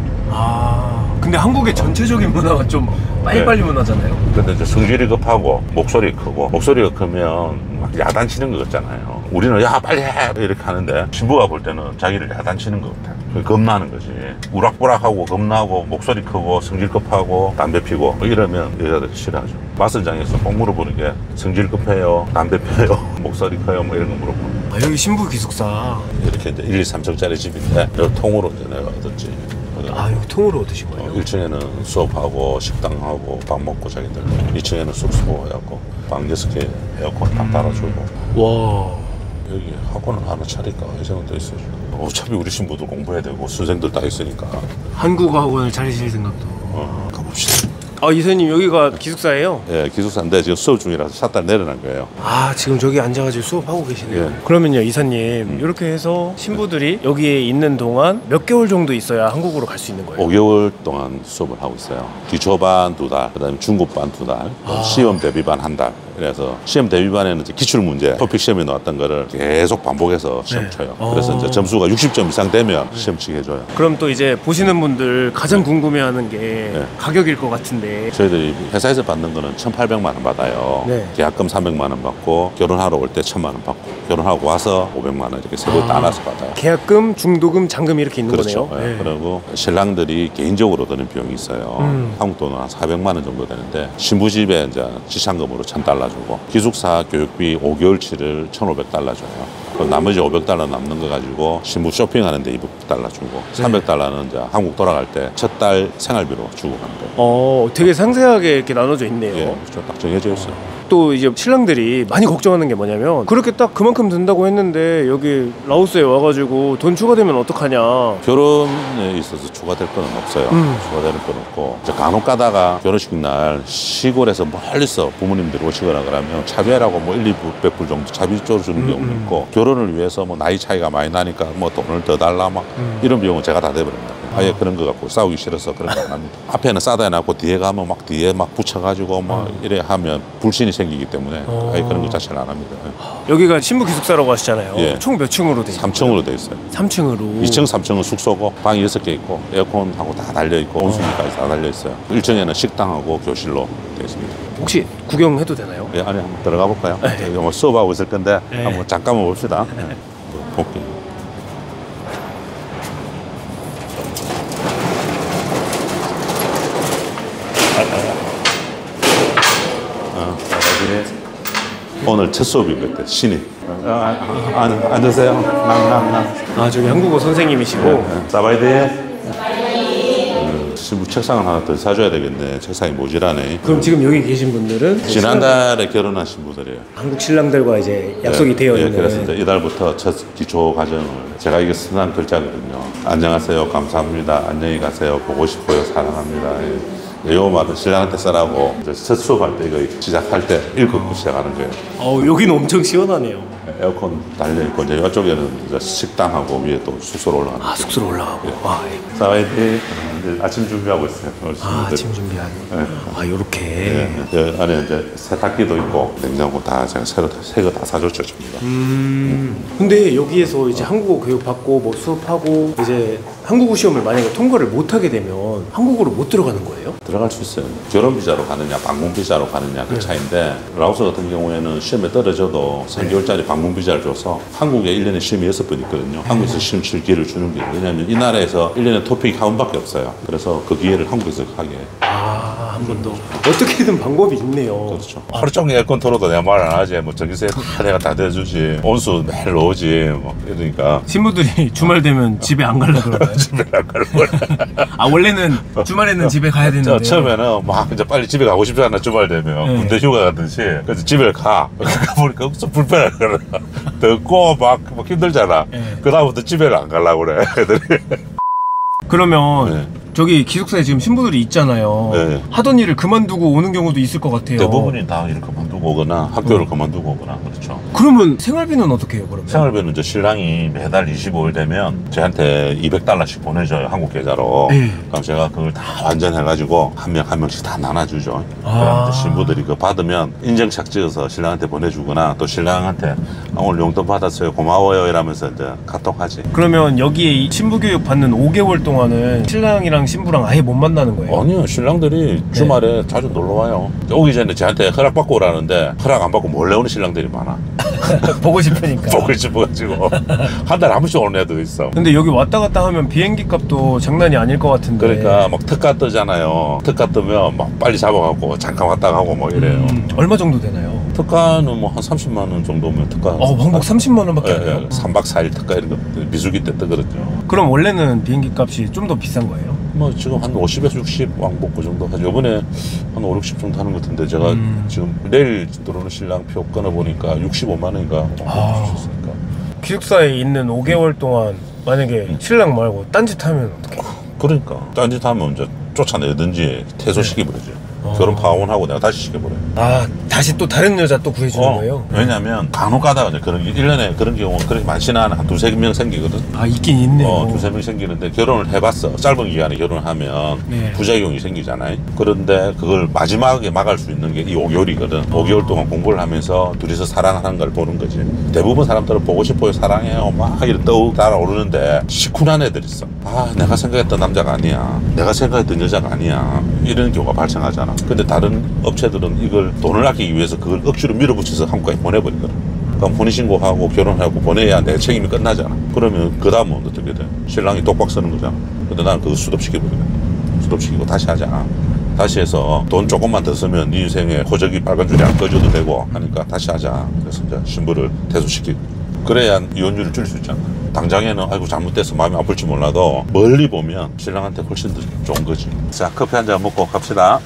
아 근데 한국의 전체적인 문화가 좀 빨리빨리 네. 문화잖아요. 근데 이제 성질이 급하고 목소리 크고 목소리가 크면 막 야단치는 것 같잖아요. 우리는 야 빨리 해 이렇게 하는데 신부가 볼 때는 자기를 야단치는 것 같아요. 겁나는 거지. 우락부락하고 겁나고 목소리 크고 성질 급하고 담배 피고 뭐 이러면 여자들이 싫어하죠. 마술장에서 꼭 물어보는 게 성질 급해요, 담배 피워요, 목소리 커요 뭐 이런 거 물어보는 아 여기 신부 기숙사 이렇게 이제 일, 이, 삼 층짜리 집인데 여기 통으로 이제 내가 얻었지. 아 여기 통으로 얻으신 거예요? 일 층에는 수업하고 식당하고 밥 먹고 자기들, 이 층에는 숙소 해갖고 방 여섯 개 에어컨 다 달아주고. 와 여기 학원을 하나 차릴까 이 생각도 있어요. 어차피 우리 신부도 공부해야 되고 수생들 다 있으니까. 한국어 학원을 차리실 생각도. 어, 가봅시다. 아 이사님 여기가 기숙사예요? 예, 기숙사인데 지금 수업 중이라서 샷달 내려난 거예요. 아 지금 저기 앉아가지고 수업하고 계시네요. 예. 그러면요 이사님 이렇게 해서 신부들이 여기에 있는 동안 몇 개월 정도 있어야 한국으로 갈 수 있는 거예요? 오 개월 동안 수업을 하고 있어요. 기초반 두 달, 그다음에 중급반 두 달, 아. 시험 대비반 한 달. 그래서 시험 대비반에는 이제 기출 문제, 토픽 시험에 나왔던 거를 계속 반복해서 시험 네. 쳐요. 어. 그래서 이제 점수가 육십 점 이상 되면 시험 치게 해줘요. 그럼 또 이제 보시는 분들 가장 궁금해하는 게 네. 가격일 것 같은데 저희들이 회사에서 받는 거는 천팔백만 원 받아요. 네. 계약금 삼백만 원 받고 결혼하러 올 때 천만 원 받고 결혼하고 와서 오백만 원 이렇게 세 번 따라서 받아요. 계약금, 중도금, 잔금 이렇게 있는 그렇죠. 거네요. 예. 그리고 신랑들이 개인적으로 드는 비용이 있어요. 음. 한국 돈은 한 사백만 원 정도 되는데 신부 집에 이제 지참금으로 천 달러 주고 기숙사 교육비 오 개월치를 천오백 달러 줘요. 그럼 나머지 오백 달러 남는 거 가지고 신부 쇼핑하는데 이백 달러 주고 삼백 달러는 이제 한국 돌아갈 때 첫 달 생활비로 주고 가는 거예요. 어, 되게 상세하게 이렇게 나눠져 있네요. 예, 그렇죠. 딱 정해져 있어요. 또 이제 신랑들이 많이 걱정하는 게 뭐냐면 그렇게 딱 그만큼 든다고 했는데 여기 라오스에 와가지고 돈 추가되면 어떡하냐. 결혼에 있어서 추가될 건 없어요. 음. 추가되는 건 없고 이제 간혹 가다가 결혼식 날 시골에서 멀리서 부모님들이 오시거나 그러면 차비라고 뭐 일, 이백 불 정도 차비 줘주는 음, 경우도 음. 있고 결혼을 위해서 뭐 나이 차이가 많이 나니까 뭐 돈을 더 달라 막 음. 이런 비용은 제가 다 대버립니다. 아예 그런 거 갖고 싸우기 싫어서 그런 거 안 합니다. 앞에는 싸다 해놨고 뒤에 가면 막 뒤에 막 붙여가지고 막 이래 하면 불신이 생기기 때문에 어. 아예 그런 거 자체는 안 합니다. 여기가 신부 기숙사라고 하시잖아요. 예. 총 몇 층으로 돼 있어요? 삼 층으로 돼 있어요. 삼 층으로. 이 층, 삼 층은 숙소고 방이 여섯 개 있고 에어컨하고 다 달려있고 온수기까지 다 달려있어요. 일 층에는 식당하고 교실로 되어 있습니다. 혹시 구경해도 되나요? 예, 안에 한번 들어가 볼까요? 네. 여기 뭐 수업하고 있을 건데 네. 한번 잠깐만 봅시다. 네. 볼게요. 오늘 첫 수업인 것 같아. 신입. 아, 아, 아, 앉으세요. 낭낭낭. 아 저기 한국어 선생님이시고. 네, 사바이드에. 신부 책상을 하나 더 사줘야 되겠네. 책상이 모자라네. 그럼 지금 여기 계신 분들은 지난달에 결혼하신 분들이에요. 한국 신랑들과 이제 약속이 네, 되어 네, 있는. 그래서 이제 이달부터 첫 기초 과정을 제가 이게 쓰는 글자거든요. 안녕하세요, 감사합니다, 안녕히 가세요, 보고 싶어요, 사랑합니다. 예. 요 말은 신랑한테 쓰라고 이제 첫 수업할 때 이거 시작할 때 읽고 시작하는 거예요. 어 여기는 엄청 시원하네요. 에어컨 달려 있고 이제 이쪽에는 이제 식당하고 위에 또 숙소로 올라가는. 아 숙소로 올라가고. 와. 사와이디 아침 준비하고 있어요. 아 아침 준비하는. 네. 아 요렇게. 네. 그 안에 이제 세탁기도 있고 냉장고 다 제가 새로 새 거 다 사줬죠 전부 다. 음. 근데 여기에서 이제 한국어 교육 받고 뭐 수업하고 이제 한국어 시험을 만약에 통과를 못 하게 되면 한국으로 못 들어가는 거예요? 들어갈 수 있어요. 결혼 비자로 가느냐, 방문 비자로 가느냐 그 네. 차이인데 라오스 같은 경우에는 시험에 떨어져도 삼 개월짜리 방문 비자를 줘서 한국에 일 년에 시험이 여섯 번 있거든요. 한국에서 시험 칠 기회를 주는 게 왜냐하면 이 나라에서 일 년에 토픽 한 번밖에 없어요. 그래서 그 기회를 한국에서 하게. 아 한 번 더. 어떻게든 방법이 있네요. 그렇죠. 하루 종일 에어컨 틀어도 내가 말 안 하지. 뭐 전기세 다 내가 다 대주지. 온수 매일 오지. 뭐 이러니까. 신부들이 주말 되면 집에 안 가려고 그러나요? 집에 안 가려고. 아 원래는 주말에는 집에 가야 되는데 처음에는 막 이제 빨리 집에 가고 싶지 않아 주말 되면 네. 군대 휴가 가듯이 그래서 집에 가. 가보니까 엄청 불편하거든. 덥고 막, 막 힘들잖아. 네. 그 다음부터 집에를 안 가려고 그래 애들이. 그러면 네. 저기 기숙사에 지금 신부들이 있잖아요. 네. 하던 일을 그만두고 오는 경우도 있을 것 같아요. 대부분이 다 일을 그만두고 오거나 학교를 음. 그만두고 오거나 그렇죠. 그러면 생활비는 어떻게 해요? 그러면? 생활비는 이제 신랑이 매달 이십오일 되면 저한테 이백 달러씩 보내줘요. 한국 계좌로. 네. 그럼 제가 그걸 다 완전해가지고 한 명 한 명씩 다 나눠주죠. 아. 그럼 이제 신부들이 그거 받으면 인증샷 찍어서 신랑한테 보내주거나 또 신랑한테 아, 오늘 용돈 받았어요 고마워요 이러면서 이제 카톡하지. 그러면 여기에 신부 교육 받는 오 개월 동안은 신랑이랑 신부랑 아예 못 만나는 거예요? 아니요, 신랑들이 주말에 네. 자주 놀러 와요. 오기 전에 저한테 허락 받고 오라는데 허락 안 받고 몰래 오는 신랑들이 많아. 보고 싶으니까. 보고 싶어가지고 한 달에 한 번씩 오는 애도 있어. 근데 여기 왔다 갔다 하면 비행기 값도 장난이 아닐 것 같은데. 그러니까 막 특가 뜨잖아요. 특가 뜨면 막 빨리 잡아갖고 잠깐 왔다 가고 뭐 이래요. 음, 얼마 정도 되나요? 특가는 뭐 한 삼십만 원 정도면 특가. 어, 왕복 삼십만 원밖에 안 예, 돼요? 예, 삼 박 사 일 특가 이런 거 비수기 때 뜨거든요. 그럼 원래는 비행기 값이 좀 더 비싼 거예요? 뭐 지금 한 오십에서 육십 왕복 그 정도 하죠. 이번에 한 오, 육십 정도 하는 것 같은데 제가 음. 지금 내일 들어오는 신랑 표 끊어보니까 육십오만 원인가 아. 주셨으니까. 기숙사에 있는 오 개월 동안 만약에 신랑 말고 딴짓하면 어떡해? 그러니까 딴짓하면 이제 쫓아내든지 퇴소시켜버리죠. 네. 결혼 파혼하고 내가 다시 시켜버려요. 아 다시 또 다른 여자 또 구해주는 어, 거예요? 왜냐면 간혹 가다가 이제 그런 게 일 년에 그런 경우가 그렇게 많지는 않아. 한 두세 명 생기거든. 아 있긴 있네요. 어, 두세 명 생기는데 결혼을 해봤어. 짧은 기간에 결혼하면 네. 부작용이 생기잖아요. 그런데 그걸 마지막에 막을 수 있는 게 이 오 개월이거든. 오 개월 동안 공부를 하면서 둘이서 사랑하는 걸 보는 거지. 대부분 사람들은 보고 싶어요, 사랑해요 막 이렇게 떠 달아오르는데 시큰한 애들 있어. 아 내가 생각했던 남자가 아니야. 내가 생각했던 여자가 아니야. 이런 경우가 발생하잖아. 근데 다른 업체들은 이걸 돈을 아끼기 위해서 그걸 억지로 밀어붙여서 한국까지 보내버리거든. 그럼 혼인신고하고 결혼하고 보내야 내 책임이 끝나잖아. 그러면 그 다음은 어떻게 돼? 신랑이 똑박 서는 거잖아. 근데 나는 그거 수습시켜버리거든. 수습시키고 다시 하자. 다시 해서 돈 조금만 더 쓰면 네 인생에 호적이 빨간 줄이 안 꺼져도 되고 하니까 다시 하자. 그래서 이제 신부를 퇴소시키고. 그래야 이혼율을 줄일 수 있잖아. 당장에는 아이고 잘못돼서 마음이 아플지 몰라도 멀리 보면 신랑한테 훨씬 더 좋은 거지. 자 커피 한 잔 먹고 갑시다.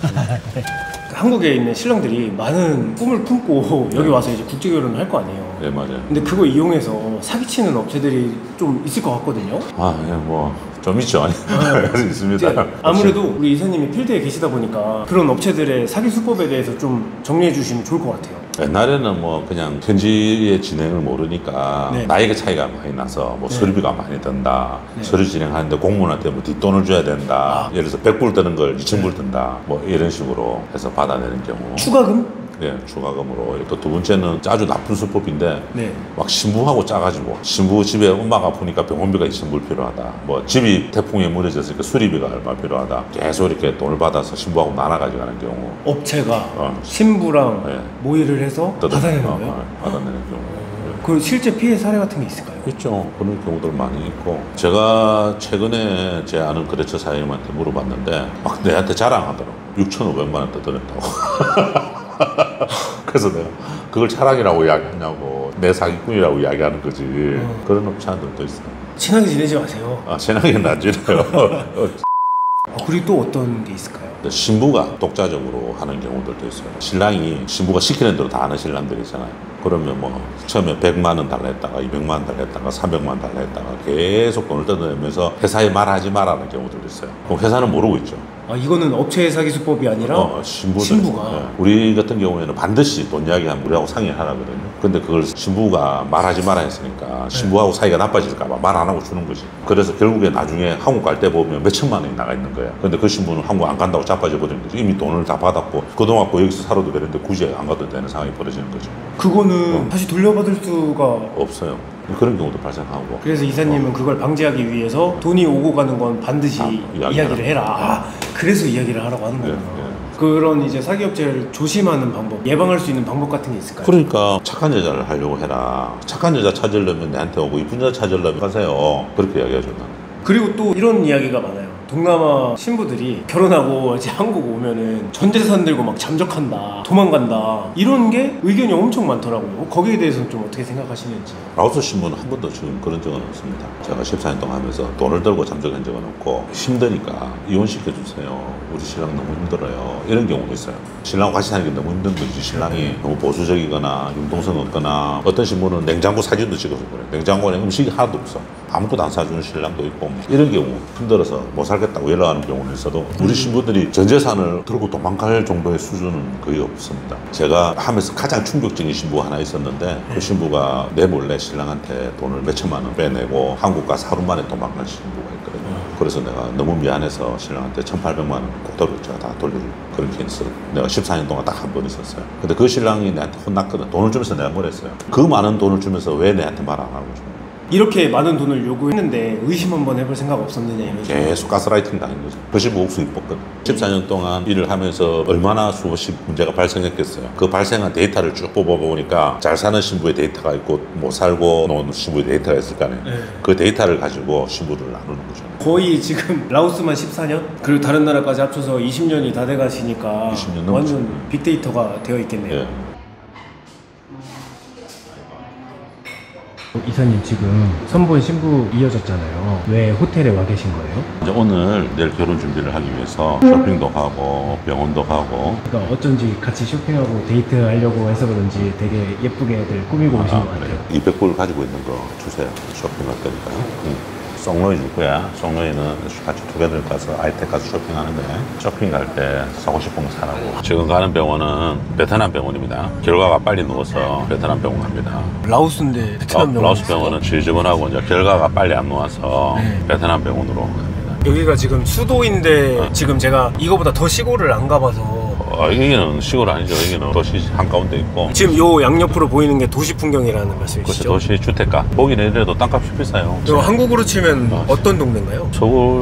한국에 있는 신랑들이 많은 꿈을 품고 여기 와서 이제 국제 결혼을 할 거 아니에요. 네 맞아요. 근데 그거 이용해서 사기치는 업체들이 좀 있을 것 같거든요. 아, 예, 뭐, 좀 있죠. 있습니다. 이제 아무래도 우리 이사님이 필드에 계시다 보니까 그런 업체들의 사기 수법에 대해서 좀 정리해 주시면 좋을 것 같아요. 옛날에는 뭐 그냥 현지의 진행을 모르니까 네. 나이가 차이가 많이 나서 뭐 네. 서류비가 많이 든다. 네. 서류 진행하는데 공무원한테 뭐 뒷돈을 줘야 된다. 아. 예를 들어서 백 불 드는 걸 이천 불 든다. 뭐 이런 식으로 해서 받아내는 경우. 추가금? 네, 추가금으로. 또 두 번째는 아주 나쁜 수법인데 네. 막 신부하고 짜가지고 신부 집에 엄마가 아프니까 병원비가 이천 불 필요하다. 뭐 집이 태풍에 무너졌으니까 수리비가 얼마 필요하다. 계속 이렇게 돈을 받아서 신부하고 나눠가지고 가는 경우. 업체가 어. 신부랑 네. 모의를 해서 받아내는 어, 거예요? 어, 받아내는 경우. 그 실제 피해 사례 같은 게 있을까요? 있죠. 그런 경우들 많이 있고. 제가 최근에 제 아는 거래처 사장님한테 물어봤는데 막 내한테 자랑하더라고. 육천오백만 원 더 드렸다고. 그래서 내가 그걸 차랑이라고 이야기하냐고 내 사기꾼이라고 이야기하는 거지. 음. 그런 업체들도 있어요. 친하게 지내지 마세요. 아, 친하게는 안 지내요. 아, 그리고 또 어떤 게 있을까요? 신부가 독자적으로 하는 경우들도 있어요. 신랑이 신부가 시키는 대로 다 하는 신랑들이 있잖아요. 그러면 뭐 처음에 백만 원 달라 했다가 이백만 원 달라 했다가 삼백만 원 달라 했다가 계속 돈을 뜯어내면서 회사에 말하지 말라는 경우들도 있어요. 그럼 회사는 모르고 있죠. 아, 이거는 업체 사기 수법이 아니라 어, 신부들. 신부가 네. 우리 같은 경우에는 반드시 돈 이야기하면 우리하고 상의하라거든요. 근데 그걸 신부가 말하지 마라 했으니까 신부하고 사이가 나빠질까봐 말 안 하고 주는 거지. 그래서 결국에 나중에 한국 갈 때 보면 몇 천만 원이 나가 있는 거야. 근데 그 신부는 한국 안 간다고 자빠져 버리는 거지. 이미 돈을 다 받았고 그동안 갖고 여기서 살아도 되는데 굳이 안 가도 되는 상황이 벌어지는 거죠. 그거는 어. 다시 돌려받을 수가 없어요. 그런 경우도 발생하고. 그래서 이사님은 어. 그걸 방지하기 위해서 돈이 오고 가는 건 반드시 아, 이야기를 해라. 아, 그래서 이야기를 하라고 하는 거구나. 네, 네. 그런 이제 사기업체를 조심하는 방법, 예방할 수 있는 방법 같은 게 있을까요? 그러니까 착한 여자를 하려고 해라. 착한 여자 찾으려면 내한테 오고 이쁜 여자 찾으려면 가세요. 그렇게 이야기해줘 나는. 그리고 또 이런 이야기가 많아요. 동남아 신부들이 결혼하고 이제 한국 오면은 전 재산 들고 막 잠적한다, 도망간다, 이런 게 의견이 엄청 많더라고요. 거기에 대해서는 좀 어떻게 생각하시는지. 라오스 신부는 한 번도 지금 그런 적은 없습니다. 제가 십사 년 동안 하면서 돈을 들고 잠적한 적은 없고 힘드니까 이혼시켜주세요. 우리 신랑 너무 힘들어요. 이런 경우도 있어요. 신랑 같이 사는 게 너무 힘든 거지. 신랑이 너무 보수적이거나 융통성 없거나 어떤 신부는 냉장고 사진도 찍어서 그래. 냉장고에 음식이 하나도 없어. 아무것도 안 사주는 신랑도 있고 뭐. 이런 경우 힘들어서 못 살겠다고 연락하는 경우는 있어도 우리 신부들이 전 재산을 들고 도망갈 정도의 수준은 거의 없습니다. 제가 하면서 가장 충격적인 신부가 하나 있었는데 그 신부가 내 몰래 신랑한테 돈을 몇 천만 원 빼내고 한국 가서 하루 만에 도망간 신부가 있거든요. 그래서 내가 너무 미안해서 신랑한테 천팔백만 원 그대로 제가 다 돌릴 그런 케이스 내가 십사 년 동안 딱 한 번 있었어요. 근데 그 신랑이 내한테 혼났거든. 돈을 주면서 내가 뭘 했어요. 그 많은 돈을 주면서 왜 내한테 말 안 하고 줘. 이렇게 많은 돈을 요구했는데 의심 한번 해볼 생각 없었느냐 이런 계속 가스라이팅 당한 거죠. 그 신부 옥수 이뻤거든. 십사 년 동안 일을 하면서 얼마나 수없이 문제가 발생했겠어요. 그 발생한 데이터를 쭉 뽑아보니까 잘 사는 신부의 데이터가 있고 못 살고 노는 신부의 데이터가 있을 거 아니에요. 네. 그 데이터를 가지고 신부를 나누는 거죠. 거의 지금 라오스만 십사 년? 그리고 다른 나라까지 합쳐서 이십 년이 다 돼가시니까 이십 년 완전 빅데이터가 되어 있겠네요. 네. 이사님 지금 선본 신부 이어졌잖아요. 왜 호텔에 와 계신 거예요? 이제 오늘 내일 결혼 준비를 하기 위해서 쇼핑도 가고 병원도 가고. 그러니까 어쩐지 같이 쇼핑하고 데이트하려고 해서 그런지 되게 예쁘게들 꾸미고 오신 아, 것 같아요. 이백 불 가지고 있는 거 주세요. 쇼핑할 거니까요. 응. 송로이 줄 거야. 송로이는 같이 두개들 가서 아이텍 가서 쇼핑하는데 쇼핑 갈 때 사고 싶은 거 사라고. 지금 가는 병원은 베트남 병원입니다. 결과가 빨리 누워서 베트남 병원 갑니다. 라오스인데 베트남 병원. 어, 라오스 병원은 지저분하고 이제 결과가 빨리 안 나와서 네. 베트남 병원으로 갑니다. 여기가 지금 수도인데 어. 지금 제가 이거보다 더 시골을 안 가봐서. 어, 여기는 시골 아니죠. 여기는 도시 한가운데 있고. 지금 요 양옆으로 보이는 게 도시 풍경이라는 말씀이시죠? 그렇죠. 도시 주택가. 보긴 해도 땅값이 비싸요. 저 한국으로 치면 어. 어떤 동네인가요?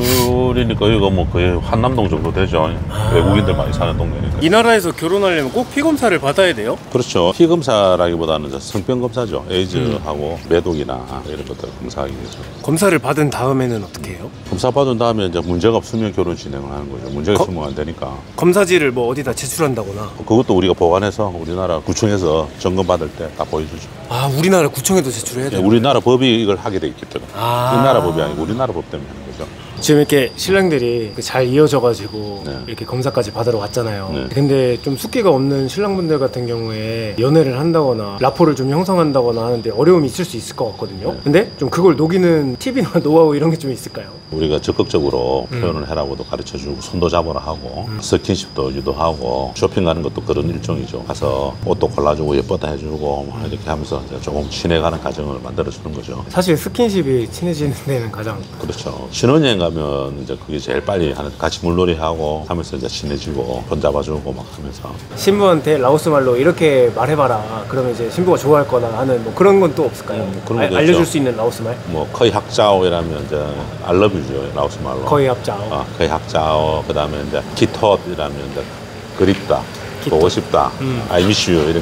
서울이니까 여기가 뭐 거의 한남동 정도 되죠. 아. 외국인들 많이 사는 동네니까. 이 나라에서 결혼하려면 꼭 피검사를 받아야 돼요? 그렇죠. 피검사라기보다는 성병 검사죠. 에이즈하고 음. 매독이나 이런 것들 검사하기 위해서. 검사를 받은 다음에는 어떻게 해요? 검사 받은 다음에 이제 문제가 없으면 결혼 진행을 하는 거죠. 문제가 있으면 안 되니까. 검사지를 뭐 어디다 제출한다거나. 그것도 우리가 보관해서 우리나라 구청에서 점검 받을 때 다 보여주죠. 아, 우리나라 구청에도 제출해야 돼요? 네, 우리나라 법이 이걸 하게 돼 있기 때문에. 아. 이 나라 법이 아니고 우리나라 법 때문에 하는 거죠. 지금 이렇게 신랑들이 잘 이어져가지고 네. 이렇게 검사까지 받으러 왔잖아요. 네. 근데 좀 숫기가 없는 신랑분들 같은 경우에 연애를 한다거나 라포를 좀 형성한다거나 하는데 어려움이 있을 수 있을 것 같거든요. 네. 근데 좀 그걸 녹이는 팁이나 노하우 이런 게 좀 있을까요? 우리가 적극적으로 음. 표현을 해라고도 가르쳐주고 손도 잡으라 하고 음. 스킨십도 유도하고 쇼핑 가는 것도 그런 일종이죠. 가서 옷도 골라주고 예쁘다 해주고 음. 이렇게 하면서 이제 조금 친해가는 과정을 만들어주는 거죠. 사실 스킨십이 친해지는 데는 가장 그렇죠. 신혼여행 가면 이제 그게 제일 빨리 하는, 같이 물놀이하고 하면서 이제 친해지고 손 잡아주고 막 하면서. 신부한테 라오스 말로 이렇게 말해봐라. 그러면 이제 신부가 좋아할 거나 하는 뭐 그런 건 또 없을까요? 음, 그런 아, 알려줄 수 있는 라오스 말? 뭐 거의 학자오이라면 이제 I love you죠. 라오스 말로. 거의 학자오. 어, 거의 학자오. 그 다음에 이제 기톳이라면 이제 그립다, 기톳. 보고 싶다, 음. I miss you 이런 거.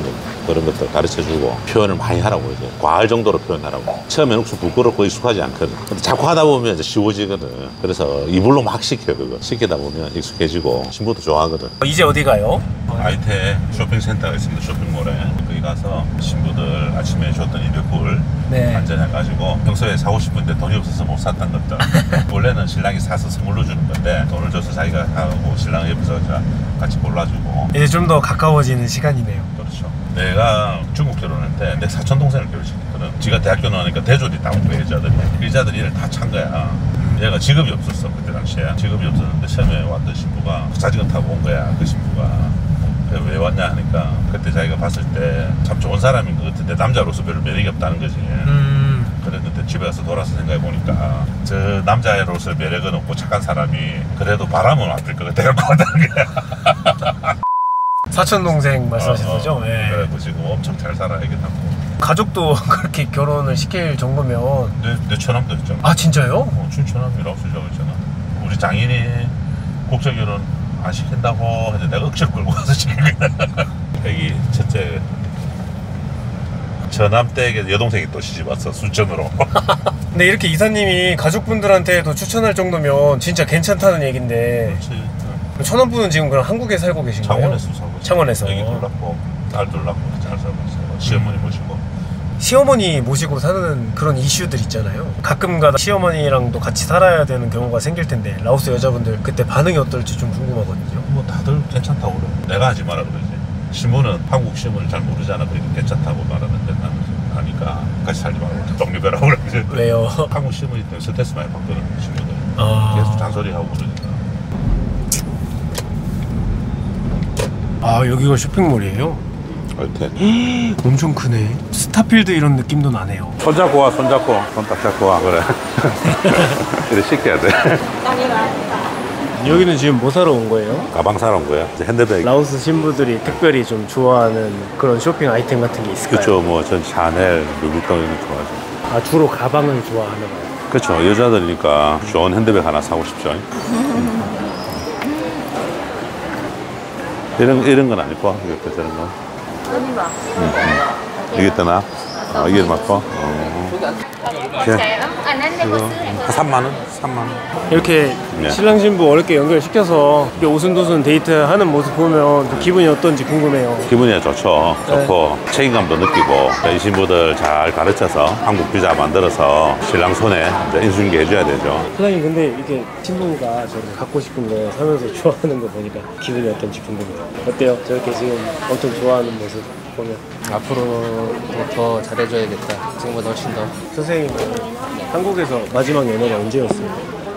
그런 것들 가르쳐주고 표현을 많이 하라고 이제 과할 정도로 표현하라고. 처음에는 혹시 부끄럽고 익숙하지 않거든. 근데 자꾸 하다 보면 이제 쉬워지거든. 그래서 이불로 막 시켜 그거. 시키다 보면 익숙해지고 신부도 좋아하거든. 이제 어디 가요? 아이테 쇼핑센터가 있습니다. 쇼핑몰에 거기 가서 신부들 아침에 줬던 이백 불 네. 환전해가지고 평소에 사고 싶은데 돈이 없어서 못 샀던 것들 원래는 신랑이 사서 선물로 주는 건데 돈을 줘서 자기가 하고 신랑 옆에서 같이 골라주고. 이제 좀 더 가까워지는 시간이네요. 그렇죠. 내가 중국 결혼할 때 내 사촌 동생을 결혼시켰거든. 지가 대학교 나오니까 대졸이 따온 거야. 여자들이 여자들이 일을 다 찬 거야. 얘가 직업이 없었어. 그때 당시에 직업이 없었는데 처음에 왔던 신부가 자전거 타고 온 거야. 그 신부가 왜 왔냐 하니까 그때 자기가 봤을 때 참 좋은 사람인 것 같은데 남자로서 별로 매력이 없다는 거지. 음. 그랬는데 집에 가서 돌아서 생각해 보니까 저 남자로서 매력은 없고 착한 사람이 그래도 바람은 안 필 것 같아 갖고 왔다는 거야. 사촌 동생 말씀하신 거죠? 어, 어. 네. 그래고 지금 엄청 잘 살아야겠다고. 가족도 그렇게 결혼을 시킬 정도면. 내, 내 처남도 있잖아. 아 진짜요? 어, 춘처남이라고 쓰자고 했잖아. 우리 장인이 국제결혼 안 시킨다고 했는데 내가 억지로 끌고 가서 시킨 거야. 여기 첫째 처남 댁에 여동생이 또 시집 왔어. 순천으로. 근데 이렇게 이사님이 가족분들한테도 추천할 정도면 진짜 괜찮다는 얘긴데. 그렇지. 처남분은 지금 그럼 한국에 살고 계신 거예요? 창원에서 살고 있어. 창원에서. 여기 둘 낳고 딸 둘 낳고 잘 살고 있어요. 시어머니 모시고. 시어머니 모시고 사는 그런 이슈들 있잖아요. 가끔가다 시어머니랑도 같이 살아야 되는 경우가 생길 텐데 라오스 여자분들 그때 반응이 어떨지 좀 궁금하거든요. 뭐 다들 괜찮다고 그래. 내가 하지 마라 그러지. 신부는 한국 신부를 잘 모르잖아. 그러니까 괜찮다고 말하는데 나는 하니까 같이 살지 말고 독립해라고 그러지. 왜요? 한국 신부이 때문에 스트레스 많이 받거든 신부들. 아... 계속 잔소리하고 그러니까. 아 여기가 쇼핑몰이에요? 하여튼 엄청 크네. 스타필드 이런 느낌도 나네요. 손잡고 와, 손잡고. 손 딱 잡고 와, 그래. 이래 시켜야 돼. 여기는 지금 뭐 사러 온 거예요? 가방 사러 온 거야. 이제 핸드백. 라오스 신부들이 특별히 좀 좋아하는 그런 쇼핑 아이템 같은 게 있을까요? 그렇죠. 뭐 전 샤넬, 루비통 이런 거 좋아하죠. 아 주로 가방을 좋아하는 거예요? 그렇죠. 여자들이니까 좋은 핸드백 하나 사고 싶죠. 이런 이런 건 아니고 이렇게 저런 거. 응, 응. 이게 뜨나? 어, 이게 맞고. 어. 이거 한 삼만 원? 삼만 원. 이렇게 네. 신랑 신부 어렵게 연결시켜서 이렇게 오순도순 데이트하는 모습 보면 또 기분이 어떤지 궁금해요. 기분이 좋죠. 네. 좋고 책임감도 느끼고 이 신부들 잘 가르쳐서 한국 비자 만들어서 신랑 손에 이제 인수인계 해줘야 되죠. 사장님 근데 이렇게 신부가 저렇게 갖고 싶은 거 사면서 좋아하는 거 보니까 기분이 어떤지 궁금해요. 어때요? 저렇게 지금 엄청 좋아하는 모습 보면. 앞으로도 더 잘해줘야겠다. 지금보다 훨씬 더. 선생님은 한국에서 마지막 연애가 언제였어요?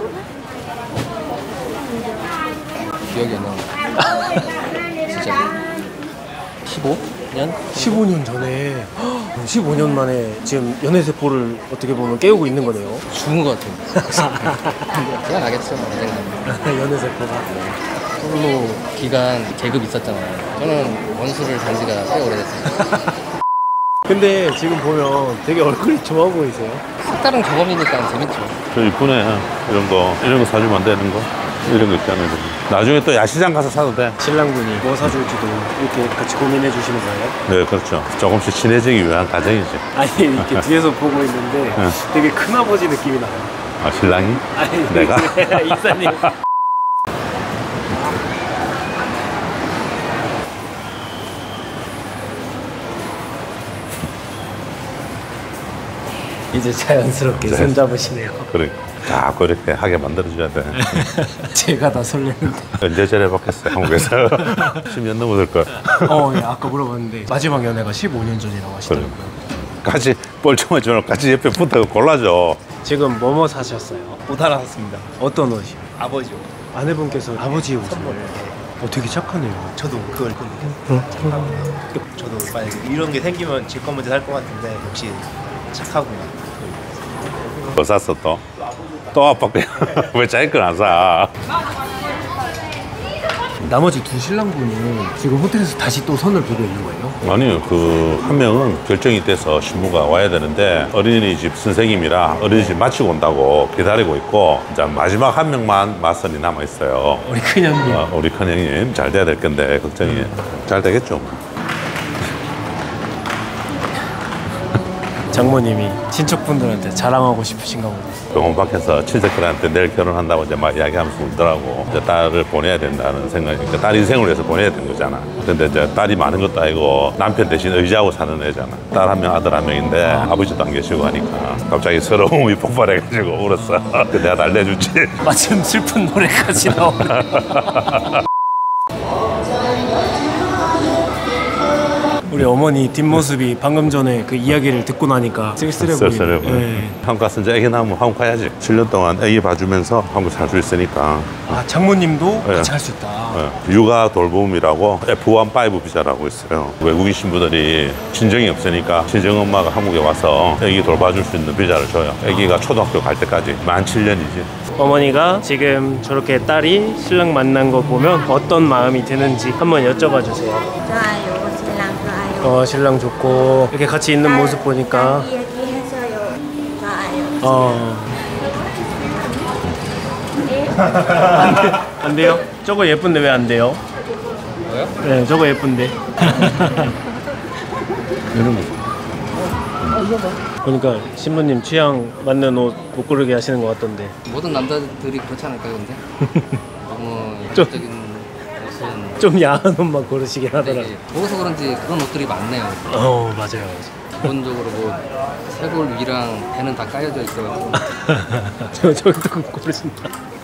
기억이 안 나. 진짜 십오 년? 십오 년 전에 십오 년 만에 지금 연애세포를 어떻게 보면 깨우고 있는 거네요. 죽은 것 같아요. 그냥 나겠죠. 언젠가. 연애세포가. 솔로 기간 계급 있었잖아요. 저는 원수를 단 지가 꽤 오래됐어요. 근데 지금 보면 되게 얼굴이 좋아 보이세요? 색다른 경험이니까 재밌죠. 저 이쁘네. 이런 거 이런 거 사주면 안 되는 거. 이런 거 있잖아요. 이런 거. 나중에 또 야시장 가서 사도 돼. 신랑분이 뭐 사줄지도 이렇게 같이 고민해 주시는 거예요? 네, 그렇죠. 조금씩 친해지기 위한 과정이지. 아니 이렇게 뒤에서 보고 있는데 응. 되게 큰아버지 느낌이 나요. 아, 신랑이? 아니 내가? 이사님. 이제 자연스럽게 네. 손 잡으시네요. 그래. 자꾸 이렇게 하게 만들어줘야 돼. 제가 다 설레는데. 언제 저래봤겠어, 한국에서. 십 년 넘어들 걸. 어, 예, 아까 물어봤는데 마지막 연애가 십오 년 전이라고 하시더라고요. 같이 뻘쭘한 전화 같이 옆에 붙어 골라줘. 지금 뭐뭐 사셨어요? 옷 하나 샀습니다. 어떤 옷이요? 아버지 옷. 아내분께서 아버지의 옷을. 어, 되게 착하네요. 저도 그걸 응? 저도 만약에 이런 게 생기면 제 거 먼저 살 것 같은데 역시 착하구나. 뭐 샀어 또? 또 아빠 그냥 왜 자기 건 안 사? 나머지 두 신랑분은 지금 호텔에서 다시 또 선을 보고 있는 거예요? 아니요, 그 한 명은 결정이 돼서 신부가 와야 되는데 어린이집 선생님이라 어린이집 마치고 온다고 기다리고 있고 이제 마지막 한 명만 맞선이 남아 있어요. 우리 큰형님. 어, 우리 큰형님 잘 돼야 될 건데 걱정이 잘 되겠죠. 장모님이 친척분들한테 자랑하고 싶으신가 보다. 병원 밖에서 친척들한테 내일 결혼한다고 이제 막 이야기하면서 울더라고. 이제 딸을 보내야 된다는 생각이니까 딸 인생을 위해서 보내야 되는 거잖아. 근데 이제 딸이 많은 것도 아니고 남편 대신 의지하고 사는 애잖아. 딸 한 명, 아들 한 명인데 아버지도 안 계시고 하니까 갑자기 서러움이 폭발해가지고 울었어. 그 내가 달래주지. 마침 슬픈 노래까지 나오네. 우리 어머니 뒷모습이 방금 전에 그 이야기를 듣고 나니까 쓸쓸해 쓸쓸해 보이네. 보여. 네. 한국 가서 이제 애기 낳으면 한국 가야지. 칠 년 동안 애기 봐주면서 한국 살 수 있으니까. 아 장모님도 네. 같이 할 수 있다. 네. 육아 돌봄이라고 에프 원 파이브 비자라고 있어요. 외국인 신부들이 친정이 없으니까 친정엄마가 한국에 와서 애기 돌봐줄 수 있는 비자를 줘요. 애기가 초등학교 갈 때까지 만 칠 년이지. 어머니가 지금 저렇게 딸이 신랑 만난 거 보면 어떤 마음이 드는지 한번 여쭤봐 주세요. 좋아요. 신랑 좋아요. 어 신랑 좋고 이렇게 같이 있는 모습 보니까 얘기해줘요. 좋아요. 어. 안, 돼, 안 돼요? 저거 예쁜데 왜 안 돼요? 뭐요? 네, 저거 예쁜데. 이런 거. 그러니까 신부님 취향 맞는 옷 못 고르게 하시는 것 같던데. 모든 남자들이 그렇지 않을까요, 근데? 너무 좀- 이국적인 옷은 좀 야한 옷만 고르시긴 하더라고요. 되게 더워서 그런지 그런 옷들이 많네요. 어 맞아요. 기본적으로 뭐 쇄골 위랑 배는 다 까여져 있어가지고. 저 저기도 고르신다.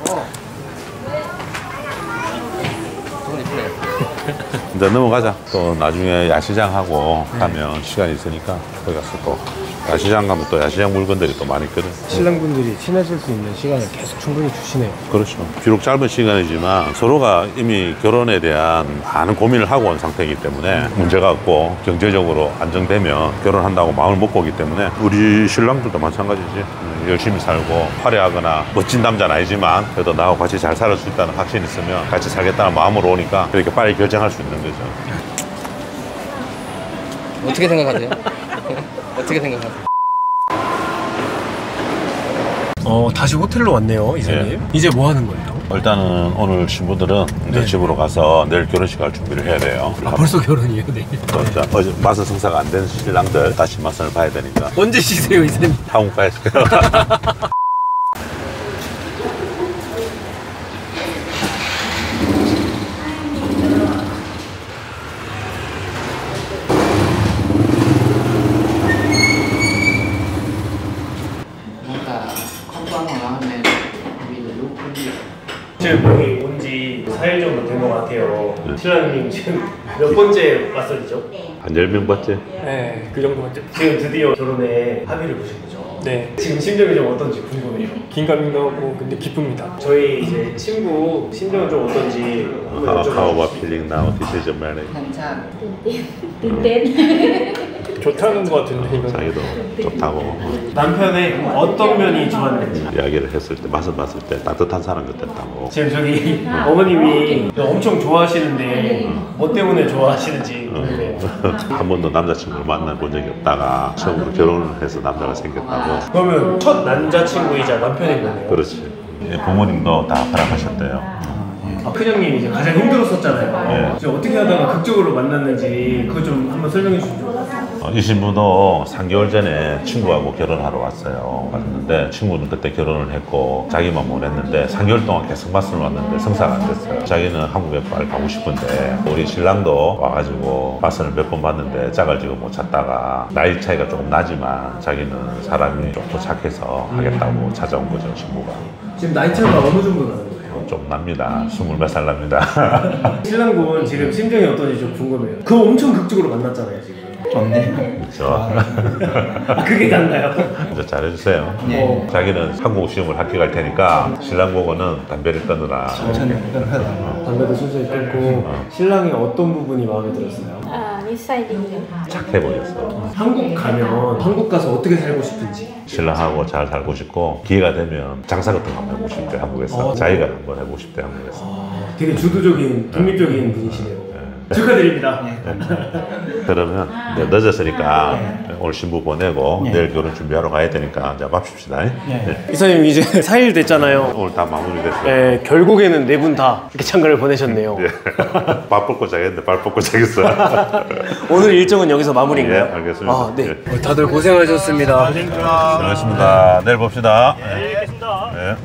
저건 이쁘네요. 이제 넘어가자. 또 나중에 야시장 하고 가면 시간이 있으니까 거기 가서 또 야시장 가면 또 야시장 물건들이 또 많이 있거든. 신랑분들이 친해질 수 있는 시간을 계속 충분히 주시네요. 그렇죠. 비록 짧은 시간이지만 서로가 이미 결혼에 대한 많은 고민을 하고 온 상태이기 때문에 문제가 없고 경제적으로 안정되면 결혼한다고 마음을 먹고 오기 때문에 우리 신랑들도 마찬가지지. 열심히 살고 화려하거나 멋진 남자는 아니지만 그래도 나하고 같이 잘 살 수 있다는 확신이 있으면 같이 살겠다는 마음으로 오니까 이렇게 빨리 결정할 수 있는 거죠. 어떻게 생각하세요? 어떻게 생각하세요? 어 다시 호텔로 왔네요, 이사님. 예. 이제 뭐 하는 거예요? 일단은 오늘 신부들은 이제 네. 집으로 가서 내일 결혼식 할 준비를 해야 돼요. 아 벌써 결혼이에요, 내일. 또 이제 어제 마선 성사가 안 된 신랑들 다시 마선을 봐야 되니까 언제 쉬세요, 이사님? 한국 가야지. 뭔가 건강을 하면 우리는 욕을 지금 여기 온 지 사 일 정도 된 것 같아요. 신랑님 지금 몇 번째 맞설이죠? 한 열 명 봤지? 네, 그 정도 맞죠. 지금 드디어 결혼에 합의를 보신 거죠? 네. 지금 심정이 좀 어떤지 궁금해요. 긴가민가 하고 근데 기쁩니다. 저희 이제 친구 심정은 좀 어떤지 한번 How, how 여쭤봐 about feeling now? This is your marriage. 한참 좋다는 것 같은데 이건. 자기도 좋다고 남편의 어떤 면이 좋았는지. 이야기를 했을 때 맛을 봤을 때 따뜻한 사람 같았다고. 지금 저기 어머님이 엄청 좋아하시는데 뭐 때문에 좋아하시는지 궁금해요. 한 번도 남자친구를 만나본 적이 없다가 처음으로 결혼을 해서 남자가 생겼다고. 그러면 첫 남자친구이자 남편인 거네요. 그렇지. 예, 부모님도 다 허락하셨대요. 아, 큰형님이 이제 가장 힘들었었잖아요. 네. 이제 어떻게 하다가 극적으로 만났는지 그거 좀 한번 설명해 주시면 좋을 것 같아요. 어, 이 신부도 삼 개월 전에 친구하고 결혼하러 왔어요. 왔는데 친구는 그때 결혼을 했고 자기만 원했는데 삼 개월 동안 계속 맞설 왔는데 성사가 안 됐어요. 자기는 한국에 빨리 가고 싶은데 우리 신랑도 와가지고 맞선을 몇 번 봤는데 짝을 지금 못 찾다가 나이 차이가 조금 나지만 자기는 사람이 좀 더 착해서 하겠다고 찾아온 거죠, 신부가. 지금 나이 차이가 어느 정도 나는 거예요? 좀 납니다. 스물 몇 살 납니다. 신랑분 지금 심정이 어떤지 좀 궁금해요. 그거 엄청 극적으로 만났잖아요, 지금. 좋네. 그렇죠. 아, 그게 단가요? 이제 잘해주세요. 네. 자기는 한국 시험을 합격할 테니까 신랑 보고는 담배를 끊으라. 천천히 끊어라. 담배도 천천히 끊고 신랑이 어떤 부분이 마음에 들었어요? 아, 니사이 딩 착해 보였어. 한국 가면 한국 가서 어떻게 살고 싶은지. 신랑하고 잘 살고 싶고 기회가 되면 장사 같은 거 한번 해보고 싶대 한국에서. 어, 네. 자기가 한번 해보고 싶대 한국에서. 아, 되게 주도적인, 독립적인 분이시네요. 예. 축하드립니다. 그러면 이제 늦었으니까 오늘 신부 보내고 네. 내일 결혼 준비하러 가야 되니까 이제 맙시다. 네. 이사님 이제 사 일 됐잖아요. 오늘 다 마무리됐어요. 네, 결국에는 네 분 다 이렇게 장가를 보내셨네요. 예. 밥 먹고 자겠는데 발 뻗고 자겠어. 오늘 일정은 여기서 마무리인가요? 예, 알겠습니다. 아, 네. 예. 다들 고생하셨습니다. 고생하셨습니다. 내일 봅시다. 네, 알겠습니다. 네.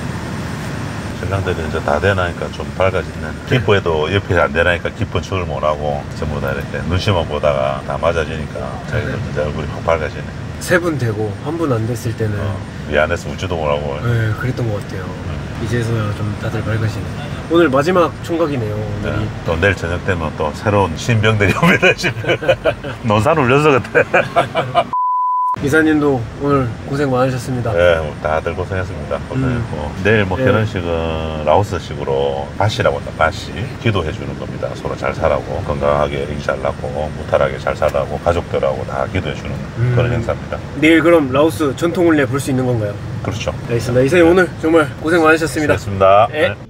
신랑들이 이제 다 되나니까 좀 밝아졌네. 기뻐해도 옆에 안 되나니까 기쁜 척을 못하고 전부 다 이렇게 눈치만 보다가 다 맞아지니까 자기들 이제 얼굴이 확 밝아지네. 세 분 되고 한 분 안 됐을 때는 미안해서 웃지도 못하고. 네, 그랬던 것 같아요. 이제서야 좀 다들 밝으시네. 오늘 마지막 총각이네요. 오늘이. 네. 또 내일 저녁 되면 또 새로운 신병들이 옵니다. 신병. 논산 울려서 같아. 이사님도 오늘 고생 많으셨습니다. 네, 다들 고생했습니다. 고생했고. 음. 내일 뭐 네. 결혼식은 라오스식으로 바시라고 한다. 바시. 기도해 주는 겁니다. 서로 잘 살라고, 건강하게 애기 잘 낳고, 무탈하게 잘 살라고, 가족들하고 다 기도해 주는 음. 그런 행사입니다. 내일 그럼 라오스 전통훈례 볼 수 있는 건가요? 그렇죠. 알겠습니다. 이사님 오늘 정말 고생 많으셨습니다. 고맙습니다. 네. 네.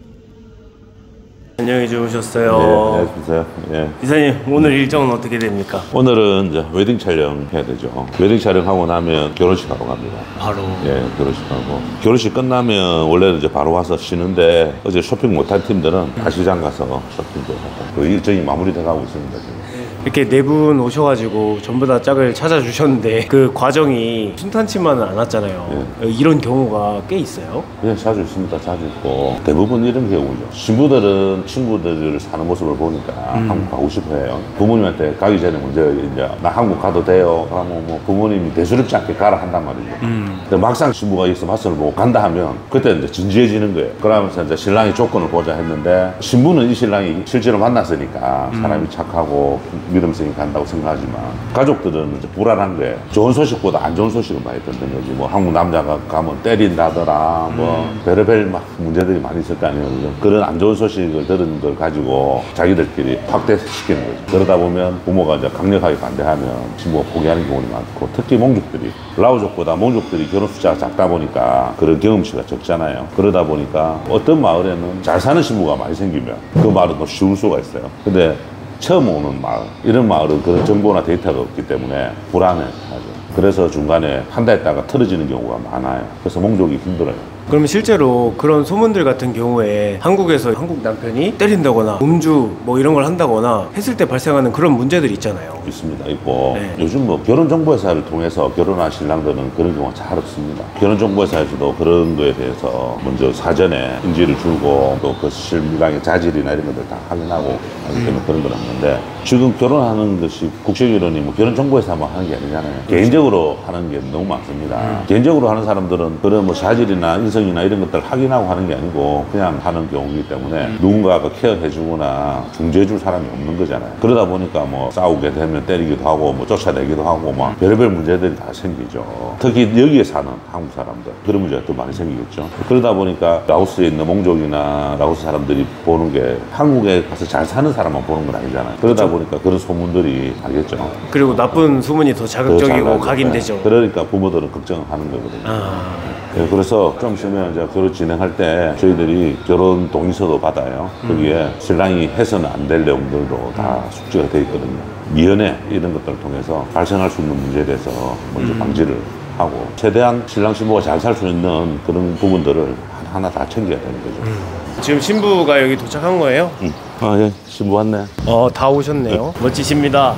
안녕히 주무셨어요. 네, 안녕하세요. 예. 이사님 오늘 일정은 어떻게 됩니까? 오늘은 이제 웨딩 촬영 해야 되죠. 웨딩 촬영하고 나면 결혼식 하러 갑니다. 바로. 예, 결혼식 하고. 결혼식 끝나면 원래는 이제 바로 와서 쉬는데 어제 쇼핑 못한 팀들은 가시장 가서 쇼핑도 하고 그 일정이 마무리돼 가고 있습니다, 지금. 이렇게 네 분 오셔가지고 전부 다 짝을 찾아주셨는데 그 과정이 순탄치만은 않았잖아요. 이런 경우가 꽤 있어요. 예, 자주 있습니다. 자주 있고 대부분 이런 경우죠. 신부들은 친구들을 사는 모습을 보니까 음. 한국 가고 싶어해요. 부모님한테 가기 전에 먼저 이제 나 한국 가도 돼요. 그러면 뭐 부모님이 대수롭지 않게 가라 한단 말이죠. 음. 근데 막상 신부가 있어 맞선을 보고 간다 하면 그때 이제 진지해지는 거예요. 그러면서 이제 신랑이 조건을 보자 했는데 신부는 이 신랑이 실제로 만났으니까 음. 사람이 착하고 믿음성이 간다고 생각하지만 가족들은 이제 불안한 거예요. 좋은 소식보다 안 좋은 소식을 많이 듣는 거지. 뭐 한국 남자가 가면 때린다더라. 뭐 음. 별의별 막 문제들이 많이 있을 거 아니에요. 그런 안 좋은 소식을 들은 걸 가지고 자기들끼리 확대시키는 거죠. 그러다 보면 부모가 이제 강력하게 반대하면 신부가 포기하는 경우가 많고 특히 몽족들이 라오족보다 몽족들이 결혼 숫자가 작다 보니까 그런 경험치가 적잖아요. 그러다 보니까 어떤 마을에는 잘 사는 신부가 많이 생기면 그 마을은 더 쉬울 수가 있어요. 근데 처음 오는 마을, 이런 마을은 그런 정보나 데이터가 없기 때문에 불안해 하죠. 그래서 중간에 한다 했다가 틀어지는 경우가 많아요. 그래서 몽족이 힘들어요. 그럼 실제로 그런 소문들 같은 경우에 한국에서 한국 남편이 때린다거나 음주 뭐 이런 걸 한다거나 했을 때 발생하는 그런 문제들이 있잖아요. 있습니다. 있고 네. 요즘 뭐 결혼정보회사를 통해서 결혼한 신랑들은 그런 경우가 잘 없습니다. 결혼정보회사에서도 그런 거에 대해서 먼저 사전에 인지를 주고 또 그 신랑의 자질이나 이런 것들 다 확인하고 하기 때문에 그런 건 없는데 지금 결혼하는 것이 국제결혼이 뭐 결혼정보회사만 하는 게 아니잖아요. 개인적으로 하는 게 너무 많습니다. 음. 개인적으로 하는 사람들은 그런 뭐 자질이나 인성이나 이런 것들을 확인하고 하는 게 아니고 그냥 하는 경우이기 때문에 음. 누군가가 케어해주거나 중재해줄 사람이 없는 거잖아요. 그러다 보니까 뭐 싸우게 되면 때리기도 하고 뭐 쫓아내기도 하고 막 별의별 문제들이 다 생기죠. 특히 여기에 사는 한국 사람들 그런 문제가 더 많이 생기겠죠. 그러다 보니까 라오스에 있는 몽족이나 라오스 사람들이 보는 게 한국에 가서 잘 사는 사람만 보는 건 아니잖아요. 그러다 보니까 그런 소문들이 나겠죠. 그리고 나쁜 소문이 더 자극적이고 각인되죠. 네. 그러니까 부모들은 걱정하는 거거든요. 아... 네, 그래서 좀 있으면 이제 결혼 진행할 때 저희들이 결혼 동의서도 받아요. 거기에 신랑이 해서는 안 될 내용들도 다 숙지가 되어 있거든요. 미연에 이런 것들을 통해서 발생할 수 있는 문제에 대해서 먼저 방지를 하고 최대한 신랑 신부가 잘 살 수 있는 그런 부분들을 하나 다 챙겨야 되는 거죠. 음. 지금 신부가 여기 도착한 거예요? 응. 아, 예, 신부 왔네. 어, 다 오셨네요. 멋지십니다.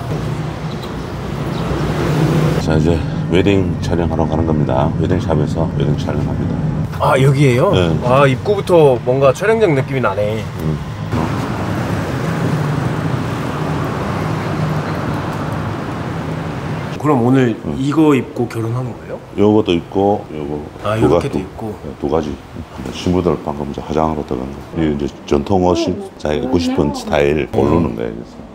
자, 이제 웨딩 촬영하러 가는 겁니다. 웨딩샵에서 웨딩 촬영합니다. 아 여기에요? 네. 아 입구부터 뭔가 촬영장 느낌이 나네. 음. 그럼 오늘 이거 입고 결혼하는 거예요? 요것도 있고 요거 아, 두 요렇게도 가- 있고. 두, 두 가지. 신부들 방금 이제 화장하러 들어간 거. 이게 이제 전통 옷이 자기가 입고 싶은 스타일 고르는 거예요. 그래서.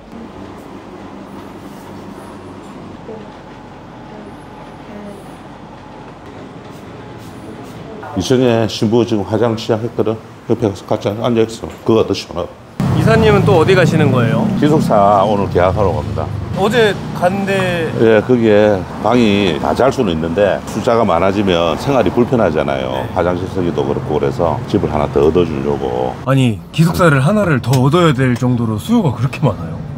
이성에 신부 지금 화장 시작했거든. 옆에 가서 같이 앉아있어. 그거 더 시원하다. 이사님은 또 어디 가시는 거예요? 기숙사 오늘 계약하러 갑니다. 어제 갔는데 예, 거기에 방이 다 잘 수는 있는데 숫자가 많아지면 생활이 불편하잖아요. 네. 화장실 쓰기도 그렇고 그래서 집을 하나 더 얻어주려고. 아니 기숙사를 하나를 더 얻어야 될 정도로 수요가 그렇게 많아요?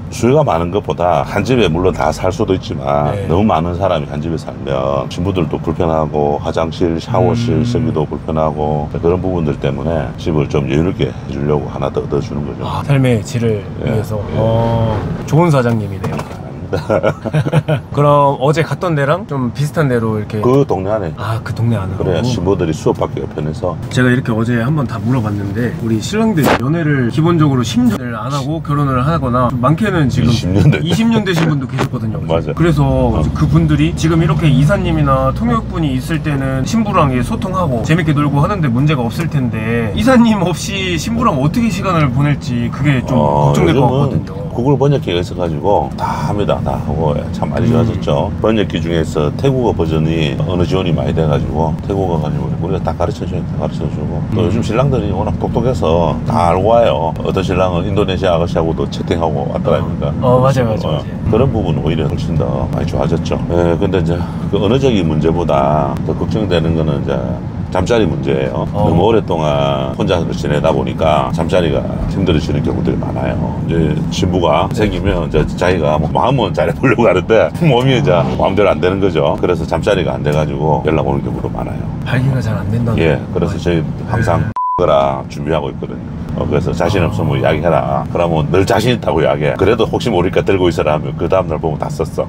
수요가 많은 것보다 한 집에 물론 다 살 수도 있지만 네. 너무 많은 사람이 한 집에 살면 신부들도 불편하고 화장실, 샤워실 음. 쓰기도 불편하고 그런 부분들 때문에 집을 좀 여유롭게 해주려고 하나 더 얻어주는 거죠. 아, 삶의 질을 예. 위해서. 예. 어, 좋은 사장님이네요. 그럼 어제 갔던 데랑 좀 비슷한 데로 이렇게. 그 동네 안에. 아, 그 동네 안으로. 그래야 신부들이 수업받기가 편해서. 제가 이렇게 어제 한번 다 물어봤는데 우리 신랑들이 연애를 기본적으로 십 년을 안 하고 결혼을 하거나 많게는 지금 이십 년 된 이십 년 되신 분도 계셨거든요. 맞아. 그래서 어. 그분들이 지금 이렇게 이사님이나 통역분이 있을 때는 신부랑 이렇게 소통하고 재밌게 놀고 하는데 문제가 없을 텐데 이사님 없이 신부랑 어떻게 시간을 보낼지 그게 좀 어, 걱정될 것 요즘은 같거든요. 구글 번역기가 있어가지고 다 합니다. 다 하고 참 많이 좋아졌죠. 번역기 중에서 태국어 버전이 어느 지원이 많이 돼가지고 태국어 가지고 우리가 다 가르쳐줘요. 다 가르쳐주고 또 요즘 신랑들이 워낙 똑똑해서 다 알고 와요. 어떤 신랑은 인도네시아 아가씨하고도 채팅하고 왔다 가니까. 어, 맞아요, 맞아요, 맞아요. 그런 부분은 오히려 훨씬 더 많이 좋아졌죠. 예, 근데 이제 그 언어적인 문제보다 더 걱정되는 거는 이제 잠자리 문제예요. 어. 너무 오랫동안 혼자 지내다 보니까 잠자리가 힘들어지는 경우들이 많아요. 이제 신부가 생기면 이제 자기가 뭐 마음은 잘해보려고 하는데 몸이 이제 마음대로 안 되는 거죠. 그래서 잠자리가 안 돼가지고 연락 오는 경우도 많아요. 발기가 잘 안 된다는. 예, 그래서 저희 항상 거라 준비하고 있거든요. 어, 그래서 자신 없으면 뭐 이야기해라. 그러면 늘 자신 있다고 이야기해. 그래도 혹시 모르니까 들고 있어라 하면 그 다음날 보면 다 썼어.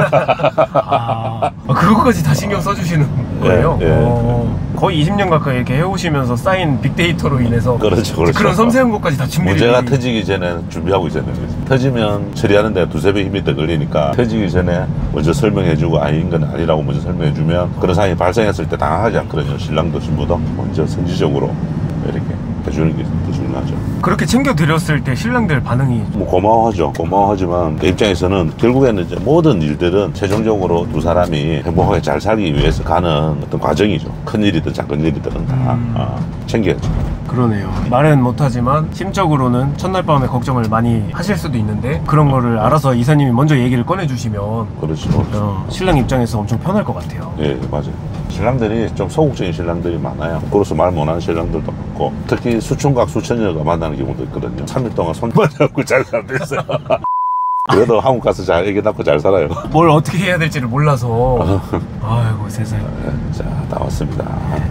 아, 그거까지 다 신경 써주시는 거예요? 예, 예. 어, 거의 이십 년 가까이 이렇게 해오시면서 쌓인 빅데이터로 인해서 그렇죠, 그렇죠. 그런 섬세한 것까지 다 준비를. 문제가 터지기 전에 준비하고 있었는 거지. 터지면 처리하는데 두세 배 힘이 더 걸리니까 터지기 전에 먼저 설명해주고 아닌 건 아니라고 먼저 설명해주면 그런 상황이 발생했을 때 당황하지 않거든요. 신랑도 신부도 먼저 선지적으로 이렇게 해주는 게 더 중요하죠. 그렇게 챙겨드렸을 때 신랑들 반응이 뭐 고마워하죠. 고마워하지만 내 입장에서는 결국에는 이제 모든 일들은 최종적으로 두 사람이 행복하게 잘 살기 위해서 가는 어떤 과정이죠. 큰 일이든 작은 일이든 다 음. 어, 챙겨야죠. 그러네요. 말은 못하지만 심적으로는 첫날 밤에 걱정을 많이 하실 수도 있는데 그런 거를 알아서 이사님이 먼저 얘기를 꺼내주시면 그렇죠. 어, 신랑 입장에서 엄청 편할 것 같아요. 예, 맞아요. 신랑들이 좀 소극적인 신랑들이 많아요. 그래서 말 못하는 신랑들도 많고 특히 수총각 수천녀가 만나는 경우도 있거든요. 삼 일 동안 손만 잡고 잘 사람도 있어요. 그래도 한국 가서 잘 애기 낳고 잘 살아요. 뭘 어떻게 해야 될지를 몰라서. 아이고 세상에. 자, 나왔습니다.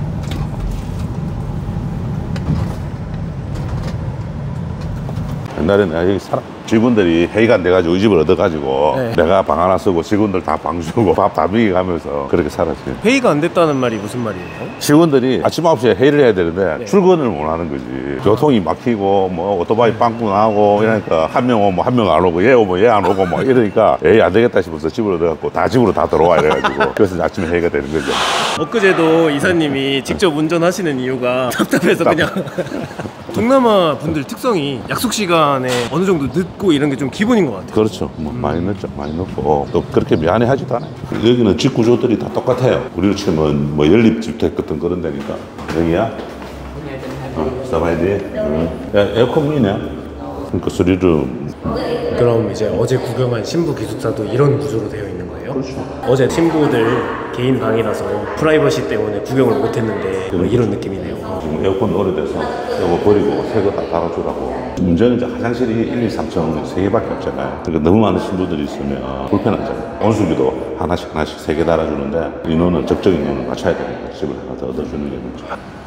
옛날에 내가 여기 살아 직원들이 회의가 안 돼가지고 이 집을 얻어가지고 네. 내가 방 하나 쓰고 직원들 다 방 주고 밥 다 먹여가면서 그렇게 살았지. 회의가 안 됐다는 말이 무슨 말이에요? 직원들이 아침 아홉 시에 회의를 해야 되는데 네. 출근을 못 하는 거지. 교통이 막히고 뭐 오토바이 빵꾸 나고 이러니까 한 명 오면 한 명 안 오고 얘 오면 얘 안 오고 뭐 이러니까 에이 안 되겠다 싶어서 집을 얻어갖고 다 집으로 다 들어와 이래가지고 그래서 아침에 회의가 되는 거죠. 엊그제도 이사님이 직접 운전하시는 이유가 답답해서 그냥 동남아 분들 특성이 약속 시간에 어느 정도 늦고 이런 게 좀 기본인 것 같아요. 그렇죠. 뭐 많이 늦죠. 많이 늦고 또 그렇게 미안해하지도 않아요. 여기는 집 구조들이 다 똑같아요. 우리로 치면 뭐 연립주택 같은 그런 데니까. 여기야? 어, 사바이디? 응. 야, 에어컨 미네? 그러니까 수리룸. 그럼 이제 어제 구경한 신부 기숙사도 이런 구조로 되어 있는 거예요? 그렇죠. 어제 신부들 개인 방이라서 프라이버시 때문에 구경을 못했는데 뭐 이런 느낌이네요. 지금 에어컨 오래돼서 이거 버리고 새 거 다 달아주라고. 문제는 이제 화장실이 일, 이, 삼 층 세 개밖에 없잖아요. 그러니까 너무 많은 신부들이 있으면 불편하잖아요. 온수기도 하나씩 하나씩 세 개 달아주는데 인원은 적정 인원을 맞춰야 되니까 집을 하나 더 얻어주는 게 문제.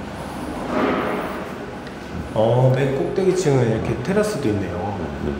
어, 맨 꼭대기층은 이렇게 테라스도 있네요.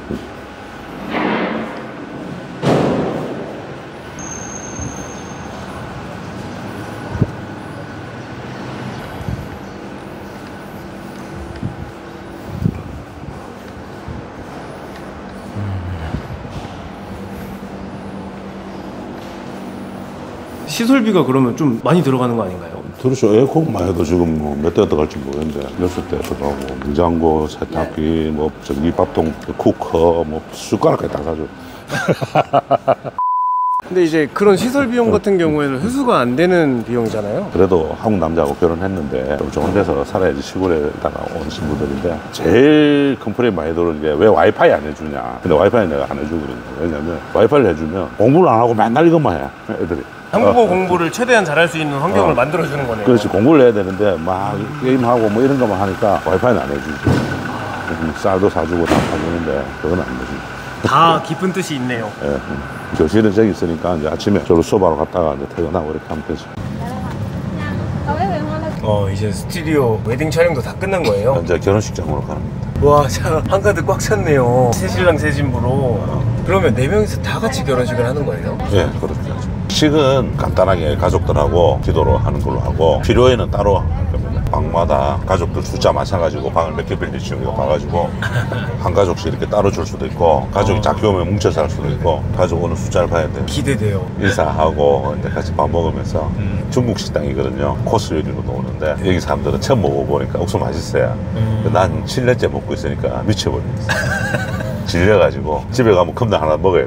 시설비가 그러면 좀 많이 들어가는 거 아닌가요? 그렇죠. 에어컨만 해도 지금 뭐 몇 대가 들어갈지 모르겠는데 몇십 대 들어가고 냉장고, 세탁기, 뭐 전기밥통, 쿠커, 뭐 숟가락까지 다 사줘. 근데 이제 그런 시설 비용 같은 경우에는 회수가 안 되는 비용이잖아요. 그래도 한국 남자하고 결혼했는데 좀 좋은 데서 살아야지 시골에다가 온 친구들인데 제일 컴플레인 많이 들어오는 게 왜 와이파이 안 해주냐. 근데 와이파이 내가 안 해주거든요. 왜냐면 와이파이를 해주면 공부를 안 하고 맨날 이것만 해 애들이. 한국어 어. 공부를 최대한 잘할 수 있는 환경을 어. 만들어주는 거네요. 그렇지. 공부를 해야 되는데 막 게임하고 뭐 이런 것만 하니까 와이파이는 안 해주지. 쌀도 사주고 다 사주는데 그건 안 되지. 다 깊은 뜻이 있네요. 예. 교실은 저기 있으니까 이제 아침에 저로 수업하러 갔다가 이제 퇴근하고 이렇게 하면 되죠. 어 이제 스튜디오 웨딩 촬영도 다 끝난 거예요? 이제 결혼식장으로 가는 겁니다. 와, 자, 한가득 꽉 찼네요. 새 신랑 새 신부로. 그러면 네 명이서 다 같이 결혼식을 하는 거예요? 예, 그렇게 하죠. 식은 간단하게 가족들하고 기도로 하는 걸로 하고 필요에는 따로 할 겁니다. 방마다 가족들 숫자 맞춰가지고 방을 몇 개 빌릴지 우리가 봐가지고 한 가족씩 이렇게 따로 줄 수도 있고 가족이 작게 오면 뭉쳐서 할 수도 있고 가족 오는 숫자를 봐야 돼요. 기대돼요. 인사하고 이제 같이 밥 먹으면서 음. 중국 식당이거든요. 코스 요리로도 오는데 여기 사람들은 처음 먹어보니까 억수 맛있어요. 음. 난 칠 년째 먹고 있으니까 미쳐버리겠어. 질려가지고 집에 가면 컵라면 하나 먹어야 돼.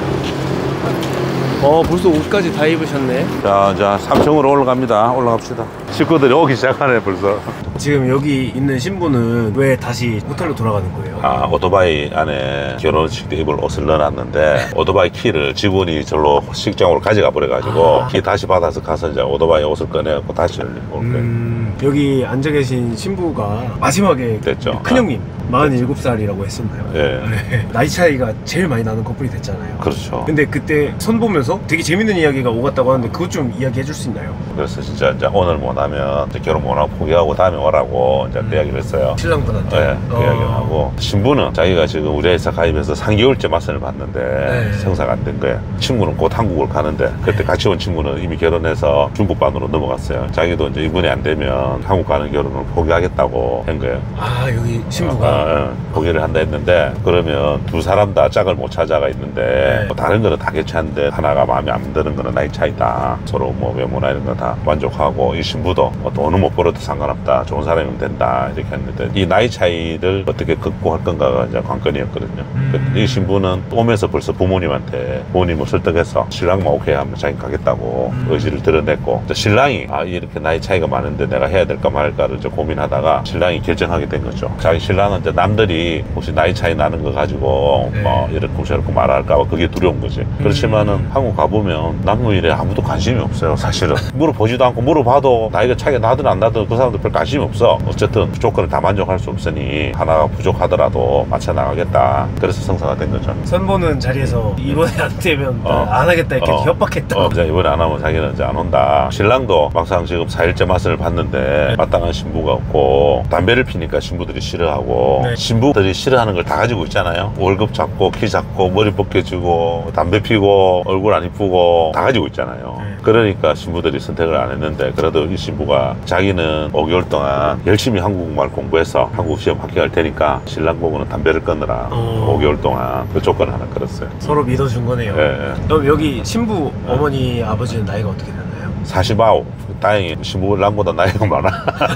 어 벌써 옷까지 다 입으셨네. 자, 자 삼 층으로 올라갑니다. 올라갑시다. 식구들이 오기 시작하네 벌써. 지금 여기 있는 신부는 왜 다시 호텔로 돌아가는 거예요? 아, 오토바이 안에 결혼식 때 입을 옷을 넣어놨는데 오토바이 키를 직원이 절로 식장으로 가져가 버려가지고 아. 키 다시 받아서 가서 이제 오토바이 옷을 꺼내갖고 다시 올 거예요. 음, 여기 앉아 계신 신부가 마지막에 됐죠. 큰형님 마흔일곱 살이라고 했었나요? 예. 네. 나이 차이가 제일 많이 나는 커플이 됐잖아요. 그렇죠. 근데 그때 선 보면서 되게 재밌는 이야기가 오갔다고 하는데 그것 좀 이야기해 줄 수 있나요? 그래서 진짜 이제 오늘 못하면 이제 결혼 못하고 포기하고 다음에 오라고 이제 그 이야기를 했어요. 신랑분한테? 네, 그 어. 이야기를 하고 신부는 자기가 지금 우리 회사 가입해서 삼 개월째 맞선을 봤는데 네. 성사가 안 된 거예요. 친구는 곧 한국을 가는데 그때 같이 온 친구는 이미 결혼해서 중국반으로 넘어갔어요. 자기도 이제 이분이 안 되면 한국 가는 결혼을 포기하겠다고 한 거예요. 아 여기 신부가? 아, 포기를 한다 했는데 그러면 두 사람 다 짝을 못 찾아가 있는데 네. 뭐 다른 거는 다 괜찮은데 하나가 마음에 안 드는 거는 나이 차이다. 서로 뭐 외모나 이런 거 다 만족하고 이 신부도 뭐 돈은 못 벌어도 상관없다. 좋은 사람이면 된다. 이렇게 했는데 이 나이 차이를 어떻게 극복할 건가가 이제 관건이었거든요. 음. 이 신부는 오면서 벌써 부모님한테 부모님을 설득해서 신랑만 오케이 하면 자기 가겠다고 음. 의지를 드러냈고 신랑이 아 이렇게 나이 차이가 많은데 내가 해야 될까 말까를 이제 고민하다가 신랑이 결정하게 된 거죠. 자기 신랑은 이제 남들이 혹시 나이 차이 나는 거 가지고 네. 뭐 이렇고 저렇고 말할까봐 그게 두려운 거지. 음. 그렇지만은 한국 가보면 남무 일에 아무도 관심이 없어요. 사실은 물어보지도 않고 물어봐도 나이가 차이가 나든 안 나든 그 사람들 별 관심이 없어. 어쨌든 조건을 다 만족할 수 없으니 하나가 부족하더라도 맞춰 나가겠다. 그래서 성사가 된 거죠. 선보는 자리에서 이번에 안 되면 어. 안 하겠다 이렇게 어. 협박했다. 어, 이번에 안 하면 자기는 이제 안 온다. 신랑도 막상 지금 사 일째 맛을 봤는데 마땅한 신부가 없고 담배를 피니까 신부들이 싫어하고 네. 신부들이 싫어하는 걸 다 가지고 있잖아요. 월급 잡고 키 잡고 머리 벗겨지고 담배 피고 얼굴 안 이쁘고 다 가지고 있잖아요. 네. 그러니까 신부들이 선택을 안 했는데 그래도 이 신부가 자기는 오 개월 동안 열심히 한국말 공부해서 한국 시험 합격할 테니까 신랑 보고는 담배를 끊으라. 어. 오 개월 동안 그 조건을 하나 걸었어요. 서로 믿어준 거네요. 네. 그럼 여기 신부 어머니 아버지는 나이가 어떻게 되나요? 사십구. 다행히 신부랑보다 나이가 많아.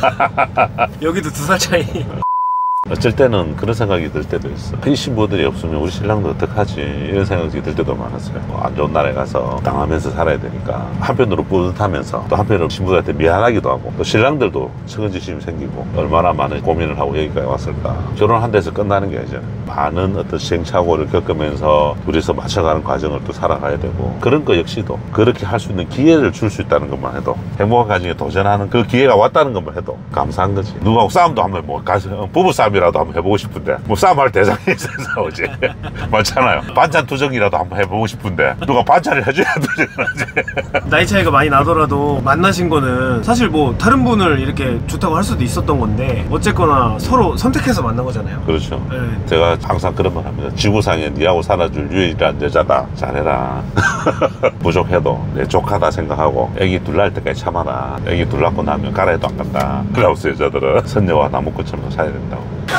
여기도 두 살 차이. 어쩔 때는 그런 생각이 들 때도 있어. 이 신부들이 없으면 우리 신랑도 어떡하지 이런 생각이 들 때도 많았어요. 뭐 안 좋은 나라에 가서 당하면서 살아야 되니까 한편으로 뿌듯하면서 또 한편으로 신부들한테 미안하기도 하고 또 신랑들도 측은지심이 생기고 얼마나 많은 고민을 하고 여기까지 왔을까. 결혼한 데서 끝나는 게 아니잖아요. 많은 어떤 시행착오를 겪으면서 둘이서 맞춰가는 과정을 또 살아가야 되고 그런 거 역시도 그렇게 할 수 있는 기회를 줄 수 있다는 것만 해도 행복한 가정에 도전하는 그 기회가 왔다는 것만 해도 감사한 거지. 누구하고 싸움도 한번 뭐 가서 부부싸움 이라도 한번 해보고 싶은데 뭐 싸움할 대상이 있어서 싸우지. 맞잖아요. 반찬 투정이라도 한번 해보고 싶은데 누가 반찬을 해줘야 되지. 나이 차이가 많이 나더라도 만나신 거는 사실 뭐 다른 분을 이렇게 좋다고 할 수도 있었던 건데 어쨌거나 서로 선택해서 만난 거잖아요. 그렇죠. 네. 제가 항상 그런 말 합니다. 지구상에 니하고 살아줄 유일한 여자다. 잘해라. 부족해도 내 조카다 생각하고 애기 둘 낳을 때까지 참아라. 애기 둘 낳고 나면 가라해도 안 간다. 라우스 여자들은 선녀와 나무꽃처럼 살아야 된다고.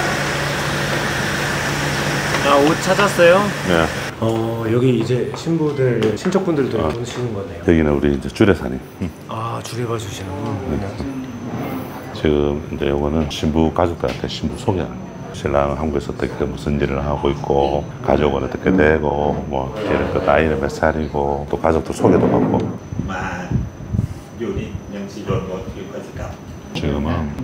아, 옷 찾았어요? 네. 어, 여기 이제 신부들, 친척분들도 어. 보시는 거네요. 여기는 우리 이제 주례사님. 응. 아, 주례 봐주시는 거. 네. 지금 이제 요거는 신부 가족들한테 신부 소개하는 거예요. 신랑은 한국에서 어떻게 무슨 일을 하고 있고 가족은 어떻게 되고 뭐 이런 거 나이는 몇 살이고 또 가족도 소개도 받고. 지금은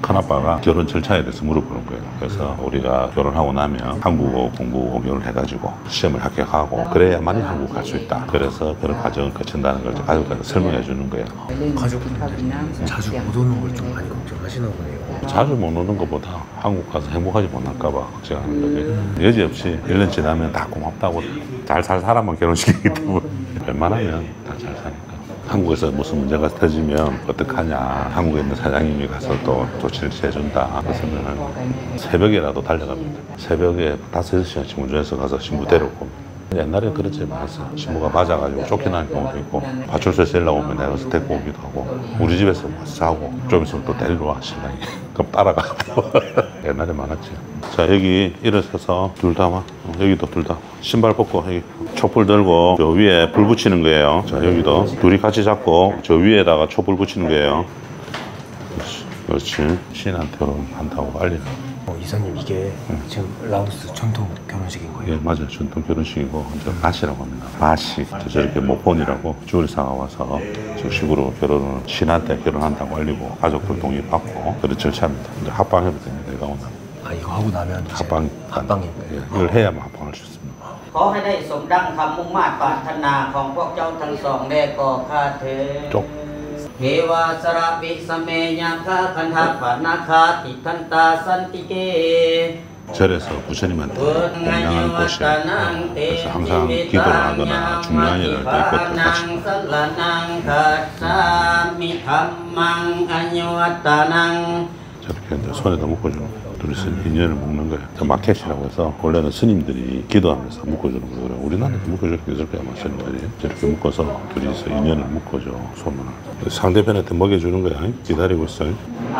큰아빠가 결혼 절차에 대해서 물어보는 거예요. 그래서 우리가 결혼하고 나면 한국어 공부 공연을 해가지고 시험을 합격하고 그래야만이 한국 갈 수 있다. 그래서 그런 과정을 거친다는 걸 가족한테 설명해 주는 거예요. 가족분들이 자주 못 오는 걸 좀 많이 걱정하시나 보네요. 자주 못 오는 것보다 한국 가서 행복하지 못할까 봐 걱정하는 거지. 음. 여지없이 일 년 지나면 다 고맙다고 잘 살 사람만 결혼시키기 때문에 웬만하면 다 잘 사니까. 한국에서 무슨 문제가 터지면 어떡하냐. 한국에 있는 사장님이 가서 또 조치를 취해준다. 그래서는 새벽에라도 달려갑니다. 새벽에 다섯, 여섯 시간씩 운전해서 가서 신부 데려오고. 옛날에 그렇지 않았어. 신부가 맞아가지고 쫓겨나는 경우도 있고 파출소에서 연락 오면 내가 가서 데리고 오기도 하고 우리 집에서 와서 자고 좀 있으면 또 데리러 와 신랑이. 그럼 따라가. 옛날에 많았지. 자 여기 일어서서 둘 다 와. 여기도 둘 다 신발 벗고 여기 촛불 들고 저 위에 불 붙이는 거예요. 자 여기도 둘이 같이 잡고 저 위에다가 촛불 붙이는 거예요. 그렇지. 그렇지. 신한테 결혼한다고 알리는. 어, 이사님 이게 응. 지금 라오스 전통 결혼식인 거예요? 예, 맞아요. 전통 결혼식이고 이제 바시라고 합니다. 바시. 저렇게 목본이라고 주얼사가 와서 저 식으로 결혼을 신한테 결혼한다고 알리고 가족들 동의 받고 그런 절차입니다. 이제 합방해도 됩니다. 내가 오늘. 아 이거 하고 나면 합방 합방이에요. 예, 이걸 해야만 합방할 수 있습니다. ขอให้ได้สมดังคำมุ่งมา่ปรารถนาของพวกเจ้าทั้งสองได้ก่อข้าเถิด เทวาสระวิสเมยาคาคันธปนาคาติทันตาสันติเก 절에서 부처님한테 공양하는 곳이에요. 그래서 항상 기도를 하거나 중요한 일을 할 때 이것도 같이 저렇게 이제 손에다 묶어주는 거예요. 둘이서 인연을 묶는 거예요. 마켓이라고 해서 원래는 스님들이 기도하면서 묶어주는 거예요. 우리나라도 묶어주는 게 있을 거야, 스님들이. 저렇게 묶어서 둘이서 인연을 묶어줘, 소문을. 상대편한테 먹여주는 거야. 기다리고 있어요.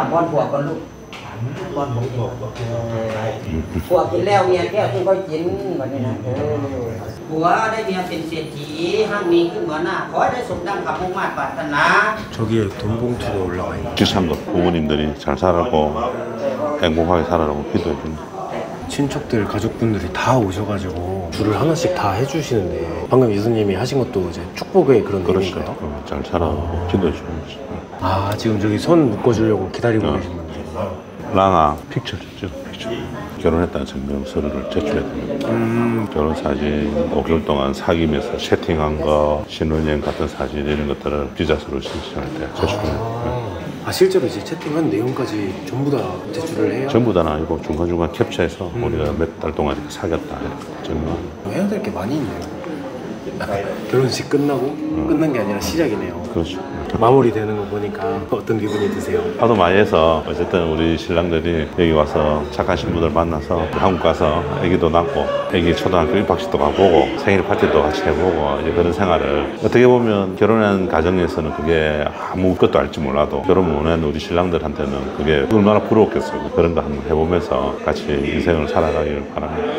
ผัวกินแล้วเมียแก้วจึงค่อยกินแบบนี้นะผัวได้เมียเป็นเศรษฐีห้างมีขึ้นเหมือนหน้าขอให้ได้สมดังคำมุ่งมา่ปรารถนา 저기에 돈 봉투가 올라와 있는 지참도 부모님들이 잘 살라고 행복하게 살아라고 기도해 줍니다. 친척들 가족분들이 다 오셔가지고 줄을 하나씩 다 해주시는데 방금 예수님이 하신 것도 이제 축복의 그런 의미인가요? 어, 잘 살아라고 기도해 주는 거죠. 아 지금 저기 손 묶어주려고 기다리고 어. 계신 분들. 랑아 픽처 줬죠. 픽처. 결혼했다는 증명서류를 제출해야 됩니다. 음. 결혼 사진, 오 개월 동안 사귀면서 채팅한 거, 신혼여행 같은 사진 이런 것들을 비자서로 신청할 때 제출해야 돼요. 아, 아 실제로 이제 채팅한 내용까지 전부 다 제출을 해요? 전부 다는 아니고 중간중간 캡처해서 음. 우리가 몇 달 동안 이렇게 사귀었다 이렇게 증명. 해야 될 게 많이 있네요. 결혼식 끝나고 음. 끝난 게 아니라 시작이네요. 그렇죠. 마무리되는 거 보니까 어떤 기분이 드세요? 하도 많이 해서 어쨌든 우리 신랑들이 여기 와서 착한 신부들 만나서 한국 가서 아기도 낳고 아기 초등학교 입학식도 가보고 생일 파티도 같이 해보고 이제 그런 생활을 어떻게 보면 결혼한 가정에서는 그게 아무것도 알지 몰라도 결혼 못한 우리 신랑들한테는 그게 얼마나 부러웠겠어요. 그런 거 한번 해보면서 같이 인생을 살아가기를 바랍니다.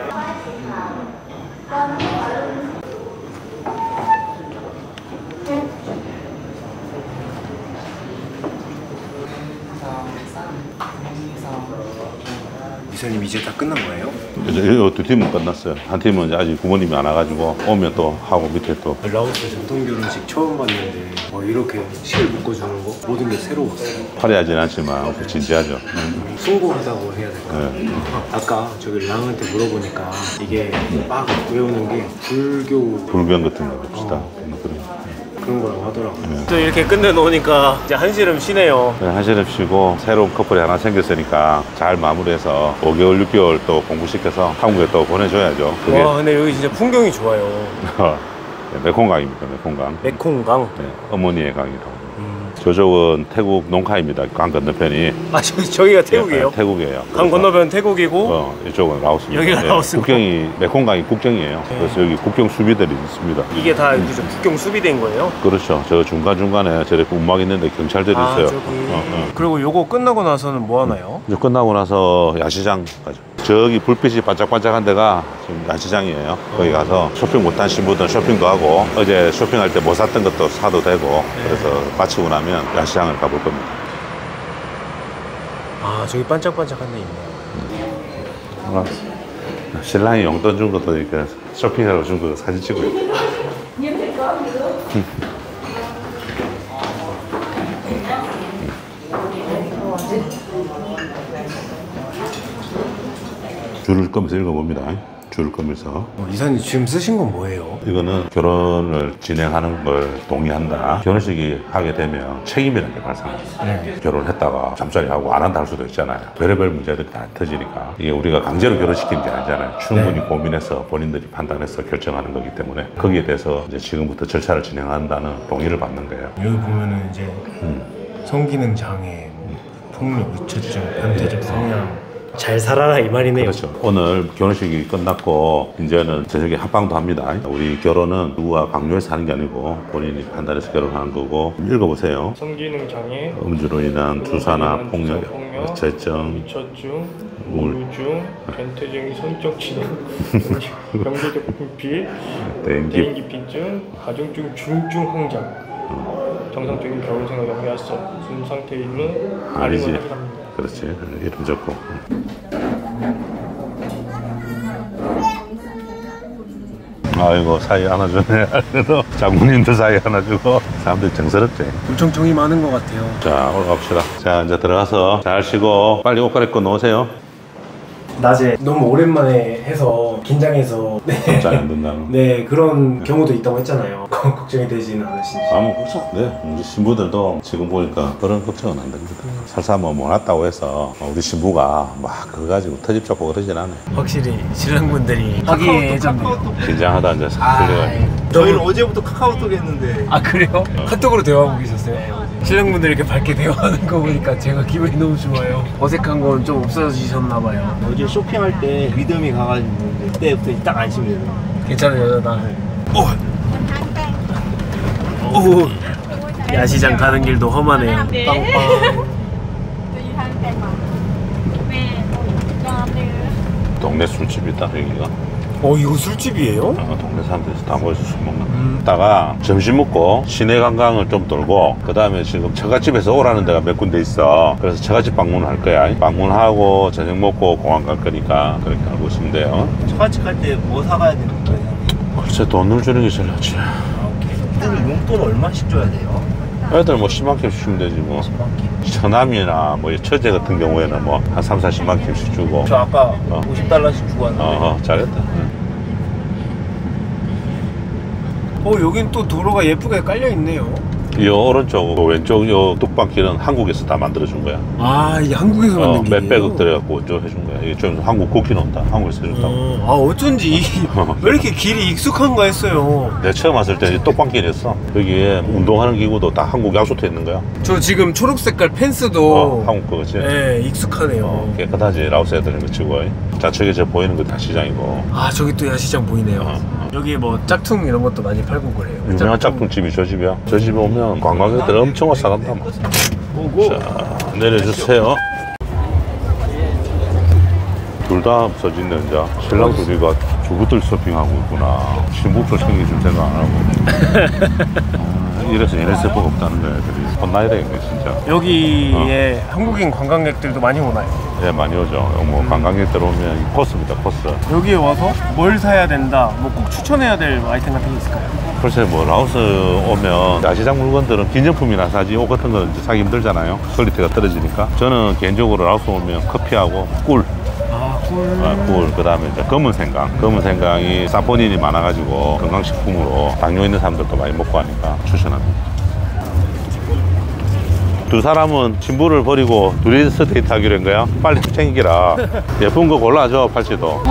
이사님 이제 다 끝난 거예요? 이제 두 팀은 끝났어요. 한 팀은 이제 아직 부모님이 안 와가지고 오면 또 하고 밑에 또 라오스 전통 결혼식 처음 봤는데 뭐 이렇게 실 묶어주는 거 모든 게 새로웠어요. 화려하진 않지만 진지하죠. 음. 숭고하다고 해야 될까요? 네. 아까 저기 랑한테 물어보니까 이게 막 외우는 게 불교 불경 같은 거 봅시다. 어. 그런 그런 거라고 하더라고요. 네. 또 이렇게 끝내놓으니까 이제 한시름 쉬네요. 네, 한시름 쉬고 새로운 커플이 하나 생겼으니까 잘 마무리해서 오 개월, 육 개월 또 공부시켜서 한국에 또 보내줘야죠. 그게 와 근데 여기 진짜 풍경이 좋아요. 메콩강입니다. 메콩강. 메콩강? 네, 어머니의 강이라고. 저쪽은 태국 농카입니다. 강 건너편이. 아 저, 저기가 태국이에요? 네, 태국이에요. 강 건너편 태국이고 어, 이쪽은 라오스입니다. 여기가 네, 라오스고 국경이 메콩강이 국경이에요. 네. 그래서 여기 국경 수비들이 있습니다. 이게 다 음. 국경 수비대인 거예요? 그렇죠. 저 중간 중간에 저렇게 운막 있는데 경찰들이 아, 있어요. 저기. 어, 어. 그리고 요거 끝나고 나서는 뭐 하나요? 이제 끝나고 나서 야시장 가죠. 저기 불빛이 반짝반짝한 데가 지금 야시장이에요. 거기 가서 쇼핑 못한 신부들은 쇼핑도 하고 어제 쇼핑할 때 못 샀던 것도 사도 되고 그래서 마치고 나면 야시장을 가볼 겁니다. 아 저기 반짝반짝한 데 있네요. 아, 신랑이 용돈 준 것도 이렇게 쇼핑하러 준 거 사진 찍고 있고. 줄을 끄면서 읽어봅니다. 줄을 끄면서. 어, 이사님 지금 쓰신 건 뭐예요? 이거는 결혼을 진행하는 걸 동의한다. 결혼식이 하게 되면 책임이라는 게 발생합니다. 네. 결혼했다가 잠자리 하고 안 한다 할 수도 있잖아요. 별의별 문제들이 다 터지니까 이게 우리가 강제로 결혼시키는 게 아니잖아요. 충분히 네. 고민해서 본인들이 판단해서 결정하는 거기 때문에 거기에 대해서 이제 지금부터 절차를 진행한다는 동의를 받는 거예요. 여기 보면은 이제 음. 성기능 장애, 뭐 폭력, 우체증, 변태적 성향 잘 살아라 이 말이네요. 그렇죠. 오늘 결혼식이 끝났고 이제는 저녁에 합방도 합니다. 우리 결혼은 누구가 강요해서 하는 게 아니고 본인이 판단해서 결혼하는 거고. 읽어보세요. 성기능 장애, 음주로 인한 주사나 폭력, 우체증, 우처증, 우울증, 변태적인 성적 진행, 경제적 불필, 대인기피증, 가정적 중증 항장, 정상적인 결혼 생활 영리화성, 순 상태에 있는 아니지. 그렇지. 이름 적고. 아이고 사이 안아주네. 그래도 장모님도 사이 안아주고 사람들이 정스럽지. 엄청 정이 많은 것 같아요. 자 올라갑시다. 자 이제 들어가서 잘 쉬고 빨리 옷 갈아입고 놓으세요. 낮에 너무 오랜만에 해서 긴장해서 네, 잘 안 된다는. 네 그런 경우도 있다고 했잖아요. 걱정이 되지는 않으신지. 아무 걱정. 네 우리 신부들도 지금 보니까 그런 걱정은 안 됩니다. 설사 뭐 못났다고 해서 우리 신부가 막 그거 가지고 터집 잡고 그러진 않아요. 확실히 신랑분들이 화기애애졌네요. 긴장하다 이제 아, 풀려가지고. 저희는 어제부터 카카오톡 했는데. 아 그래요? 카톡으로 대화하고 계셨어요? 신랑분들 이렇게 밝게 대화하는 거 보니까 제가 기분이 너무 좋아요. 어색한 건 좀 없어지셨나 봐요. 어제 쇼핑할 때 리듬이 가가지고 그때부터 딱 안심이 되더라고요. 괜찮은 여자다. 오! 오! 야시장 가는 길도 험하네요. 빵빵. 동네 술집 있다 여기가. 어 이거 술집이에요? 어, 동네 사람들이 다 모여서 술 먹는 거야. 음. 이따가 점심 먹고 시내 관광을 좀 돌고 그 다음에 지금 처갓집에서 오라는 데가 몇 군데 있어. 그래서 처갓집 방문을 할 거야. 방문하고 저녁 먹고 공항 갈 거니까 그렇게 알고 있으면 돼요. 처갓집 갈 때 뭐 사가야 되는 거예요? 글쎄 돈을 주는 게 제일 낫지. 그때는 용돈 얼마씩 줘야 돼요? 애들 뭐 십만 캔씩 주면 되지 뭐. 처남이나 뭐 처제 같은 경우에는 뭐 한 삼, 사십만 캔씩 주고. 저 아까 어. 오십 달러씩 주고 왔는데. 어, 어 잘했다. 어 여긴 또 도로가 예쁘게 깔려 있네요. 이 오른쪽, 그 왼쪽 요 뚝방길은 한국에서 다 만들어준 거야. 아 이게 한국에서 만든 어, 길이에요? 몇백억 들여갖고 저 해준 거야. 이게 좀 한국 국기 나온다. 한국에서 해준다고. 어, 아 어쩐지 왜 이렇게 길이 익숙한가 했어요. 내가 처음 왔을 때 뚝방길이었어. 여기에 운동하는 기구도 다 한국 약속돼 있는 거야. 저 지금 초록 색깔 펜스도 어, 한국 거지. 네 익숙하네요. 어, 깨끗하지. 라오스 애들 이거 치고. 좌측에 저 보이는 거 다 시장이고. 아 저기 또 야시장 보이네요. 어. 여기 뭐 짝퉁 이런 것도 많이 팔고 그래요. 유명한 짝퉁집이 저 집이야. 저 집에 오면 관광객들 엄청 와서 사간다. 자, 내려주세요. 둘 다 없어진네, 이제. 신랑 둘이가 주부들 쇼핑하고 있구나. 신부들 챙겨줄 생각 안 하고. 아, 이래서 얘네 세포가 없다는 거야, 애들이. 혼나야 되겠네, 진짜. 여기에 어. 한국인 관광객들도 많이 오나요? 네, 많이 오죠. 뭐 관광객들 오면 코스입니다, 코스. 여기에 와서 뭘 사야 된다, 뭐 꼭 추천해야 될 아이템 같은 게 있을까요? 글쎄 뭐 라오스 오면 야시장 물건들은 기념품이나 사지 옷 같은 거 사기 힘들잖아요. 퀄리티가 떨어지니까. 저는 개인적으로 라오스 오면 커피하고 꿀. 아, 꿀. 아, 꿀. 그 다음에 이제 검은 생강. 검은 생강이 사포닌이 많아가지고 건강식품으로 당뇨 있는 사람들도 많이 먹고 하니까 추천합니다. 두 사람은 신부를 버리고 둘이서 데이트하기로 한 거야? 빨리 챙기라. 예쁜 거 골라줘, 팔찌도.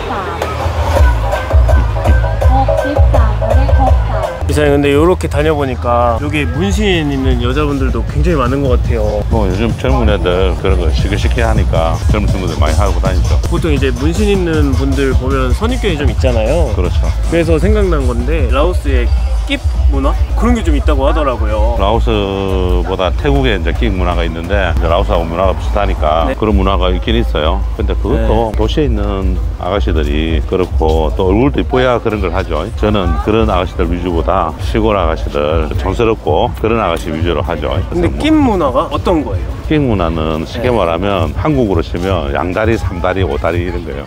이사님 근데 이렇게 다녀보니까 여기 문신 있는 여자분들도 굉장히 많은 것 같아요. 뭐 요즘 젊은 애들 그런 거 시끌시끌 하니까 젊은 친구들 많이 하고 다니죠. 보통 이제 문신 있는 분들 보면 선입견이 좀 있잖아요. 그렇죠. 그래서 생각난 건데 라오스의 낍 문화? 그런 게 좀 있다고 하더라고요. 라오스보다 태국에 이제 끽 문화가 있는데 이제 라오스하고 문화가 비슷하니까 네. 그런 문화가 있긴 있어요. 근데 그것도 네. 도시에 있는 아가씨들이 그렇고 또 얼굴도 이뻐야 그런 걸 하죠. 저는 그런 아가씨들 위주보다 시골 아가씨들 촌스럽고 그런 아가씨 위주로 하죠. 근데 뭐 낀 문화가 어떤 거예요? 낀 문화는 쉽게 네. 말하면 한국으로 치면 양다리, 삼다리, 오다리 이런 거예요.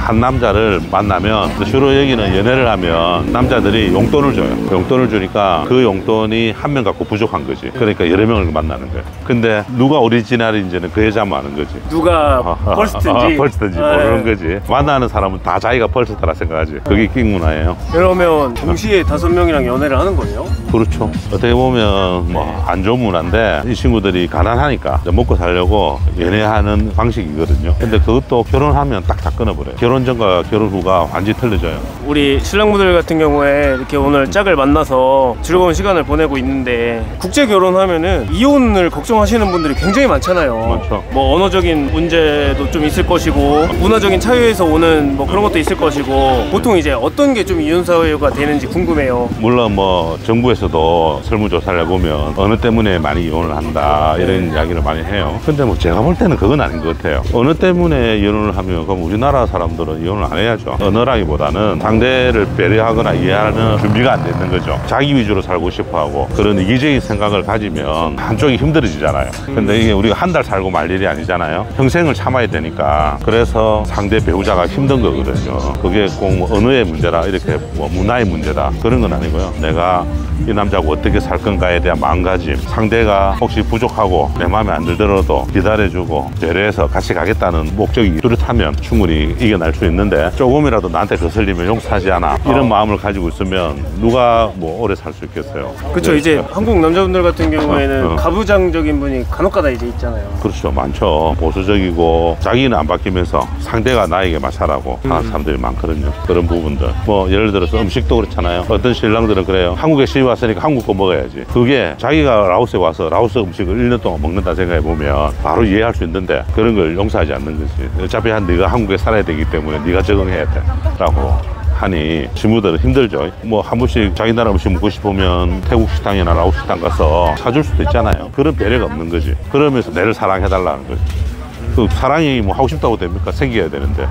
한 남자를 만나면 주로 여기는 연애를 하면 남자들이 용돈을 줘요. 용돈을 주니까 그 용돈이 한 명 갖고 부족한 거지. 그러니까 여러 명을 만나는 거야. 근데 누가 오리지널인지는 그 여자만 아는 거지. 누가 펄스트인지 펄스트인지 모르는 거지. 만나는 사람은 다 자기가 펄스트라 생각하지. 그게 킹 문화예요. 그러면 동시에 다섯 명이랑 연애를 하는 거예요? 그렇죠. 어떻게 보면 뭐 안 좋은 문화인데 이 친구들이 가난하니까 먹고 살려고 연애하는 방식이거든요. 근데 그것도 결혼하면 딱 다 끊어버려요. 결혼 전과 결혼 후가 완전히 틀려져요. 우리 신랑분들 같은 경우에 이렇게 오늘 짝을 만나서 즐거운 시간을 보내고 있는데 국제 결혼하면은 이혼을 걱정하시는 분들이 굉장히 많잖아요. 많죠. 뭐 언어적인 문제도 좀 있을 것이고 문화적인 차이에서 오는 뭐 그런 것도 있을 것이고 보통 이제 어떤 게 좀 이혼 사유가 되는지 궁금해요. 물론 뭐 정부에서도 설문조사를 해보면 어느 때문에 많이 이혼을 한다 이런 이야기를 많이 해요. 근데 뭐 제가 볼 때는 그건 아닌 것 같아요. 어느 때문에 이혼을 하면 그럼 우리나라 사람들은 이혼을 안 해야죠. 언어라기보다는 상대를 배려하거나 이해하는 준비가 안 되는 거죠. 자기 위주로 살고 싶어하고 그런 이기적인 생각을 가지면 한쪽이 힘들어지잖아요. 근데 이게 우리가 한 달 살고 말 일이 아니잖아요. 평생을 참아야 되니까. 그래서 상대 배우자가 힘든 거거든요. 그게 꼭 뭐 언어의 문제라 이렇게 뭐 문화의 문제다 그런 건 아니고요. 내가 이 남자하고 어떻게 살 건가에 대한 마음가짐, 상대가 혹시 부족하고 내 마음에 안 들더라도 기다려주고 배려해서 같이 가겠다는 목적이 뚜렷하면 충분히 이겨낼 수 있는데 조금이라도 나한테 거슬리면 용서하지 않아 이런 마음을 가지고 있으면 누가 뭐 오래 살 수 있겠어요. 그렇죠. 네. 이제 한국 남자분들 같은 경우에는 어, 어. 가부장적인 분이 간혹가다 이제 있잖아요. 그렇죠. 많죠. 보수적이고 자기는 안 바뀌면서 상대가 나에게만 잘하고 음. 하는 사람들이 많거든요. 그런 부분들. 뭐 예를 들어서 음식도 그렇잖아요. 어떤 신랑들은 그래요. 한국에 시집 왔으니까 한국 거 먹어야지. 그게 자기가 라오스에 와서 라오스 음식을 일 년 동안 먹는다 생각해 보면 바로 이해할 수 있는데 그런 걸 용서하지 않는 거지. 어차피 한 네가 한국에 살아야 되기 때문에 네가 적응해야 돼 라고 하니 친구들은 힘들죠. 뭐 한 번씩 자기 나라 음식 먹고 싶으면 태국 식당이나 라오스 식당 가서 사줄 수도 있잖아요. 그런 배려가 없는 거지. 그러면서 내를 사랑해달라는 거지. 그 사랑이 뭐 하고 싶다고 됩니까? 생겨야 되는데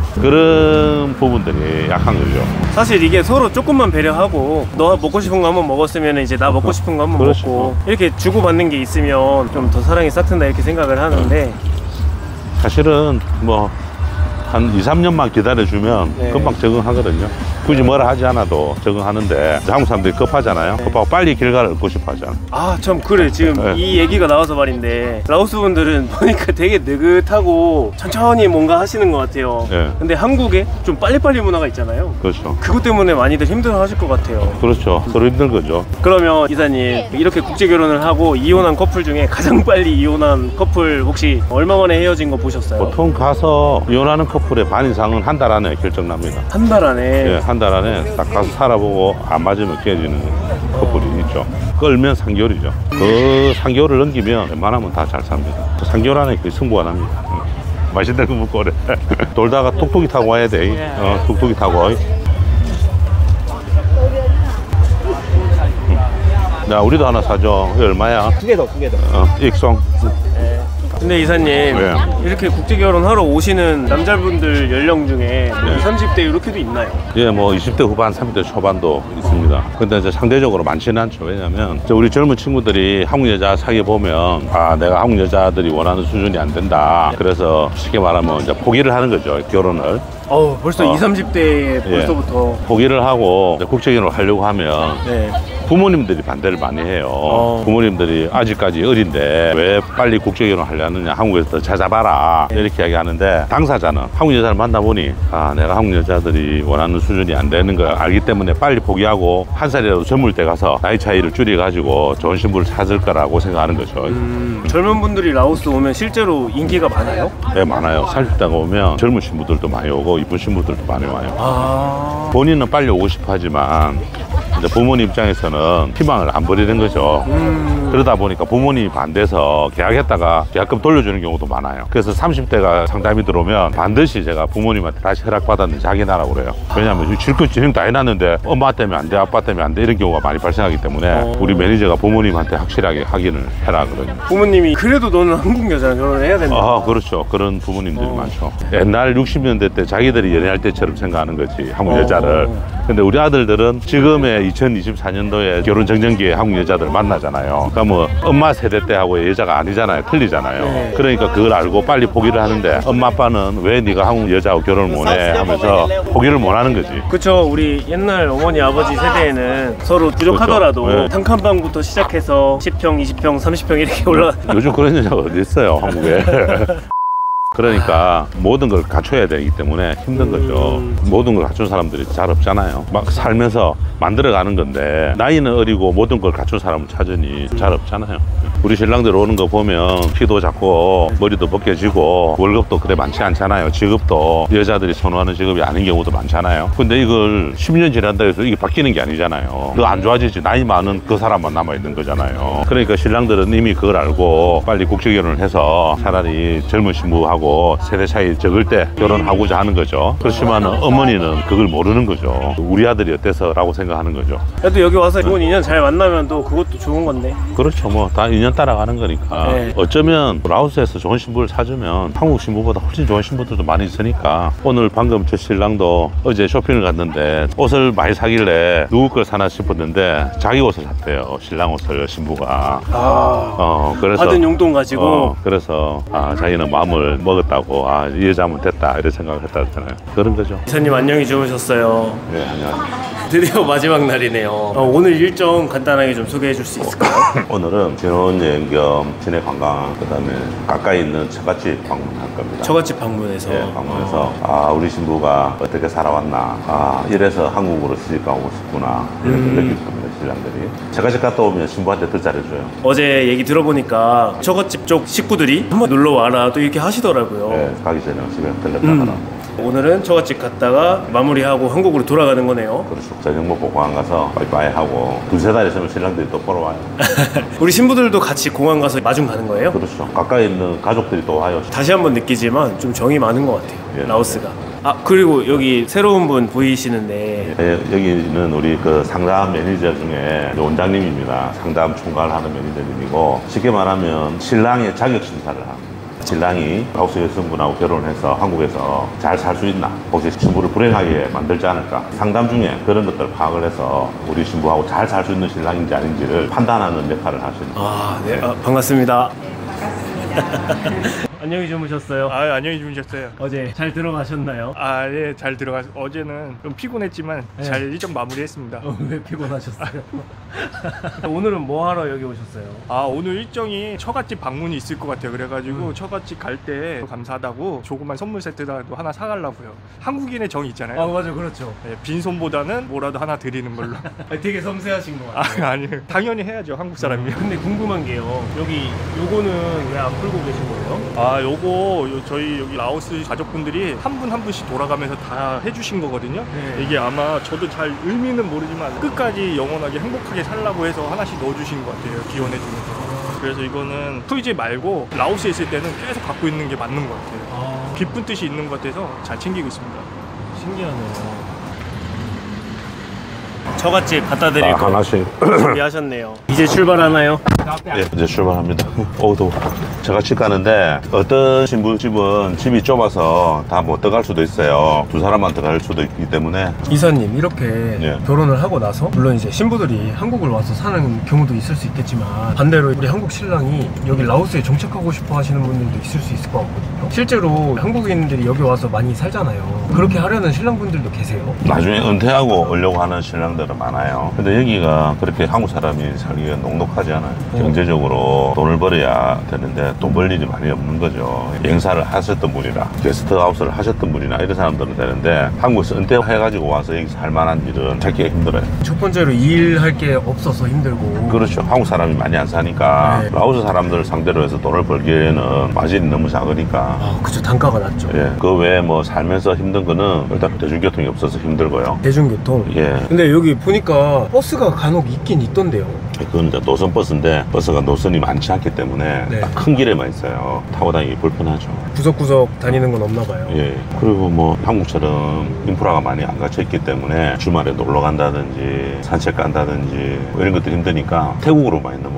그런 부분들이 약한 거죠. 사실 이게 서로 조금만 배려하고 너 먹고 싶은 거 한번 먹었으면 이제 나 먹고 싶은 거 한번 그렇죠. 먹고 이렇게 주고받는 게 있으면 좀 더 사랑이 싹튼다 이렇게 생각을 하는데 사실은 뭐 한 이, 삼 년만 기다려주면 네. 금방 적응하거든요. 굳이 뭐라 하지 않아도 적응하는데 한국 사람들이 급하잖아요. 급하고 빨리 결과를 얻고 싶어 하잖아. 아 참 그래 지금 네. 이 얘기가 나와서 말인데 라오스 분들은 보니까 되게 느긋하고 천천히 뭔가 하시는 것 같아요. 네. 근데 한국에 좀 빨리빨리 문화가 있잖아요. 그렇죠. 그것 때문에 많이들 힘들어 하실 것 같아요. 그렇죠. 서로 힘든 거죠. 그러면 이사님 이렇게 국제 결혼을 하고 이혼한 커플 중에 가장 빨리 이혼한 커플 혹시 얼마 만에 헤어진 거 보셨어요? 보통 가서 이혼하는 커플의 반 이상은 한 달 안에 결정납니다. 한 달 안에? 예, 한 달 안에 딱 가서 살아보고 안 맞으면 깨지는 커플이 있죠. 끌면 삼 개월이죠. 그 삼 개월을 넘기면 웬만하면 다 잘 삽니다. 그 삼 개월 안에 거의 승부가 납니다. 응. 맛있는 거 먹고 그래. 돌다가 툭툭이 타고 와야 돼. 어, 툭툭이 타고. 야, 우리도 하나 사줘. 이게 얼마야? 두 개 더, 두 개 더. 어, 익송. 근데 이사님 네. 이렇게 국제 결혼하러 오시는 남자분들 연령 중에 뭐 네. 이십, 삼십 대 이렇게도 있나요? 예, 뭐 이십 대 후반, 삼십 대 초반도 있습니다. 근데 이제 상대적으로 많지는 않죠. 왜냐면 이제 우리 젊은 친구들이 한국 여자 사귀어 보면 아, 내가 한국 여자들이 원하는 수준이 안 된다. 그래서 쉽게 말하면 이제 포기를 하는 거죠. 결혼을. 어우 벌써 어. 이십, 삼십 대에 벌써부터 포기를 하고 이제 국제 결혼을 하려고 하면 네. 부모님들이 반대를 많이 해요. 어. 부모님들이 아직까지 어린데 왜 빨리 국제 결혼 하려느냐, 한국에서 더 찾아봐라 이렇게 이야기하는데 당사자는 한국 여자를 만나보니 아, 내가 한국 여자들이 원하는 수준이 안 되는 걸 알기 때문에 빨리 포기하고 한 살이라도 젊을 때 가서 나이 차이를 줄여가지고 좋은 신부를 찾을 거라고 생각하는 거죠. 음, 젊은 분들이 라오스 오면 실제로 인기가 많아요? 네, 많아요. 삼십 대가 오면 젊은 신부들도 많이 오고 이쁜 신부들도 많이 와요. 아... 본인은 빨리 오고 싶어 하지만 이제 부모님 입장에서는 희망을 안 버리는 거죠. 음... 그러다 보니까 부모님이 반대해서 계약했다가 계약금 돌려주는 경우도 많아요. 그래서 삼십 대가 상담이 들어오면 반드시 제가 부모님한테 다시 허락받았는지 확인하라고 그래요. 왜냐하면 질것 진행 다 해놨는데 엄마 때문에 안 돼, 아빠 때문에 안 돼 이런 경우가 많이 발생하기 때문에 어... 우리 매니저가 부모님한테 확실하게 확인을 해라 그러요. 부모님이 그래도 너는 한국 여자랑 결혼을 해야 된다. 아, 그렇죠. 그런 부모님들이 어... 많죠. 옛날 육십 년대 때 자기들이 연애할 때처럼 생각하는 거지, 한국 어... 여자를. 근데 우리 아들들은 지금의 이천이십사 년도에 결혼 정년기에 한국 여자들 만나잖아요. 그러니까 뭐 엄마 세대 때하고 여자가 아니잖아요. 틀리잖아요. 네. 그러니까 그걸 알고 빨리 포기를 하는데 엄마 아빠는 왜 네가 한국 여자하고 결혼을 못해 하면서 포기를 못하는 거지. 그쵸. 우리 옛날 어머니 아버지 세대에는 서로 부족하더라도 그렇죠. 네. 한 칸방부터 시작해서 십 평, 이십 평, 삼십 평 이렇게 올라. 요즘 그런 여자가 어디 있어요, 한국에. 그러니까 모든 걸 갖춰야 되기 때문에 힘든 거죠. 모든 걸 갖춘 사람들이 잘 없잖아요. 막 살면서 만들어가는 건데 나이는 어리고 모든 걸 갖춘 사람을 찾으니 잘 없잖아요. 우리 신랑들 오는 거 보면 키도 작고 머리도 벗겨지고 월급도 그래 많지 않잖아요. 직업도 여자들이 선호하는 직업이 아닌 경우도 많잖아요. 근데 이걸 십 년 지난다 해서 이게 바뀌는 게 아니잖아요. 더 안 좋아지지. 나이 많은 그 사람만 남아있는 거잖아요. 그러니까 신랑들은 이미 그걸 알고 빨리 국제결혼을 해서 차라리 젊은 신부하고 세대 차이 적을 때 결혼하고자 하는 거죠. 그렇지만 어머니는 그걸 모르는 거죠. 우리 아들이 어때서 라고 생각하는 거죠. 그래도 여기 와서 좋은 인연 잘 만나면 또 그것도 좋은 건데. 그렇죠. 뭐 다 인연 따라가는 거니까. 네. 어쩌면 라오스에서 좋은 신부를 찾으면 한국 신부보다 훨씬 좋은 신부들도 많이 있으니까. 오늘 방금 저 신랑도 어제 쇼핑을 갔는데 옷을 많이 사길래 누구 걸 사나 싶었는데 자기 옷을 샀대요. 신랑 옷을 신부가. 아. 어, 그래서 받은 용돈 가지고. 어, 그래서 아, 자기는 마음을 먹었다고. 아, 이 여자면 됐다 이런 생각을 했다잖아요. 그런 거죠. 이사님 안녕히 주무셨어요. 네, 안녕하세요. 드디어 마지막 날이네요. 어, 오늘 일정 간단하게 좀 소개해 줄 수 있을까요? 오늘은 신혼여행 겸 시내 관광, 그 다음에 가까이 있는 처갓집 방문할 겁니다. 처갓집 방문해서? 네, 방문해서 아, 우리 신부가 어떻게 살아왔나, 아, 이래서 한국으로 시집 가고 싶구나 이런 걸 음. 느낄 겁니다. 신랑들이 처갓집 갔다 오면 신부한테 더 잘해줘요. 어제 얘기 들어보니까 처갓집 쪽 식구들이 한번 놀러 와라 또 이렇게 하시더라고요. 네, 가기 전에 집에 들렸다 음. 가라고. 오늘은 처갓집 갔다가 마무리하고 한국으로 돌아가는 거네요. 그렇죠. 저녁 먹고 공항 가서 빠이빠이 하고 두세 달 있으면 신랑들이 또 보러 와요. 우리 신부들도 같이 공항 가서 마중 가는 거예요? 그렇죠. 가까이 있는 가족들이 또 와요. 다시 한번 느끼지만 좀 정이 많은 것 같아요. 예. 라오스가. 아 그리고 여기 새로운 분 보이시는데 예, 여기는 우리 그 상담 매니저 중에 원장님입니다. 상담 총괄 하는 매니저님이고 쉽게 말하면 신랑의 자격 심사를 합니다. 신랑이 라오스 여성분하고 결혼해서 한국에서 잘 살 수 있나, 혹시 신부를 불행하게 만들지 않을까, 상담 중에 그런 것들을 파악을 해서 우리 신부하고 잘 살 수 있는 신랑인지 아닌지를 판단하는 역할을 하시는 거예요. 아, 네. 아, 반갑습니다. 안녕히 주무셨어요? 아, 안녕히 주무셨어요. 어제 잘 들어가셨나요? 아, 예, 잘 들어가. 어제는 좀 피곤했지만 네. 잘 일정 마무리했습니다. 어, 왜 피곤하셨어요? 오늘은 뭐 하러 여기 오셨어요? 아, 오늘 일정이 처갓집 방문이 있을 것 같아요. 그래가지고 음. 처갓집 갈 때 감사하다고 조그만 선물 세트라도 하나 사가려고요. 한국인의 정이 있잖아요. 아, 맞아, 그렇죠. 네, 빈손보다는 뭐라도 하나 드리는 걸로. 아, 되게 섬세하신 것 같아요. 아, 아니요. 당연히 해야죠, 한국 사람이요. 근데 궁금한 게요. 여기 요거는 왜 안 풀고 계신 거예요? 아, 요거 요- 저희 여기 라오스 가족분들이 한 분 한 분씩 돌아가면서 다 해주신 거거든요. 네. 이게 아마 저도 잘 의미는 모르지만 끝까지 영원하게 행복하게 살라고 해서 하나씩 넣어주신 것 같아요. 기원해주면서. 그래서 이거는 풀지 말고 라오스에 있을 때는 계속 갖고 있는 게 맞는 것 같아요. 아, 깊은 뜻이 있는 것 같아서 잘 챙기고 있습니다. 신기하네요. 처갓집 갖다 드릴 아, 거 하나씩. 준비하셨네요. 이제 출발하나요? 예, 이제 출발합니다. 어우, 더워. 제가 집 가는데 어떤 신부집은 집이 좁아서 다 못 들어갈 수도 있어요. 두 사람만 들어갈 수도 있기 때문에. 이사님 이렇게 예. 결혼을 하고 나서 물론 이제 신부들이 한국을 와서 사는 경우도 있을 수 있겠지만 반대로 우리 한국 신랑이 여기 라오스에 정착하고 싶어 하시는 분들도 있을 수 있을 것 같거든요. 실제로 한국인들이 여기 와서 많이 살잖아요. 그렇게 하려는 신랑분들도 계세요. 나중에 은퇴하고 오려고 하는 신랑들은 많아요. 근데 여기가 그렇게 한국 사람이 살기가 녹록하지 않아요. 경제적으로 돈을 벌어야 되는데 돈 벌 일이 많이 없는 거죠. 행사를 하셨던 분이나 게스트하우스를 하셨던 분이나 이런 사람들은 되는데 한국에서 은퇴해가지고 와서 여기 살만한 일은 찾기가 힘들어요. 첫 번째로 일할 게 없어서 힘들고 그렇죠. 한국 사람이 많이 안 사니까 네. 라오스 사람들을 상대로 해서 돈을 벌기에는 마진이 너무 작으니까. 아, 그쵸. 단가가 낮죠. 예. 그 외에 뭐 살면서 힘든 거는 일단 대중교통이 없어서 힘들고요. 대중교통. 예. 근데 여기 보니까 버스가 간혹 있긴 있던데요. 그건 이제 노선 버스인데 버스가 노선이 많지 않기 때문에 네. 딱 큰 길에만 있어요. 타고 다니기 불편하죠. 구석구석 다니는 건 없나 봐요. 예. 그리고 뭐 한국처럼 인프라가 많이 안 갖춰 있기 때문에 주말에 놀러 간다든지 산책 간다든지 뭐 이런 것들이 힘드니까 태국으로 많이 넘어가요.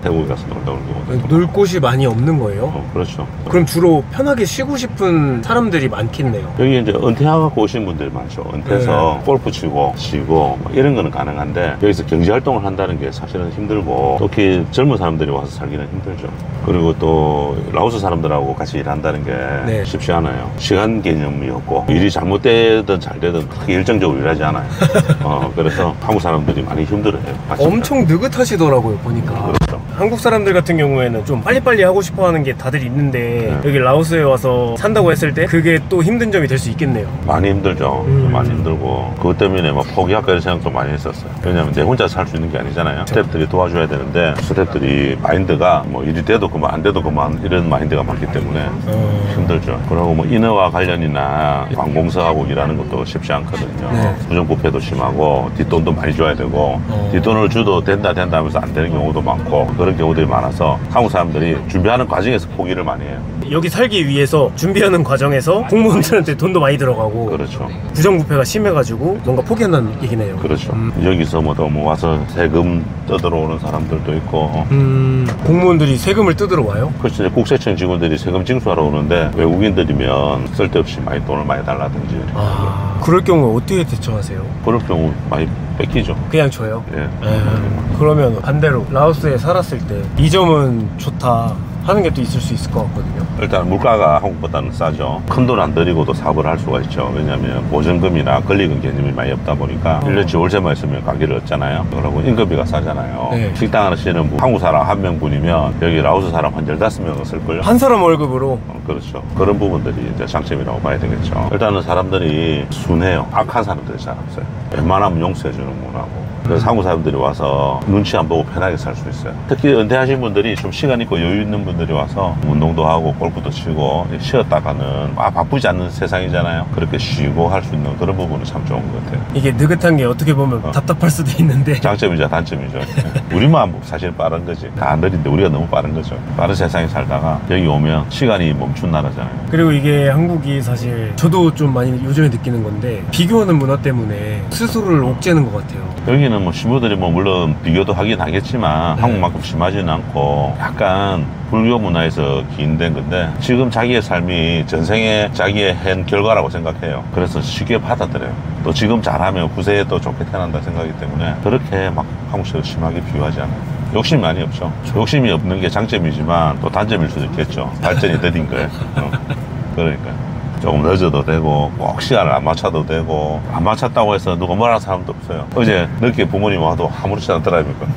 태국에 가서 놀다 온 거거든요. 놀 곳이 많이 없는 거예요? 어, 그렇죠. 그럼 주로 편하게 쉬고 싶은 사람들이 많겠네요. 여기 이제 은퇴하고 오신 분들이 많죠. 은퇴해서 네. 골프 치고 쉬고 뭐 이런 거는 가능한데 여기서 경제 활동을 한다는 게 사실은 힘들고 특히 젊은 사람들이 와서 살기는 힘들죠. 그리고 또 라오스 사람들하고 같이 일한다는 게 네. 쉽지 않아요. 시간 개념이 없고 일이 잘못되든 잘 되든 크게 일정적으로 일하지 않아요. 어, 그래서 한국 사람들이 많이 힘들어해요. 엄청 느긋하시더라고요 보니까. 그렇죠. 한국 사람들 같은 경우에는 좀 빨리빨리 하고 싶어하는 게 다들 있는데 네. 여기 라오스에 와서 산다고 했을 때 그게 또 힘든 점이 될 수 있겠네요. 많이 힘들죠. 음. 많이 힘들고 그것 때문에 막 포기할까 이런 생각도 많이 했었어요. 왜냐면 내 혼자 살 수 있는 게 아니잖아요. 스태프들이 도와줘야 되는데 스태프들이 마인드가 뭐 일이 돼도 그만 안 돼도 그만 이런 마인드가 많기 때문에 어... 힘들죠. 그리고 뭐 인허가 관련이나 관공서하고 일하는 것도 쉽지 않거든요. 네. 부정부패도 심하고 뒷돈도 많이 줘야 되고 어... 뒷돈을 줘도 된다 된다 하면서 안 되는 경우도 많고 그런 경우들이 많아서 한국 사람들이 준비하는 과정에서 포기를 많이 해요. 여기 살기 위해서 준비하는 과정에서 공무원들한테 돈도 많이 들어가고 그렇죠. 부정부패가 심해가지고 뭔가 포기한다는 얘기네요. 그렇죠. 음. 여기서 뭐, 또 뭐 와서 세금 뜯으러 오는 사람들도 있고 음, 공무원들이 세금을 뜯으러 와요? 그렇죠. 이제 국세청 직원들이 세금 징수하러 오는데 외국인들이면 쓸데없이 많이 돈을 많이 달라든지 아, 그럴 경우 어떻게 대처하세요? 그럴 경우 많이 뺏기죠. 그냥 줘요? 예. 에, 그러면 반대로 라오스에 살았을 때 이 점은 좋다 하는 게 또 있을 수 있을 것 같거든요. 일단 물가가 한국보다는 싸죠. 큰 돈 안 들이고도 사업을 할 수가 있죠. 왜냐하면 보증금이나 권리금 개념이 많이 없다 보니까 일 년치 월세만 있으면 가게를 얻잖아요. 그리고 임금비가 싸잖아요. 네. 식당 하나 쓰는 분, 한국 사람 한 명분이면 여기 라오스 사람 한 열다섯 명은 쓸걸요. 한 사람 월급으로? 어, 그렇죠. 그런 부분들이 이제 장점이라고 봐야 되겠죠. 일단은 사람들이 순해요. 악한 사람들이 잘 없어요. 웬만하면 용서해주는 문화고. 그래서 한국 사람들이 와서 눈치 안 보고 편하게 살 수 있어요. 특히 은퇴하신 분들이 좀 시간 있고 여유 있는 분들이 와서 운동도 하고 골프도 치고 쉬었다가는 아, 바쁘지 않는 세상이잖아요. 그렇게 쉬고 할 수 있는 그런 부분은 참 좋은 것 같아요. 이게 느긋한 게 어떻게 보면 어. 답답할 수도 있는데 장점이자 단점이죠. 우리만 사실 빠른 거지. 다 안 느린데 우리가 너무 빠른 거죠. 빠른 세상에 살다가 여기 오면 시간이 멈춘 나라잖아요. 그리고 이게 한국이 사실 저도 좀 많이 요즘에 느끼는 건데 비교하는 문화 때문에 스스로를 옥죄는 것 같아요. 여기는 뭐 신부들이 뭐 물론 비교도 하긴 하겠지만 네. 한국만큼 심하지는 않고 약간 불교 문화에서 기인된 건데 지금 자기의 삶이 전생에 자기의 한 결과라고 생각해요. 그래서 쉽게 받아들여요. 또 지금 잘하면 후세에 또 좋게 태어난다 생각하기 때문에 그렇게 막 한국처럼 심하게 비교하지 않아요. 욕심이 많이 없죠. 욕심이 없는 게 장점이지만 또 단점일 수도 있겠죠. 발전이 더딘 거예요. 어. 그러니까 조금 늦어도 되고 꼭 시간을 안 맞춰도 되고 안 맞췄다고 해서 누가 뭐라는 사람도 없어요. 어제 늦게 부모님 와도 아무렇지 않더라니까.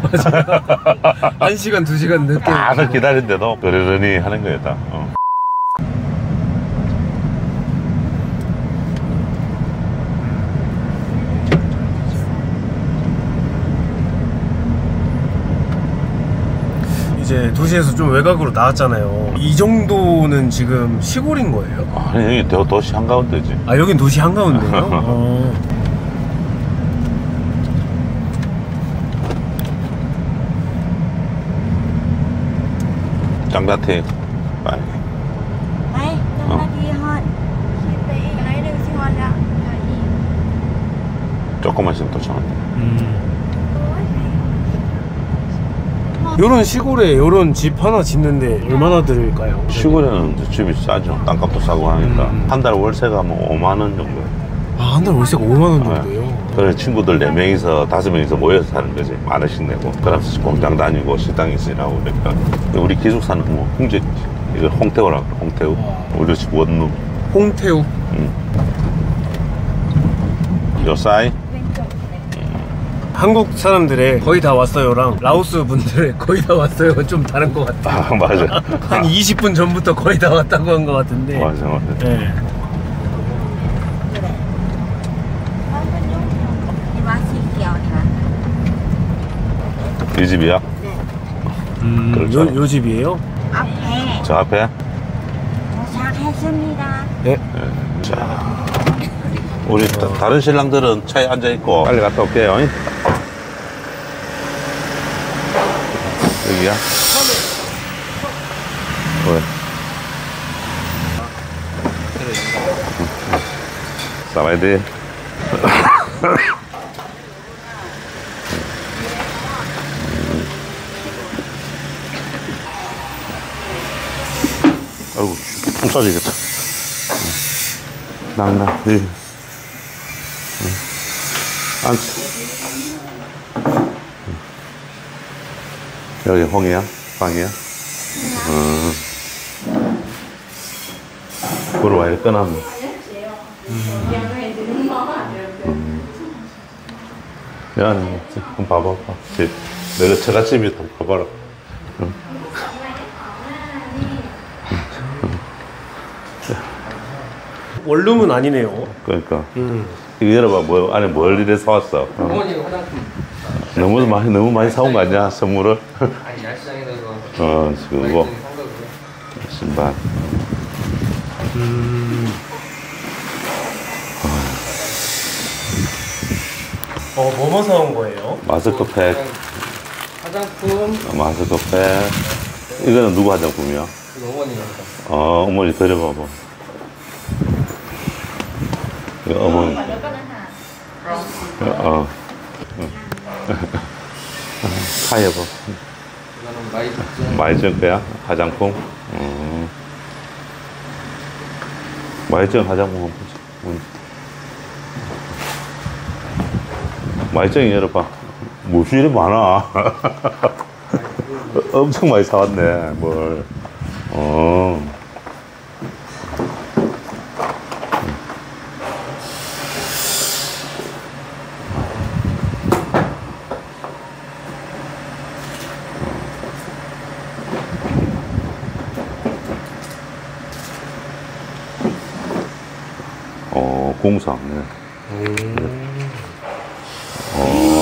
한 시간 두 시간 늦게 다들 기다린데도 그러려니 하는 거예요. 다. 어. 이제 도시에서 좀 외곽으로 나왔잖아요. 이 정도는 지금 시골인 거예요? 아니 여기 도, 도시 한가운데지. 아 여긴 도시 한가운데요? 어. 장다태 빨리. Đây, trong Ờ. đó kia hơn. Khi tí lấy được xí hơn ạ. 조금만 있으면 도착한대. 음. 요런 시골에 요런 집 하나 짓는데 얼마나 들을까요? 시골에는 집이 싸죠. 땅값도 싸고 하니까 음. 한 달 월세가 뭐 오만 원 정도예요. 아, 한 달 월세가 오만 원 정도예요? 네. 그래 친구들 네 명이서 다섯 명이서 모여서 사는 거지. 만 원씩 내고 그러면서 공장 다니고 식당에서 일하고 그러니까 우리 기숙사는 뭐 홍제 이걸 홍태우라고 그래. 홍태우. 우리 집 원룸. 홍태우. 응. 요사이. 한국 사람들의 거의 다 왔어요랑 라오스 분들의 거의 다 왔어요가 좀 다른 것 같아요. 아 맞아. 한 이십 분 전부터 거의 다 왔다고 한 것 같은데. 맞아 맞아. 네. 이 집이야? 음, 그렇죠. 요, 요 집이에요? 앞에 저 앞에? 도착했습니다. 네. 네. 자, 우리 다, 다른 신랑들은 차에 앉아 있고 빨리 갔다 올게요. 여기야? 왜? 사와이디. 아이고, 푹 싸지겠다. 낭낭, 네. 앉지. 여기 홍이야? 방이야? 어. 그걸 왜 이렇게 꺼놨노? 음. 야, 한번 봐봐. 집. 내가 처갓집이 한번 봐봐라. 응. 원룸은 아니네요. 그러니까. 음. 이거 열어봐. 뭐, 안에 뭘 이래 사왔어? 어. 어머니 화장품. 너무 많이, 너무 많이 사온 거 아니야? 선물을? 아니 야시장에서 이거. 어, 그거. 신발. 음. 어, 뭐뭐 사온 거예요? 마스크팩. 화장품. 어, 마스크팩. 이거는 누구 화장품이야? 이거 어머니입니다. 어, 어머니 드려봐봐. 이거 어머니. 어. 하여봐. 이거는 마이쮸. 마이쮸 거야? 화장품? 어. 마이쮸 화장품 한번 보자. 마이쮸 열어봐. 무슨 일이 많아. 엄청 많이 사왔네, 뭘. 어. 어, 공상. 네. 음. 어.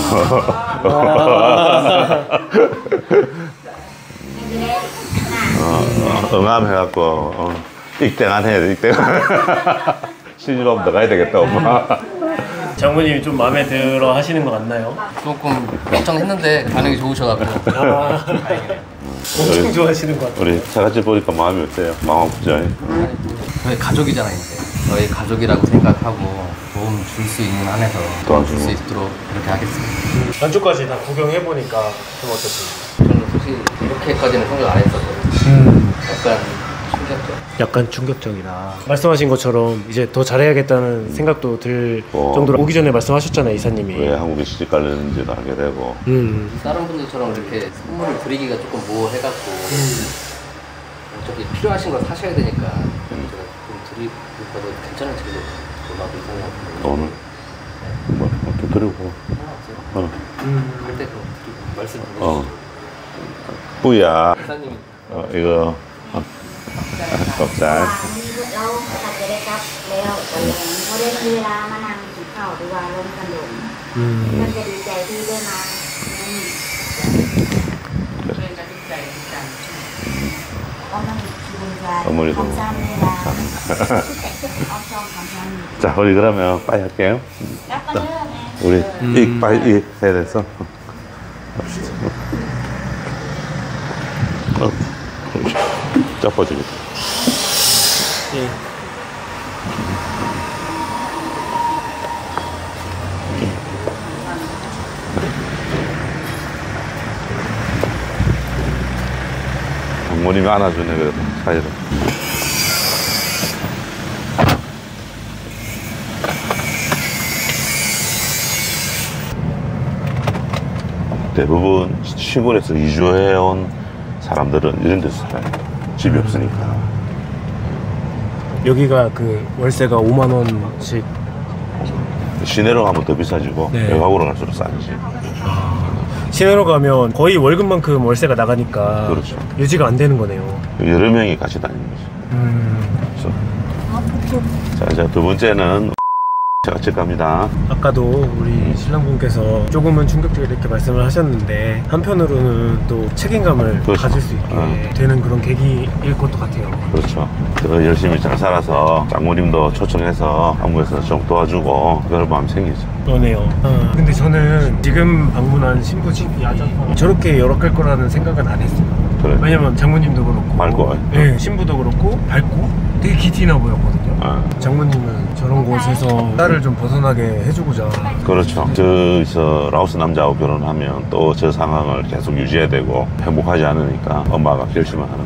어, 응암해갖고, 어, 익땡한 해야 돼, 익땡한. 시집하면 나가야 되겠다, 엄마. 장모님이 좀 마음에 들어 하시는 것 같나요? 조금 걱정했는데 반응이 좋으셔갖고. 아, 엄청 좋아하시는 것 같아요. 우리 차같이 보니까 마음이 어때요? 마음 아프죠? 저희 가족이잖아요, 이제. 저희 가족이라고 생각하고 도움 줄 수 있는 한에서 도움 줄 수 있도록 그렇게 하겠습니다. 안쪽까지 다 구경해보니까 좀 어떠신가요? 저는 솔직히 이렇게까지는 생각 안 했었거든요. 음. 약간 충격적. 약간 충격적이다. 말씀하신 것처럼 이제 더 잘해야겠다는 생각도 들 어. 정도로 오기 전에 말씀하셨잖아요, 이사님이. 왜 한국에 시집 가려는지도 알게 되고. 음. 다른 분들처럼 이렇게 선물을 드리기가 조금 뭐해갖고 음. 어차피 필요하신 거 사셔야 되니까 음. 제가 좀 드리고도 괜찮을지도 몰라도 이상하고 오늘 뭐, 또 드리고. 어. 음. 그때 그 드리고 말씀 드리고 어. 뿌야. 이사님이 어, 이거. 어. 껍살. เราตัดจะได้กลับแล้วแต่เขาได้มีเวลามานั่งกินข้าวหรือว่าร่วมกันดูมันจะดีใจที่ได้มาก็มันดีใจ 어머니도. 감사합니다. 자, 우리 그러면 빨리 할게요. 우리 음. 이 빨리 해야 돼서. 합시다. 어. 짜빠지겠다. 예. 장모님이 안아주네, 그래도, 사이를. 대부분 시골에서 이주해온 사람들은 이런 데서 살아요. 집이 없으니까. 여기가 그 월세가 오만 원씩. 시내로 가면 더 비싸지고, 네. 외곽으로 갈수록 싸지. 시내로 가면 거의 월급만큼 월세가 나가니까 그렇죠. 유지가 안 되는 거네요. 여러 명이 같이 다니는 거죠. 음. 그래서. 자, 이제 두 번째는 같이 갑니다. 아까도 우리 신랑분께서 조금은 충격적이게 이렇게 말씀을 하셨는데 한편으로는 또 책임감을 그렇죠. 가질 수 있게 어. 되는 그런 계기일 것도 같아요. 그렇죠. 더 열심히 잘 살아서 장모님도 초청해서 한국에서 좀 도와주고 그런 마음 생기죠. 그러네요. 어. 근데 저는 지금 방문한 신부 집 야자가 저렇게 열악할 거라는 생각은 안 했어요. 그래. 왜냐면 장모님도 그렇고 맑고, 네, 신부도 그렇고 밝고 되게 기티나 보였거든요. 어. 장모님은 저런 곳에서 딸을 좀 벗어나게 해주고자. 그렇죠. 저기서 라오스 남자하고 결혼하면 또 저 상황을 계속 유지해야 되고 행복하지 않으니까 엄마가 결심을 하는 거죠.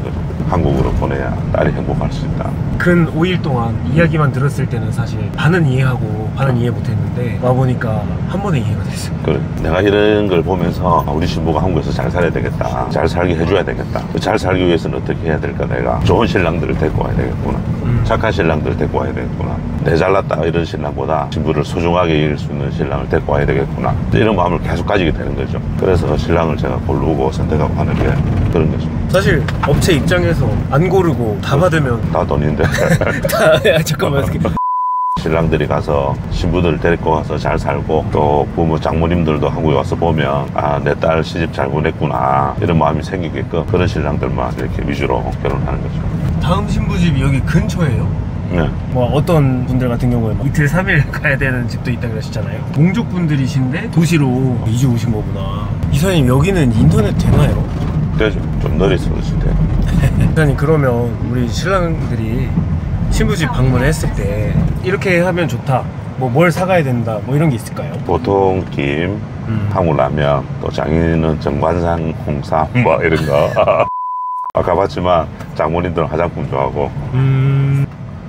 한국으로 보내야 딸이 행복할 수 있다. 근 오 일 동안 이야기만 들었을 때는 사실 반은 이해하고 반은 이해 못했는데 와보니까 한 번에 이해가 됐어요. 그래, 내가 이런 걸 보면서 우리 신부가 한국에서 잘 살아야 되겠다, 잘 살게 해줘야 되겠다. 잘 살기 위해서는 어떻게 해야 될까. 내가 좋은 신랑들을 데리고 와야 되겠구나. 음. 착한 신랑들을 데리고 와야 되겠구나. 내 잘났다 이런 신랑보다 신부를 소중하게 이길 수 있는 신랑을 데리고 와야 되겠구나. 이런 마음을 계속 가지게 되는 거죠. 그래서 신랑을 제가 고르고 선택하고 하는 게 그런 거죠. 사실 업체 입장에서 안 고르고 다 받으면 다 돈인데. 다, 야, 잠깐만. 신랑들이 가서 신부들 데리고 가서 잘 살고 또 부모 장모님들도 한국에 와서 보면 아, 내 딸 시집 잘 보냈구나 이런 마음이 생기게끔 그런 신랑들만 이렇게 위주로 결혼하는 거죠. 다음 신부집이 여기 근처예요? 네. 뭐 어떤 분들 같은 경우에 이틀 삼 일 가야 되는 집도 있다 그러셨잖아요. 몽족분들이신데 도시로 이주 오신 거구나. 이사님 여기는 인터넷 되나요? 되죠. 좀 느리서 그러실 때. 이사님 그러면 우리 신랑들이 신부집 방문했을 때 이렇게 하면 좋다, 뭐 뭘 사가야 된다, 뭐 이런 게 있을까요? 보통 김, 음. 한국라면, 또 장인은 정관상 홍삼 뭐 이런 거. 아까 봤지만 장모님들은 화장품 좋아하고. 음.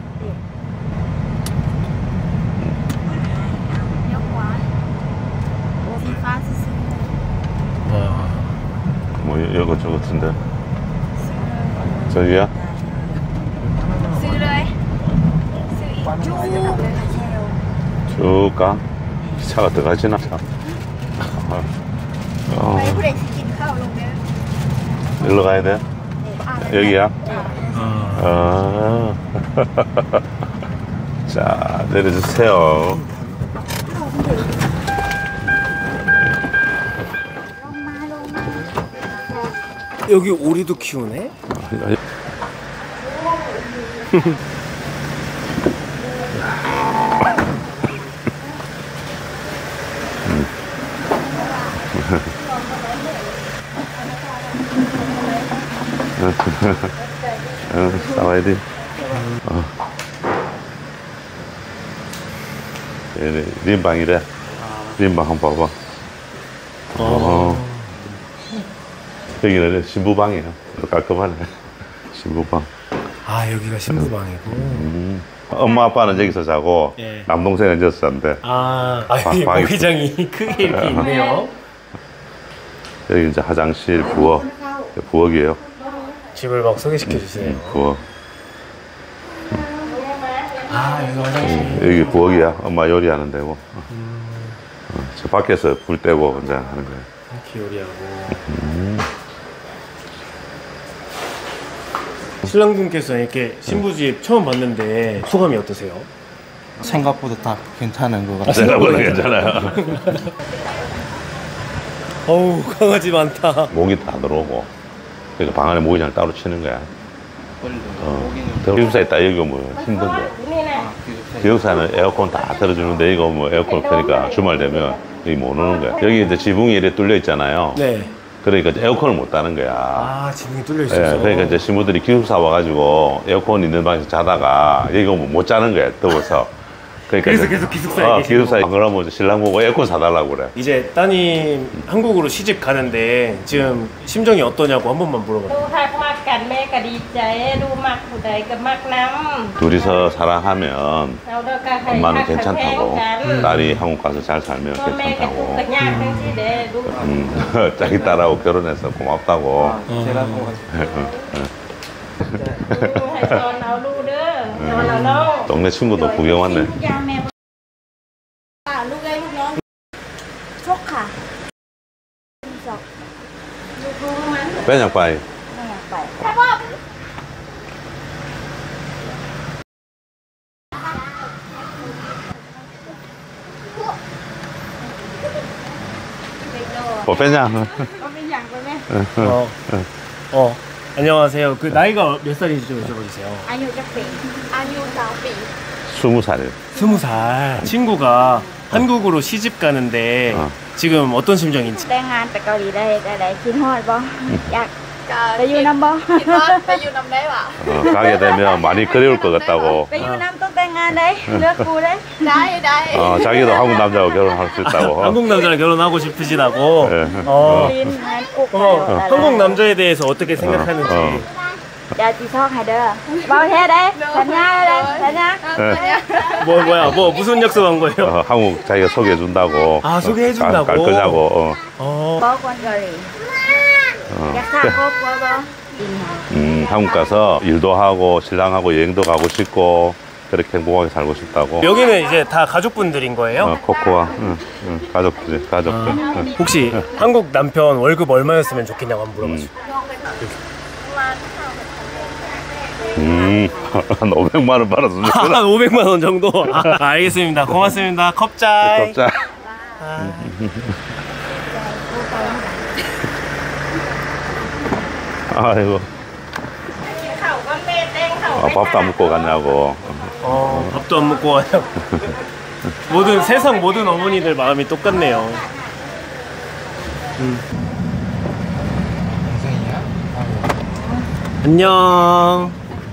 와. 뭐 이거 저거 같은데. 저기야? 쭉 가? 차가 들어가지나? 어. 일로 가야 돼? 여기야? 아. 자, 내려주세요. 여기 오리도 키우네? 응, 싸워야 돼. 어. 얘네, 림방이래. 림방 한번 봐봐. 어. 여기는 신부방이에요. 깔끔하네. 신부방. 아, 여기가 신부방이고. 음. 엄마 아빠는 여기서 자고, 예. 남동생은 여기서 잔대. 아, 아 여기 모기장이 크게 이렇게 있네요. 여기 이제 화장실, 부엌. 부엌이에요. 집을 막 소개시켜 주세요. 음, 부엌. 아, 여기 화장실. 음, 여기 부엌이야. 엄마 요리하는 데고. 음. 어, 저 밖에서 불 떼고 이제 하는 거예요. 이렇게 요리하고. 음. 신랑분께서 이렇게 신부집 처음 봤는데 소감이 어떠세요? 생각보다 다 괜찮은 것 같아요. 생각보다 괜찮아요. 어우, 강아지 많다. 모기 다 들어오고. 그러니까 방 안에 모기장을 따로 치는 거야. 어. 기숙사에 딱 여기 오면 힘든데. 기숙사는 에어컨 다 틀어주는데 이거 뭐 에어컨 없으니까 주말 되면 여기 못 오는 거야. 여기 이제 지붕이 이렇게 뚫려 있잖아요. 네. 그러니까 에어컨을 못 따는 거야. 아, 지붕이 뚫려 있어서. 네, 그러니까 이제 신부들이 기숙사 와가지고 에어컨 있는 방에서 자다가 여기 오면 못 자는 거야, 더워서. 그러니까 그래서 이제, 계속 기숙사에 어, 계시는 기숙사에 그러면 신랑 보고 에어컨 사달라고 그래. 이제 따님 한국으로 시집 가는데 지금 심정이 어떠냐고 한 번만 물어봐요. 둘이서 사랑하면 엄마는 괜찮다고, 음. 딸이 한국 가서 잘 살면 괜찮다고, 음, 자기 딸하고 결혼해서 고맙다고. 음. 동네 친구도 구경 왔네. 빼냐 빠이. 뭐 빼냐? 어. 어. 안녕하세요. 그 나이가 몇 살인지 좀 여쭤봐주세요. 스무 살이에요. 스무 살. 친구가 한국으로 시집 가는데 어. 지금 어떤 심정인지. 어, 가게 되면 많이 그리울 것 같다고. 어, 자기도 한국 남자하고 결혼할 수 있다고. 한국 남자랑 결혼하고 싶으시다고. 네. 어. 어. 어. 한국 남자에 대해서 어떻게 생각하는지. 어. Chào chị Son Hải Đơ. Bao thế đấy? Thật nha đây. Thật nha. 뭐 뭐야 뭐 무슨 약속한 거예요? 어, 한국 자기가 소개해준다고. 아, 소개해준다고? 갈, 갈 거냐고. 어. 어. Bố con gửi. 어. Chắc sao cô cô bố? 음, 한국 가서 일도 하고 신랑하고 여행도 가고 싶고 그렇게 행복하게 살고 싶다고. 여기는 이제 다 가족분들인 거예요? 어, 코코아 응, 응, 가족들 가족들. 아. 응. 혹시 한국 남편 월급 얼마였으면 좋겠냐고 한번 물어봐주세요. 음, 한 오백만 원 받았으면 아, 좋겠다. 한 오백만 원 정도? 아, 알겠습니다. 고맙습니다. 컵짜이. 컵짜이. 아. 아이고. 아, 밥도 안 먹고 갔냐고. 어, 밥도 안 먹고 와요. 모든 세상 모든 어머니들 마음이 똑같네요. 음. 안녕.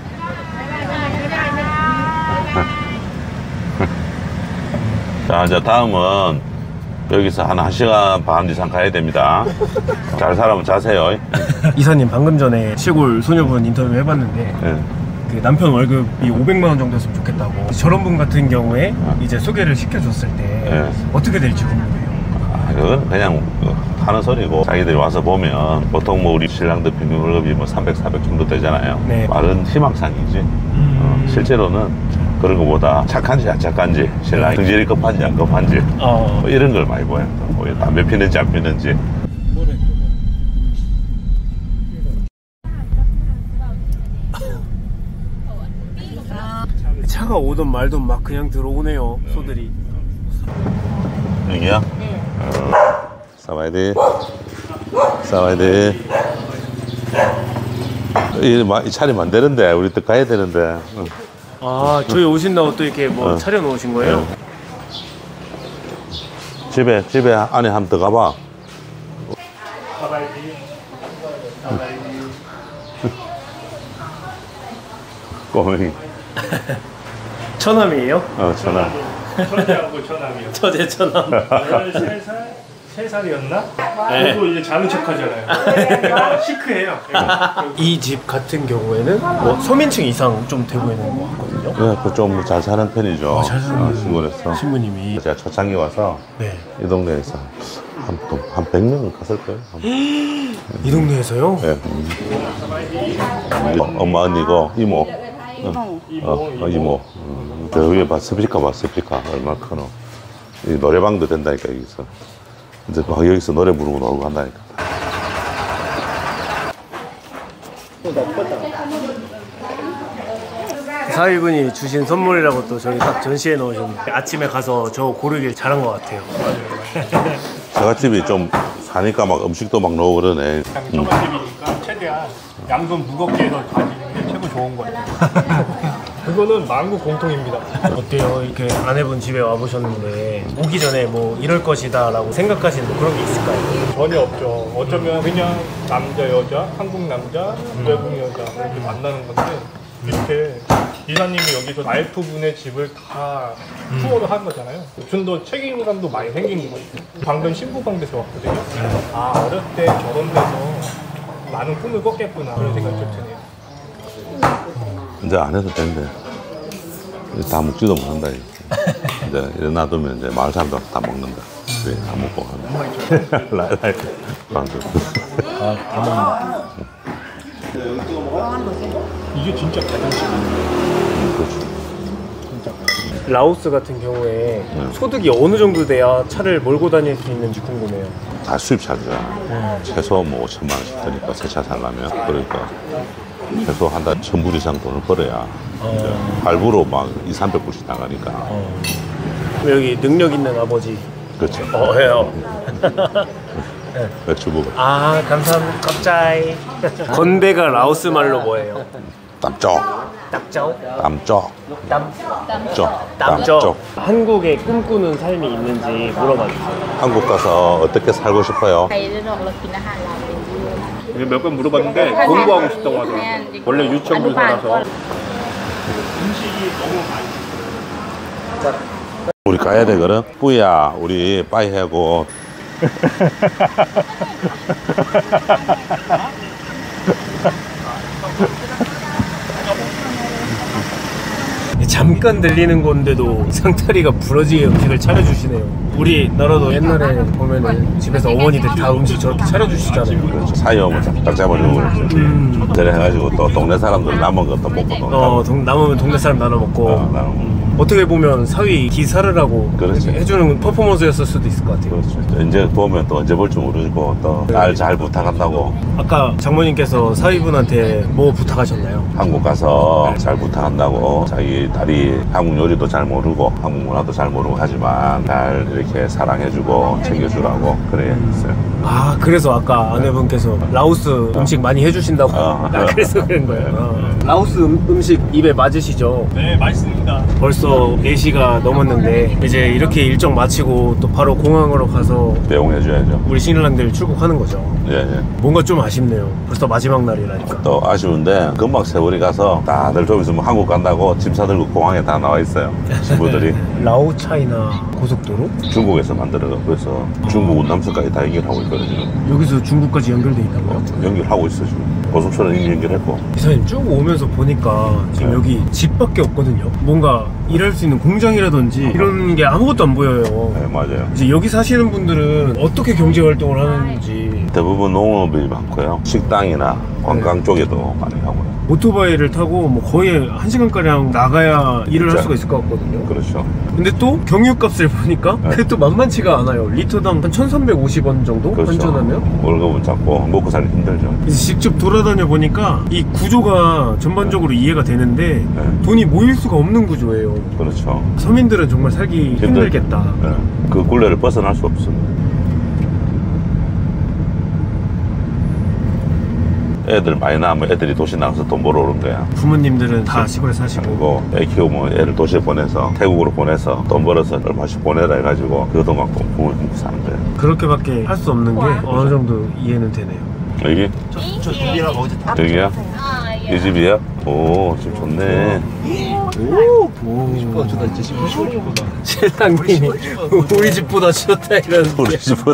자, 이제 다음은 여기서 한 1시간 반 이상 가야 됩니다. 잘 살아면 자세요. 이사님 방금 전에 시골 소녀분 인터뷰 해봤는데 네. 그 남편 월급이 오백만 원 정도였으면 좋겠다고. 저런 분 같은 경우에 이제 소개를 시켜줬을 때 네. 어떻게 될지 궁금해요. 아, 그건 그냥 하는 소리고 자기들이 와서 보면 보통 뭐 우리 신랑들 평균 월급이 뭐 삼백, 사백 정도 되잖아요. 네. 말은 희망상이지. 음. 어, 실제로는 그런 것보다 착한지 안 착한지 신랑이 성질이 급한지 안 급한지 어. 뭐 이런 걸 많이 보여. 뭐 담배 피는지 안 피는지. 차가 오든 말든 막 그냥 들어오네요, 소들이. 여기야? 네. 어. 사와이디. 사와이디. 이, 이 차리면 안 되는데 우리 또 가야 되는데. 어. 아, 저희 오신다고 또 이렇게 뭐 어. 차려놓으신 거예요? 네. 집에 집에 안에 한번 더 가봐. 꼬맹이. 처남이에요? 어, 처남. 처제하고 처남이요. 처제 처남. 열세 살, 세 살이었나? 네. 그리고 이제 자는 척하잖아요. 시크해요. 이 집 같은 경우에는 뭐 소민층 이상 좀 되고 있는 것 같거든요. 네, 그 좀 잘 사는 편이죠. 어, 잘 사는 어, 신고했어. 신부님이. 제가 초창기 와서 네. 이 동네에서 한, 한 백 명은 갔을 거예요. 이 동네에서요? 네. 음. 어, 엄마 언니고 이모. 어, 어, 어, 이모. 음. 저 위에 봐, 스피커 봐, 스피커. 얼마나 크노. 이 노래방도 된다니까, 여기서. 이제 막 여기서 노래 부르고 놀고 한다니까. 사위분이 주신 선물이라고 또 저기 딱 전시해 놓으셨는데 아침에 가서 저 고르길 잘한 것 같아요. 저갓집이 좀 사니까 막 음식도 막 넣고 그러네. 음. 저갓집이니까 최대한 양손 무겁게 해서 가지는 게 최고 좋은 거 같아요. 그거는 만국 공통입니다. 어때요? 이렇게 아내분 집에 와보셨는데 오기 전에 뭐 이럴 것이다 라고 생각하시는 뭐 그런 게 있을까요? 전혀 없죠. 어쩌면 그냥 남자, 여자, 한국 남자, 외국 여자 이렇게 만나는 건데 이렇게 이사님이 여기서 와이프분의 집을 다 투어를 한 거잖아요. 좀 더 책임감도 많이 생긴 것 같아요. 방금 신부방에서 왔거든요. 아, 어렸을 때 저런 데서 많은 꿈을 꿨겠구나 그런 생각이 좀 드네요. 이제 안 해도 된대. 다 먹지도 못한다. 이제, 이제 이래 놔두면 이제 마을 사람들 다 먹는다. 그래, 다 먹고 하는. 라이, 라이. 방금. 아, 다 먹는다. 이게 진짜 가정식이에요. 음, 그렇죠. 라오스 같은 경우에 네. 소득이 어느 정도 돼야 차를 몰고 다닐 수 있는지 궁금해요. 다 수입차죠. 네. 최소 뭐 오천만 원씩 드니까 새 차 살려면. 그러니까 최소 한 달 천불 이상 돈을 벌어야 어. 할부로 막 이삼백 불씩 나가니까. 어. 여기 능력 있는 아버지. 그렇죠. 어, 해요. 네. 주부. 아, 감사합니다. 갑자이. 건배가 라오스 말로 뭐예요? 땀쪽. 땀쪽? 땀쪽. 땀. 땀쪽. 땀쪽. 한국에 꿈꾸는 삶이 있는지 물어봐주세요. 한국 가서 어떻게 살고 싶어요? 몇 번 물어봤는데 공부하고 싶다고 하더라고요. 원래 유치원 교사라서. 우리 가야 되거든. 뿌야, 우리 빠이 하고. 잠깐 들리는 건데도 상다리가 부러지게 음식을 차려주시네요. 우리나라도 옛날에 보면은 집에서 어머니들 다 음식 저렇게 차려주시잖아요. 그렇죠. 사이오면 딱 잡아주고 그러죠. 음. 그래 해가지고 또 동네 사람들 남은 것도 먹고 또 어, 동, 남으면 동네 사람 나눠 먹고. 어, 나눠 먹고. 어떻게 보면 사위 기사를 하고 그렇지. 해주는 퍼포먼스였을 수도 있을 것 같아요. 그렇죠. 이제 보면 또 언제 볼지 모르고 또 날 잘 부탁한다고. 아까 장모님께서 사위분한테 뭐 부탁하셨나요? 한국 가서 잘 부탁한다고. 자기 딸이 한국 요리도 잘 모르고 한국 문화도 잘 모르고 하지만 잘 이렇게 사랑해주고 챙겨주라고 그래 했어요. 아, 그래서 아까 아내분께서 라오스 음식 많이 해주신다고. 어. 아, 그래서 그런 거예요. 어. 라오스 음, 음식 입에 맞으시죠? 네, 맛있습니다. 벌써 네 시가 넘었는데 이제 이렇게 일정 마치고 또 바로 공항으로 가서 배웅해줘야죠. 우리 신랑들 출국하는 거죠. 예, 예. 뭔가 좀 아쉽네요. 벌써 마지막 날이라니까. 또 아쉬운데 금방 세월이 가서 다들 좀 있으면 한국 간다고 짐 싸들고 공항에 다 나와 있어요. 친구들이. 라오 차이나 고속도로? 중국에서 만들어서 그래서 중국 운남선까지 다 연결하고 있거든요. 여기서 중국까지 연결돼 있다고요? 연결하고 있어 지금. 고속철은 이미 연결했고. 기사님 쭉 오면서 보니까 지금 네. 여기 집밖에 없거든요. 뭔가 일할 수 있는 공장이라든지 이런 게 아무것도 안 보여요. 네, 맞아요. 이제 여기 사시는 분들은 어떻게 경제 활동을 하는지. 대부분 농업이 많고요. 식당이나 관광 쪽에도 많이 하고요. 오토바이를 타고 뭐 거의 한 시간가량 나가야 일을 할 진짜? 수가 있을 것 같거든요. 그렇죠. 근데 또 경유값을 보니까 네. 그게 또 만만치가 않아요. 리터당 한 천삼백오십 원 정도 그렇죠. 환전하면. 월급은 작고 먹고 살기 힘들죠. 이제 직접 돌아다녀 보니까 이 구조가 전반적으로 이해가 되는데 네. 돈이 모일 수가 없는 구조예요. 그렇죠. 서민들은 정말 살기 힘들- 힘들겠다. 네. 그 굴레를 벗어날 수 없습니다. 애들 많이 낳으면 애들이 도시 나가서 돈 벌어 오는 거야. 부모님들은 다 시골에 사시고. 그리고 애 키우면 애를 도시에 보내서 태국으로 보내서 돈 벌어서 얼마씩 보내라 해가지고 그 돈 갖고 부모님 먹고 사는 거예요. 그렇게밖에 할 수 없는 게 어느 정도 이해는 되네요. 여기? 저 집이랑 어디 다 저기야? 이 집이야? 오, 집 좋네. 싶어. 저도 진짜 싶어. 싶어. 신랑님이 우리 집보다 좋다 이러는데. 우리 집은.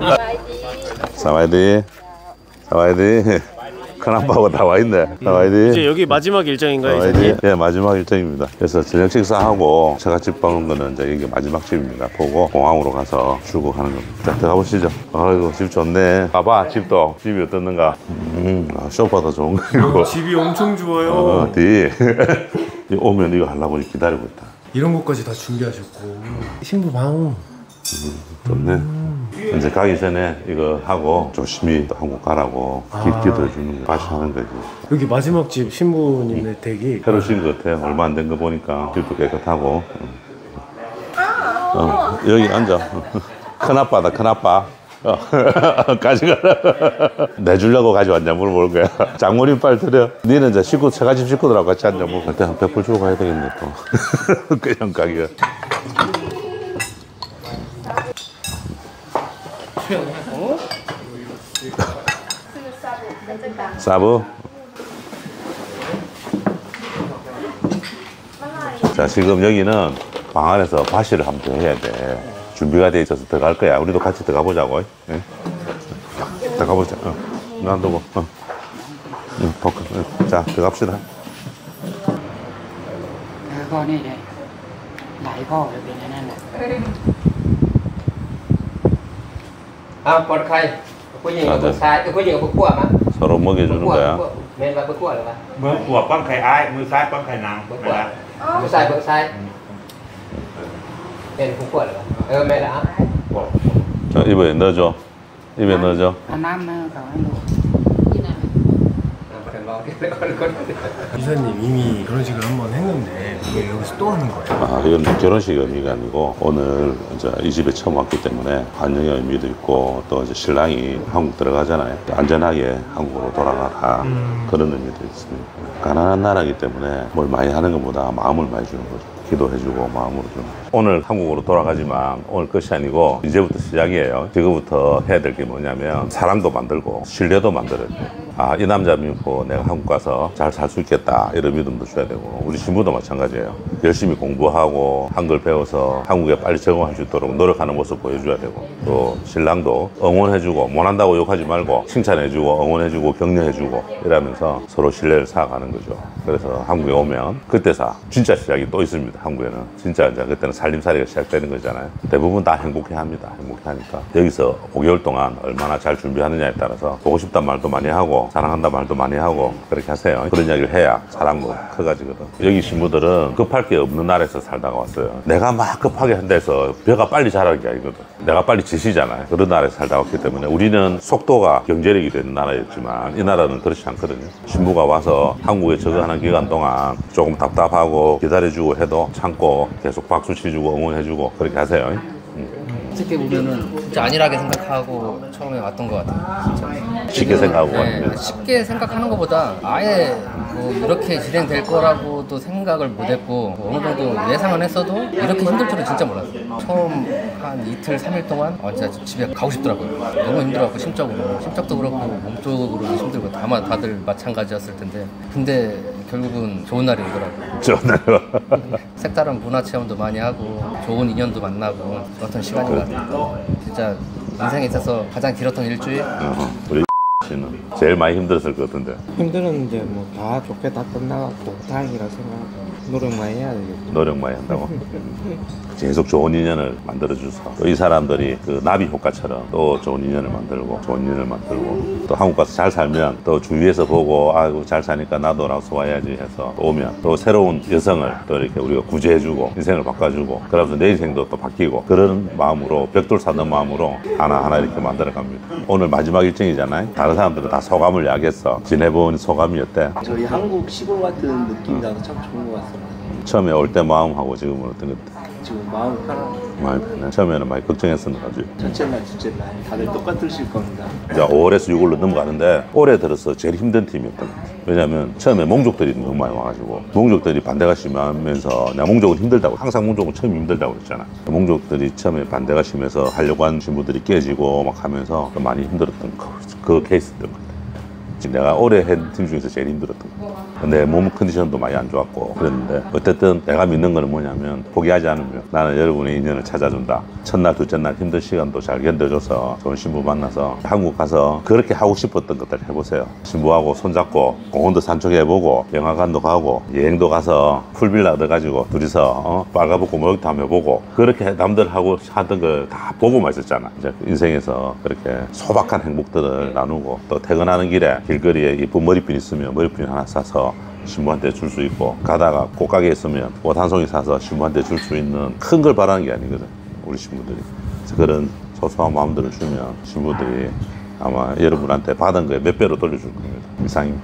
사와이디. 사와이디. 큰아빠하고 다 와있네. 사와이디. 이제 여기 마지막 일정인가요, 사와이디. 이사님? 예, 마지막 일정입니다. 그래서 저녁 식사하고 처갓집 보는 거는 이제 이게 마지막 집입니다. 보고 공항으로 가서 출국하는 겁니다. 자, 들어가 보시죠. 아이고, 집 좋네. 봐봐, 집도. 집이 어떻는가. 음, 아, 소파도 좋은 거 있고. 집이 엄청 좋아요. 어, 뒤. 오면 이거 하려고 기다리고 있다. 이런 것까지 다 준비하셨고. 신부 방. 좋네. 이제 가기 전에 이거 하고 조심히 또 한국 가라고 아. 기, 기도해 주는 거. 다시 하는 거지. 여기 마지막 집 신부님의 댁이 새로우신 것 같아. 얼마 안 된 거 보니까 집도 깨끗하고. 어, 여기 앉아. 큰아빠다, 큰아빠. 어, 가져가라. 내주려고 가져왔냐 물어보는 거야. 장모님 빨리 드려. 니는 이제 식구, 처갓집 식구들하고 같이 앉아 먹을 때 한 백 불 주고 가야 되겠네 또. 그냥 가기가. 사부. 자, 지금 여기는 방 안에서 바시를 한번 더 해야 돼. 준비가 돼 있어서 들어갈 거야. 우리도 같이 들어가 보자고. 예? 들어가 보자. 어. 놔두고. 어. 응, 포크. 응. 자, 들어갑시다. con này này đại kho ở bên này này à con khay có gì À, ở được. bên sai có gì ở bên cua mà 서로 먹여주는 거야. bên bên cua là มือขวบป้องไข่อ้ายมือซ้ายป้องไข่นาง bên cua bên sai bên sai bên bên cua là ờ bên là 자, 입에 넣어줘. 입에 넣어줘. anh nam còn anh luôn 이사님 이미 결혼식을 한 번 했는데 왜 여기서 또 하는 거예요? 아, 이건 결혼식 의미가 아니고 오늘 이제 이 집에 처음 왔기 때문에 환영의 의미도 있고 또 이제 신랑이 한국 들어가잖아요. 안전하게 한국으로 돌아가라 음. 그런 의미도 있습니다. 가난한 나라이기 때문에 뭘 많이 하는 것보다 마음을 많이 주는 거죠. 기도해주고 마음으로 주는 거죠. 오늘 한국으로 돌아가지만 오늘 끝이 아니고 이제부터 시작이에요. 지금부터 해야 될 게 뭐냐면 사랑도 만들고 신뢰도 만들어야 돼요. 아, 이 남자 믿고 내가 한국 가서 잘 살 수 있겠다 이런 믿음도 줘야 되고, 우리 신부도 마찬가지예요. 열심히 공부하고 한글 배워서 한국에 빨리 적응할 수 있도록 노력하는 모습 보여줘야 되고, 또 신랑도 응원해주고, 못한다고 욕하지 말고 칭찬해주고 응원해주고 격려해주고 이러면서 서로 신뢰를 쌓아가는 거죠. 그래서 한국에 오면 그때서 진짜 시작이 또 있습니다. 한국에는 진짜 이제 그때는 살림살이가 시작되는 거잖아요. 대부분 다 행복해합니다. 행복해하니까 여기서 오 개월 동안 얼마나 잘 준비하느냐에 따라서 보고 싶단 말도 많이 하고 사랑한다 말도 많이 하고 그렇게 하세요. 그런 이야기를 해야 사랑도 커가지거든. 여기 신부들은 급할 게 없는 나라에서 살다가 왔어요. 내가 막 급하게 한다 해서 벼가 빨리 자라는 게 아니거든. 내가 빨리 지시잖아요. 그런 나라에서 살다 왔기 때문에 우리는 속도가 경제력이 되는 나라였지만 이 나라는 그렇지 않거든요. 신부가 와서 한국에 적응하는 기간 동안 조금 답답하고 기다려주고 해도 참고 계속 박수 치주고 응원해주고 그렇게 하세요. 어떻게 보면은 진짜 안일하게 생각하고 처음에 왔던 것 같아요. 진짜. 쉽게 생각하고 네, 쉽게 생각하는 것보다 아예 뭐 이렇게 진행될 거라고도 생각을 못했고, 뭐 어느 정도 예상은 했어도 이렇게 힘들 줄은 진짜 몰랐어요. 처음 한 이틀, 삼일 동안 아, 진짜 집에 가고 싶더라고요. 너무 힘들어갖고 심적으로. 심적도 그렇고 몸쪽으로도 힘들고 아마 다들 마찬가지였을 텐데, 근데 결국은 좋은 날이 오더라고요. 좋은 날이 와. 색다른 문화 체험도 많이 하고 좋은 인연도 만나고 그렇던 시간인 것 같아요. 진짜 인생에 있어서 가장 길었던 일주일. 어, 우리 씨는 제일 많이 힘들었을 것 같은데. 힘들었는데 뭐 다 좋게 다 끝나갔고 다행이라 생각하고 노력 많이 해야 되겠고. 노력 많이 한다고. 계속 좋은 인연을 만들어줘서 또 이 사람들이 그 나비 효과처럼 또 좋은 인연을 만들고 좋은 인연을 만들고 또 한국 가서 잘 살면 또 주위에서 보고 아이고 잘 사니까 나도 나서 와야지 해서 오면 또 새로운 여성을 또 이렇게 우리가 구제해주고 인생을 바꿔주고, 그러면서 내 인생도 또 바뀌고, 그런 마음으로 벽돌 사는 마음으로 하나하나 이렇게 만들어 갑니다. 오늘 마지막 일정이잖아요. 다른 사람들은 다 소감을 이야기했어. 지내본 소감이 어때? 저희 한국 시골 같은 느낌이 나서 참 좋은 것 같습니다. 처음에 올 때 마음하고 지금은 어떤 것 같아? 지금 마음 편한. 마음이 편해. 처음에는 많이 걱정했었는데 아주. 첫째 날, 둘째 날 다들 똑같으실 겁니다. 이제 오월에서 유월로 넘어가는데 올해 들어서 제일 힘든 팀이었던 것 같아요. 왜냐하면 처음에 몽족들이 너무 많이 와가지고 몽족들이 반대가 심하면서 내가 몽족은 힘들다고, 항상 몽족은 처음 힘들다고 그랬잖아. 몽족들이 처음에 반대가 심해서 하려고 한 신부들이 깨지고 막 하면서 많이 힘들었던 그, 그 케이스였던 것 같아요. 내가 올해 한 팀 중에서 제일 힘들었던 것 같아요. 내 몸 컨디션도 많이 안 좋았고 그랬는데, 어쨌든 내가 믿는 거는 뭐냐면 포기하지 않으면 나는 여러분의 인연을 찾아준다. 첫날 둘째 날 힘든 시간도 잘 견뎌줘서 좋은 신부 만나서 한국 가서 그렇게 하고 싶었던 것들 해보세요. 신부하고 손잡고 공원도 산책해보고 영화관도 가고 여행도 가서 풀빌라 얻어가지고 둘이서 어? 빨가벗고 목욕도 한번 해보고, 그렇게 남들하고 하던 걸 다 보고만 있었잖아. 이제 인생에서 그렇게 소박한 행복들을 나누고, 또 퇴근하는 길에 길거리에 이쁜 머리핀 있으면 머리핀 하나 사서 신부한테 줄 수 있고, 가다가 꽃가게 있으면 꽃 한 송이 사서 신부한테 줄 수 있는 큰 걸 바라는 게 아니거든, 우리 신부들이. 그래서 그런 소소한 마음들을 주면 신부들이 아마 여러분한테 받은 거에 몇 배로 돌려줄 겁니다. 이상입니다.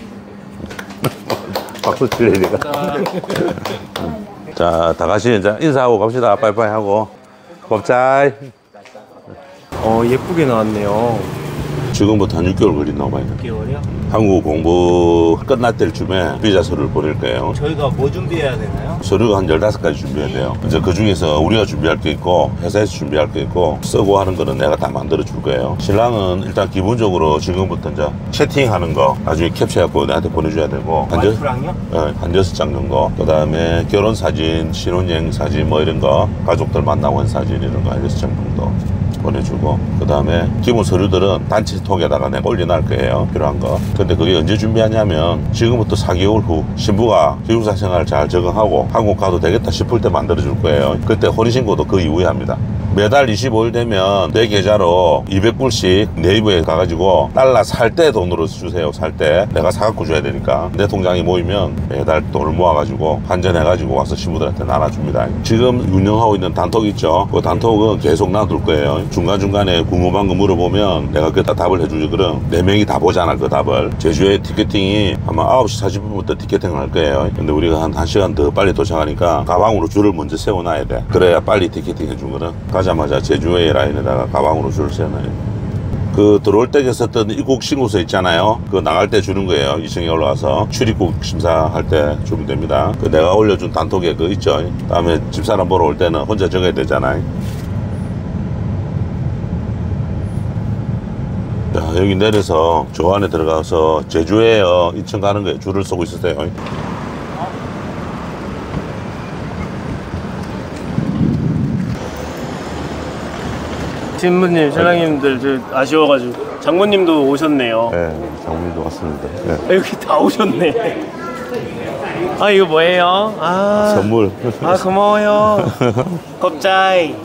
박수 치려니까. 자, 다 같이 이제 인사하고 갑시다. 빠이빠이 하고. 곱짜이. 어, 예쁘게 나왔네요. 지금부터 한 육 개월 걸린다고 봐요. 육 개월이요? 한국 공부 끝날 때쯤에 비자 서류를 보낼 거예요. 저희가 뭐 준비해야 되나요? 서류가 한 열다섯 가지 준비해야 돼요. 이제 그 중에서 우리가 준비할 게 있고 회사에서 준비할 게 있고 쓰고 하는 거는 내가 다 만들어 줄 거예요. 신랑은 일단 기본적으로 지금부터 이제 채팅하는 거 나중에 캡처해갖고 나한테 보내줘야 되고, 한 와이프랑요? 네, 한 여섯 장 정도. 그 다음에 결혼 사진, 신혼여행 사진 뭐 이런 거, 가족들 만나고 한 사진 이런 거 한 여섯 장 정도 보내주고, 그 다음에 기본 서류들은 단체톡에다가 내가 올려놓을 거예요. 필요한 거. 근데 그게 언제 준비하냐면 지금부터 사 개월 후 신부가 기숙사 생활 잘 적응하고 한국 가도 되겠다 싶을 때 만들어줄 거예요. 그때 혼인신고도 그 이후에 합니다. 매달 이십오 일 되면 내 계좌로 이백 불씩 네이버에 가가지고 달러 살 때 돈으로 주세요. 살 때 내가 사갖고 줘야 되니까 내 통장이 모이면 매달 돈을 모아가지고 환전해가지고 와서 신부들한테 나눠줍니다. 지금 운영하고 있는 단톡 있죠? 그 단톡은 계속 놔둘 거예요. 중간중간에 궁금한 거 물어보면 내가 그다 답을 해주거든. 네 명이 다 보잖아, 그 답을. 제주에 티켓팅이 아마 아홉 시 사십 분부터 티켓팅을 할 거예요. 근데 우리가 한 1시간 더 빨리 도착하니까 가방으로 줄을 먼저 세워놔야 돼. 그래야 빨리 티켓팅 해주거든. 가자마자 제주에 라인에다가 가방으로 줄을 세워놔요. 그 들어올 때 썼던 입국 신고서 있잖아요. 그거 나갈 때 주는 거예요. 이 층에 올라가서 출입국 심사할 때 주면 됩니다. 그 내가 올려준 단톡에 그거 있죠. 다음에 집사람 보러 올 때는 혼자 적어야 되잖아요. 야, 여기 내려서 저 안에 들어가서 제주에요 인천 가는 거에 줄을 서고 있었어요. 신부님, 신랑님들 저 아쉬워가지고 장모님도 오셨네요. 네, 장모님도 왔습니다. 네. 아, 여기 다 오셨네. 아 이거 뭐예요? 아 선물. 아 고마워요. 겁자이.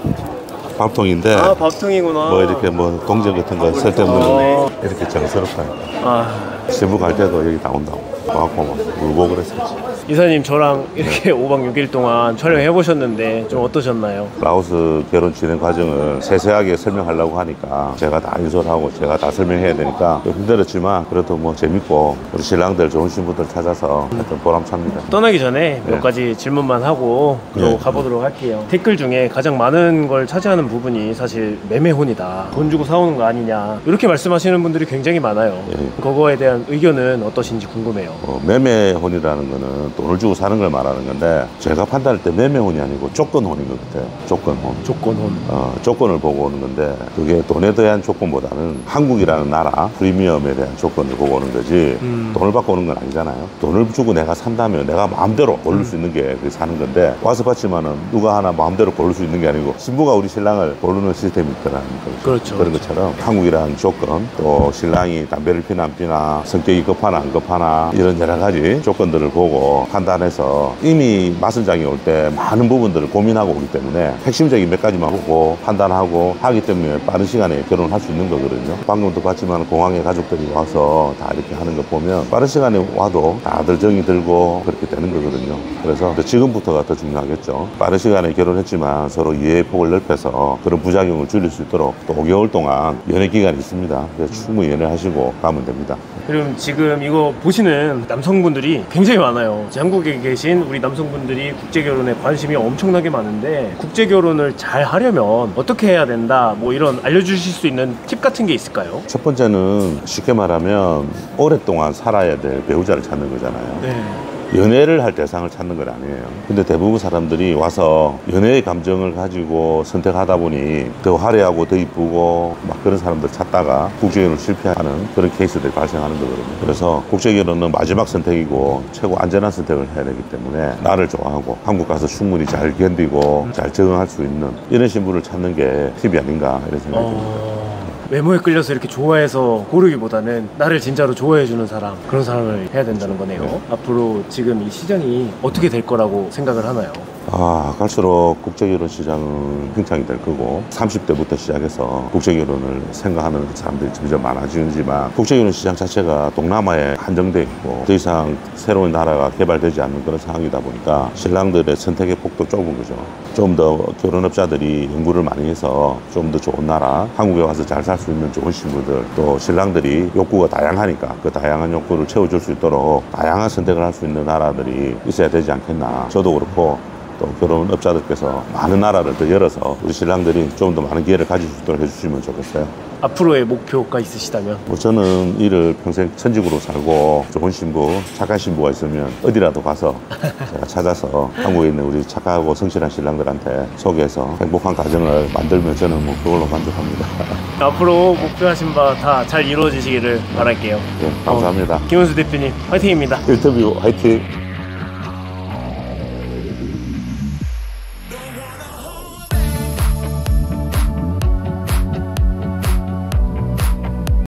밥통인데. 아 밥통이구나. 뭐 이렇게 뭐 동전 같은 거 쓸데없는 거 이렇게 정스럽다. 아 신부 갈 때도 여기 나온다고. 와갖고 막 울고 그랬었지. 이사님 저랑 이렇게 오 박 육 일 동안 촬영해 보셨는데 좀 어떠셨나요? 라오스 결혼 진행 과정을 세세하게 설명하려고 하니까 제가 다 인솔하고 제가 다 설명해야 되니까 좀 힘들었지만 그래도 뭐 재밌고 우리 신랑들 좋은 신부들 찾아서 하여튼 보람찹니다. 떠나기 전에 몇 네. 가지 질문만 하고 그러고 네. 가보도록 할게요. 댓글 중에 가장 많은 걸 차지하는 부분이 사실 매매혼이다, 돈 주고 사오는 거 아니냐 이렇게 말씀하시는 분들이 굉장히 많아요. 네. 그거에 대한 의견은 어떠신지 궁금해요. 어, 매매혼이라는 거는 돈을 주고 사는 걸 말하는 건데 제가 판단할 때 매매혼이 아니고 조건혼인 것 같아요. 조건혼. 조건혼. 어, 조건을 보고 오는 건데 그게 돈에 대한 조건보다는 한국이라는 나라 프리미엄에 대한 조건을 보고 오는 거지 음. 돈을 받고 오는 건 아니잖아요. 돈을 주고 내가 산다면 내가 마음대로 고를 수 있는 게 그 사는 건데 와서 받지만은 누가 하나 마음대로 고를 수 있는 게 아니고 신부가 우리 신랑을 고르는 시스템이 있더라는 거죠. 그렇죠. 그런 것처럼 한국이라는 조건 또 신랑이 담배를 피나 안 피나 성격이 급하나 안 급하나 이런 여러 가지 조건들을 보고 판단해서 이미 마선장이 올 때 많은 부분들을 고민하고 오기 때문에 핵심적인 몇 가지만 보고 판단하고 하기 때문에 빠른 시간에 결혼을 할 수 있는 거거든요. 방금도 봤지만 공항에 가족들이 와서 다 이렇게 하는 거 보면 빠른 시간에 와도 다들 정이 들고 그렇게 되는 거거든요. 그래서 지금부터가 더 중요하겠죠. 빠른 시간에 결혼했지만 서로 이해의 폭을 넓혀서 그런 부작용을 줄일 수 있도록 또 오 개월 동안 연애 기간이 있습니다. 그래서 충분히 연애하시고 가면 됩니다. 그럼 지금 이거 보시는 남성분들이 굉장히 많아요. 한국에 계신 우리 남성분들이 국제결혼에 관심이 엄청나게 많은데 국제결혼을 잘 하려면 어떻게 해야 된다 뭐 이런 알려주실 수 있는 팁 같은 게 있을까요? 첫 번째는 쉽게 말하면 오랫동안 살아야 될 배우자를 찾는 거잖아요. 네. 연애를 할 대상을 찾는 건 아니에요. 근데 대부분 사람들이 와서 연애의 감정을 가지고 선택하다 보니 더 화려하고 더 이쁘고 막 그런 사람들 찾다가 국제결혼 실패하는 그런 케이스들이 발생하는 거거든요. 그래서 국제결혼은 마지막 선택이고 최고 안전한 선택을 해야 되기 때문에 나를 좋아하고 한국 가서 충분히 잘 견디고 잘 적응할 수 있는 이런 신부를 찾는 게 팁이 아닌가 이런 생각이 듭니다. 어... 외모에 끌려서 이렇게 좋아해서 고르기보다는 나를 진짜로 좋아해주는 사람, 그런 사람을 해야 된다는 거네요. 네. 앞으로 지금 이 시장이 어떻게 될 거라고 생각을 하나요? 아, 갈수록 국제결혼 시장은 팽창이 될 거고 삼십 대부터 시작해서 국제결혼을 생각하는 사람들이 점점 많아지지만 국제결혼 시장 자체가 동남아에 한정돼 있고 더 이상 새로운 나라가 개발되지 않는 그런 상황이다 보니까 신랑들의 선택의 폭도 좁은 거죠. 좀 더 결혼업자들이 연구를 많이 해서 좀 더 좋은 나라, 한국에 와서 잘 살 수 있는 좋은 신부들, 또 신랑들이 욕구가 다양하니까 그 다양한 욕구를 채워줄 수 있도록 다양한 선택을 할 수 있는 나라들이 있어야 되지 않겠나. 저도 그렇고 또 결혼업자들께서 많은 나라를 더 열어서 우리 신랑들이 좀 더 많은 기회를 가질 수 있도록 해주시면 좋겠어요. 앞으로의 목표가 있으시다면? 뭐 저는 이를 평생 천직으로 살고 좋은 신부, 착한 신부가 있으면 어디라도 가서 제가 찾아서 한국에 있는 우리 착하고 성실한 신랑들한테 소개해서 행복한 가정을 만들면 저는 뭐 그걸로 만족합니다. 앞으로 목표하신 바 다 잘 이루어지시기를 바랄게요. 네, 감사합니다. 어, 김은수 대표님 화이팅입니다. 인터뷰 화이팅!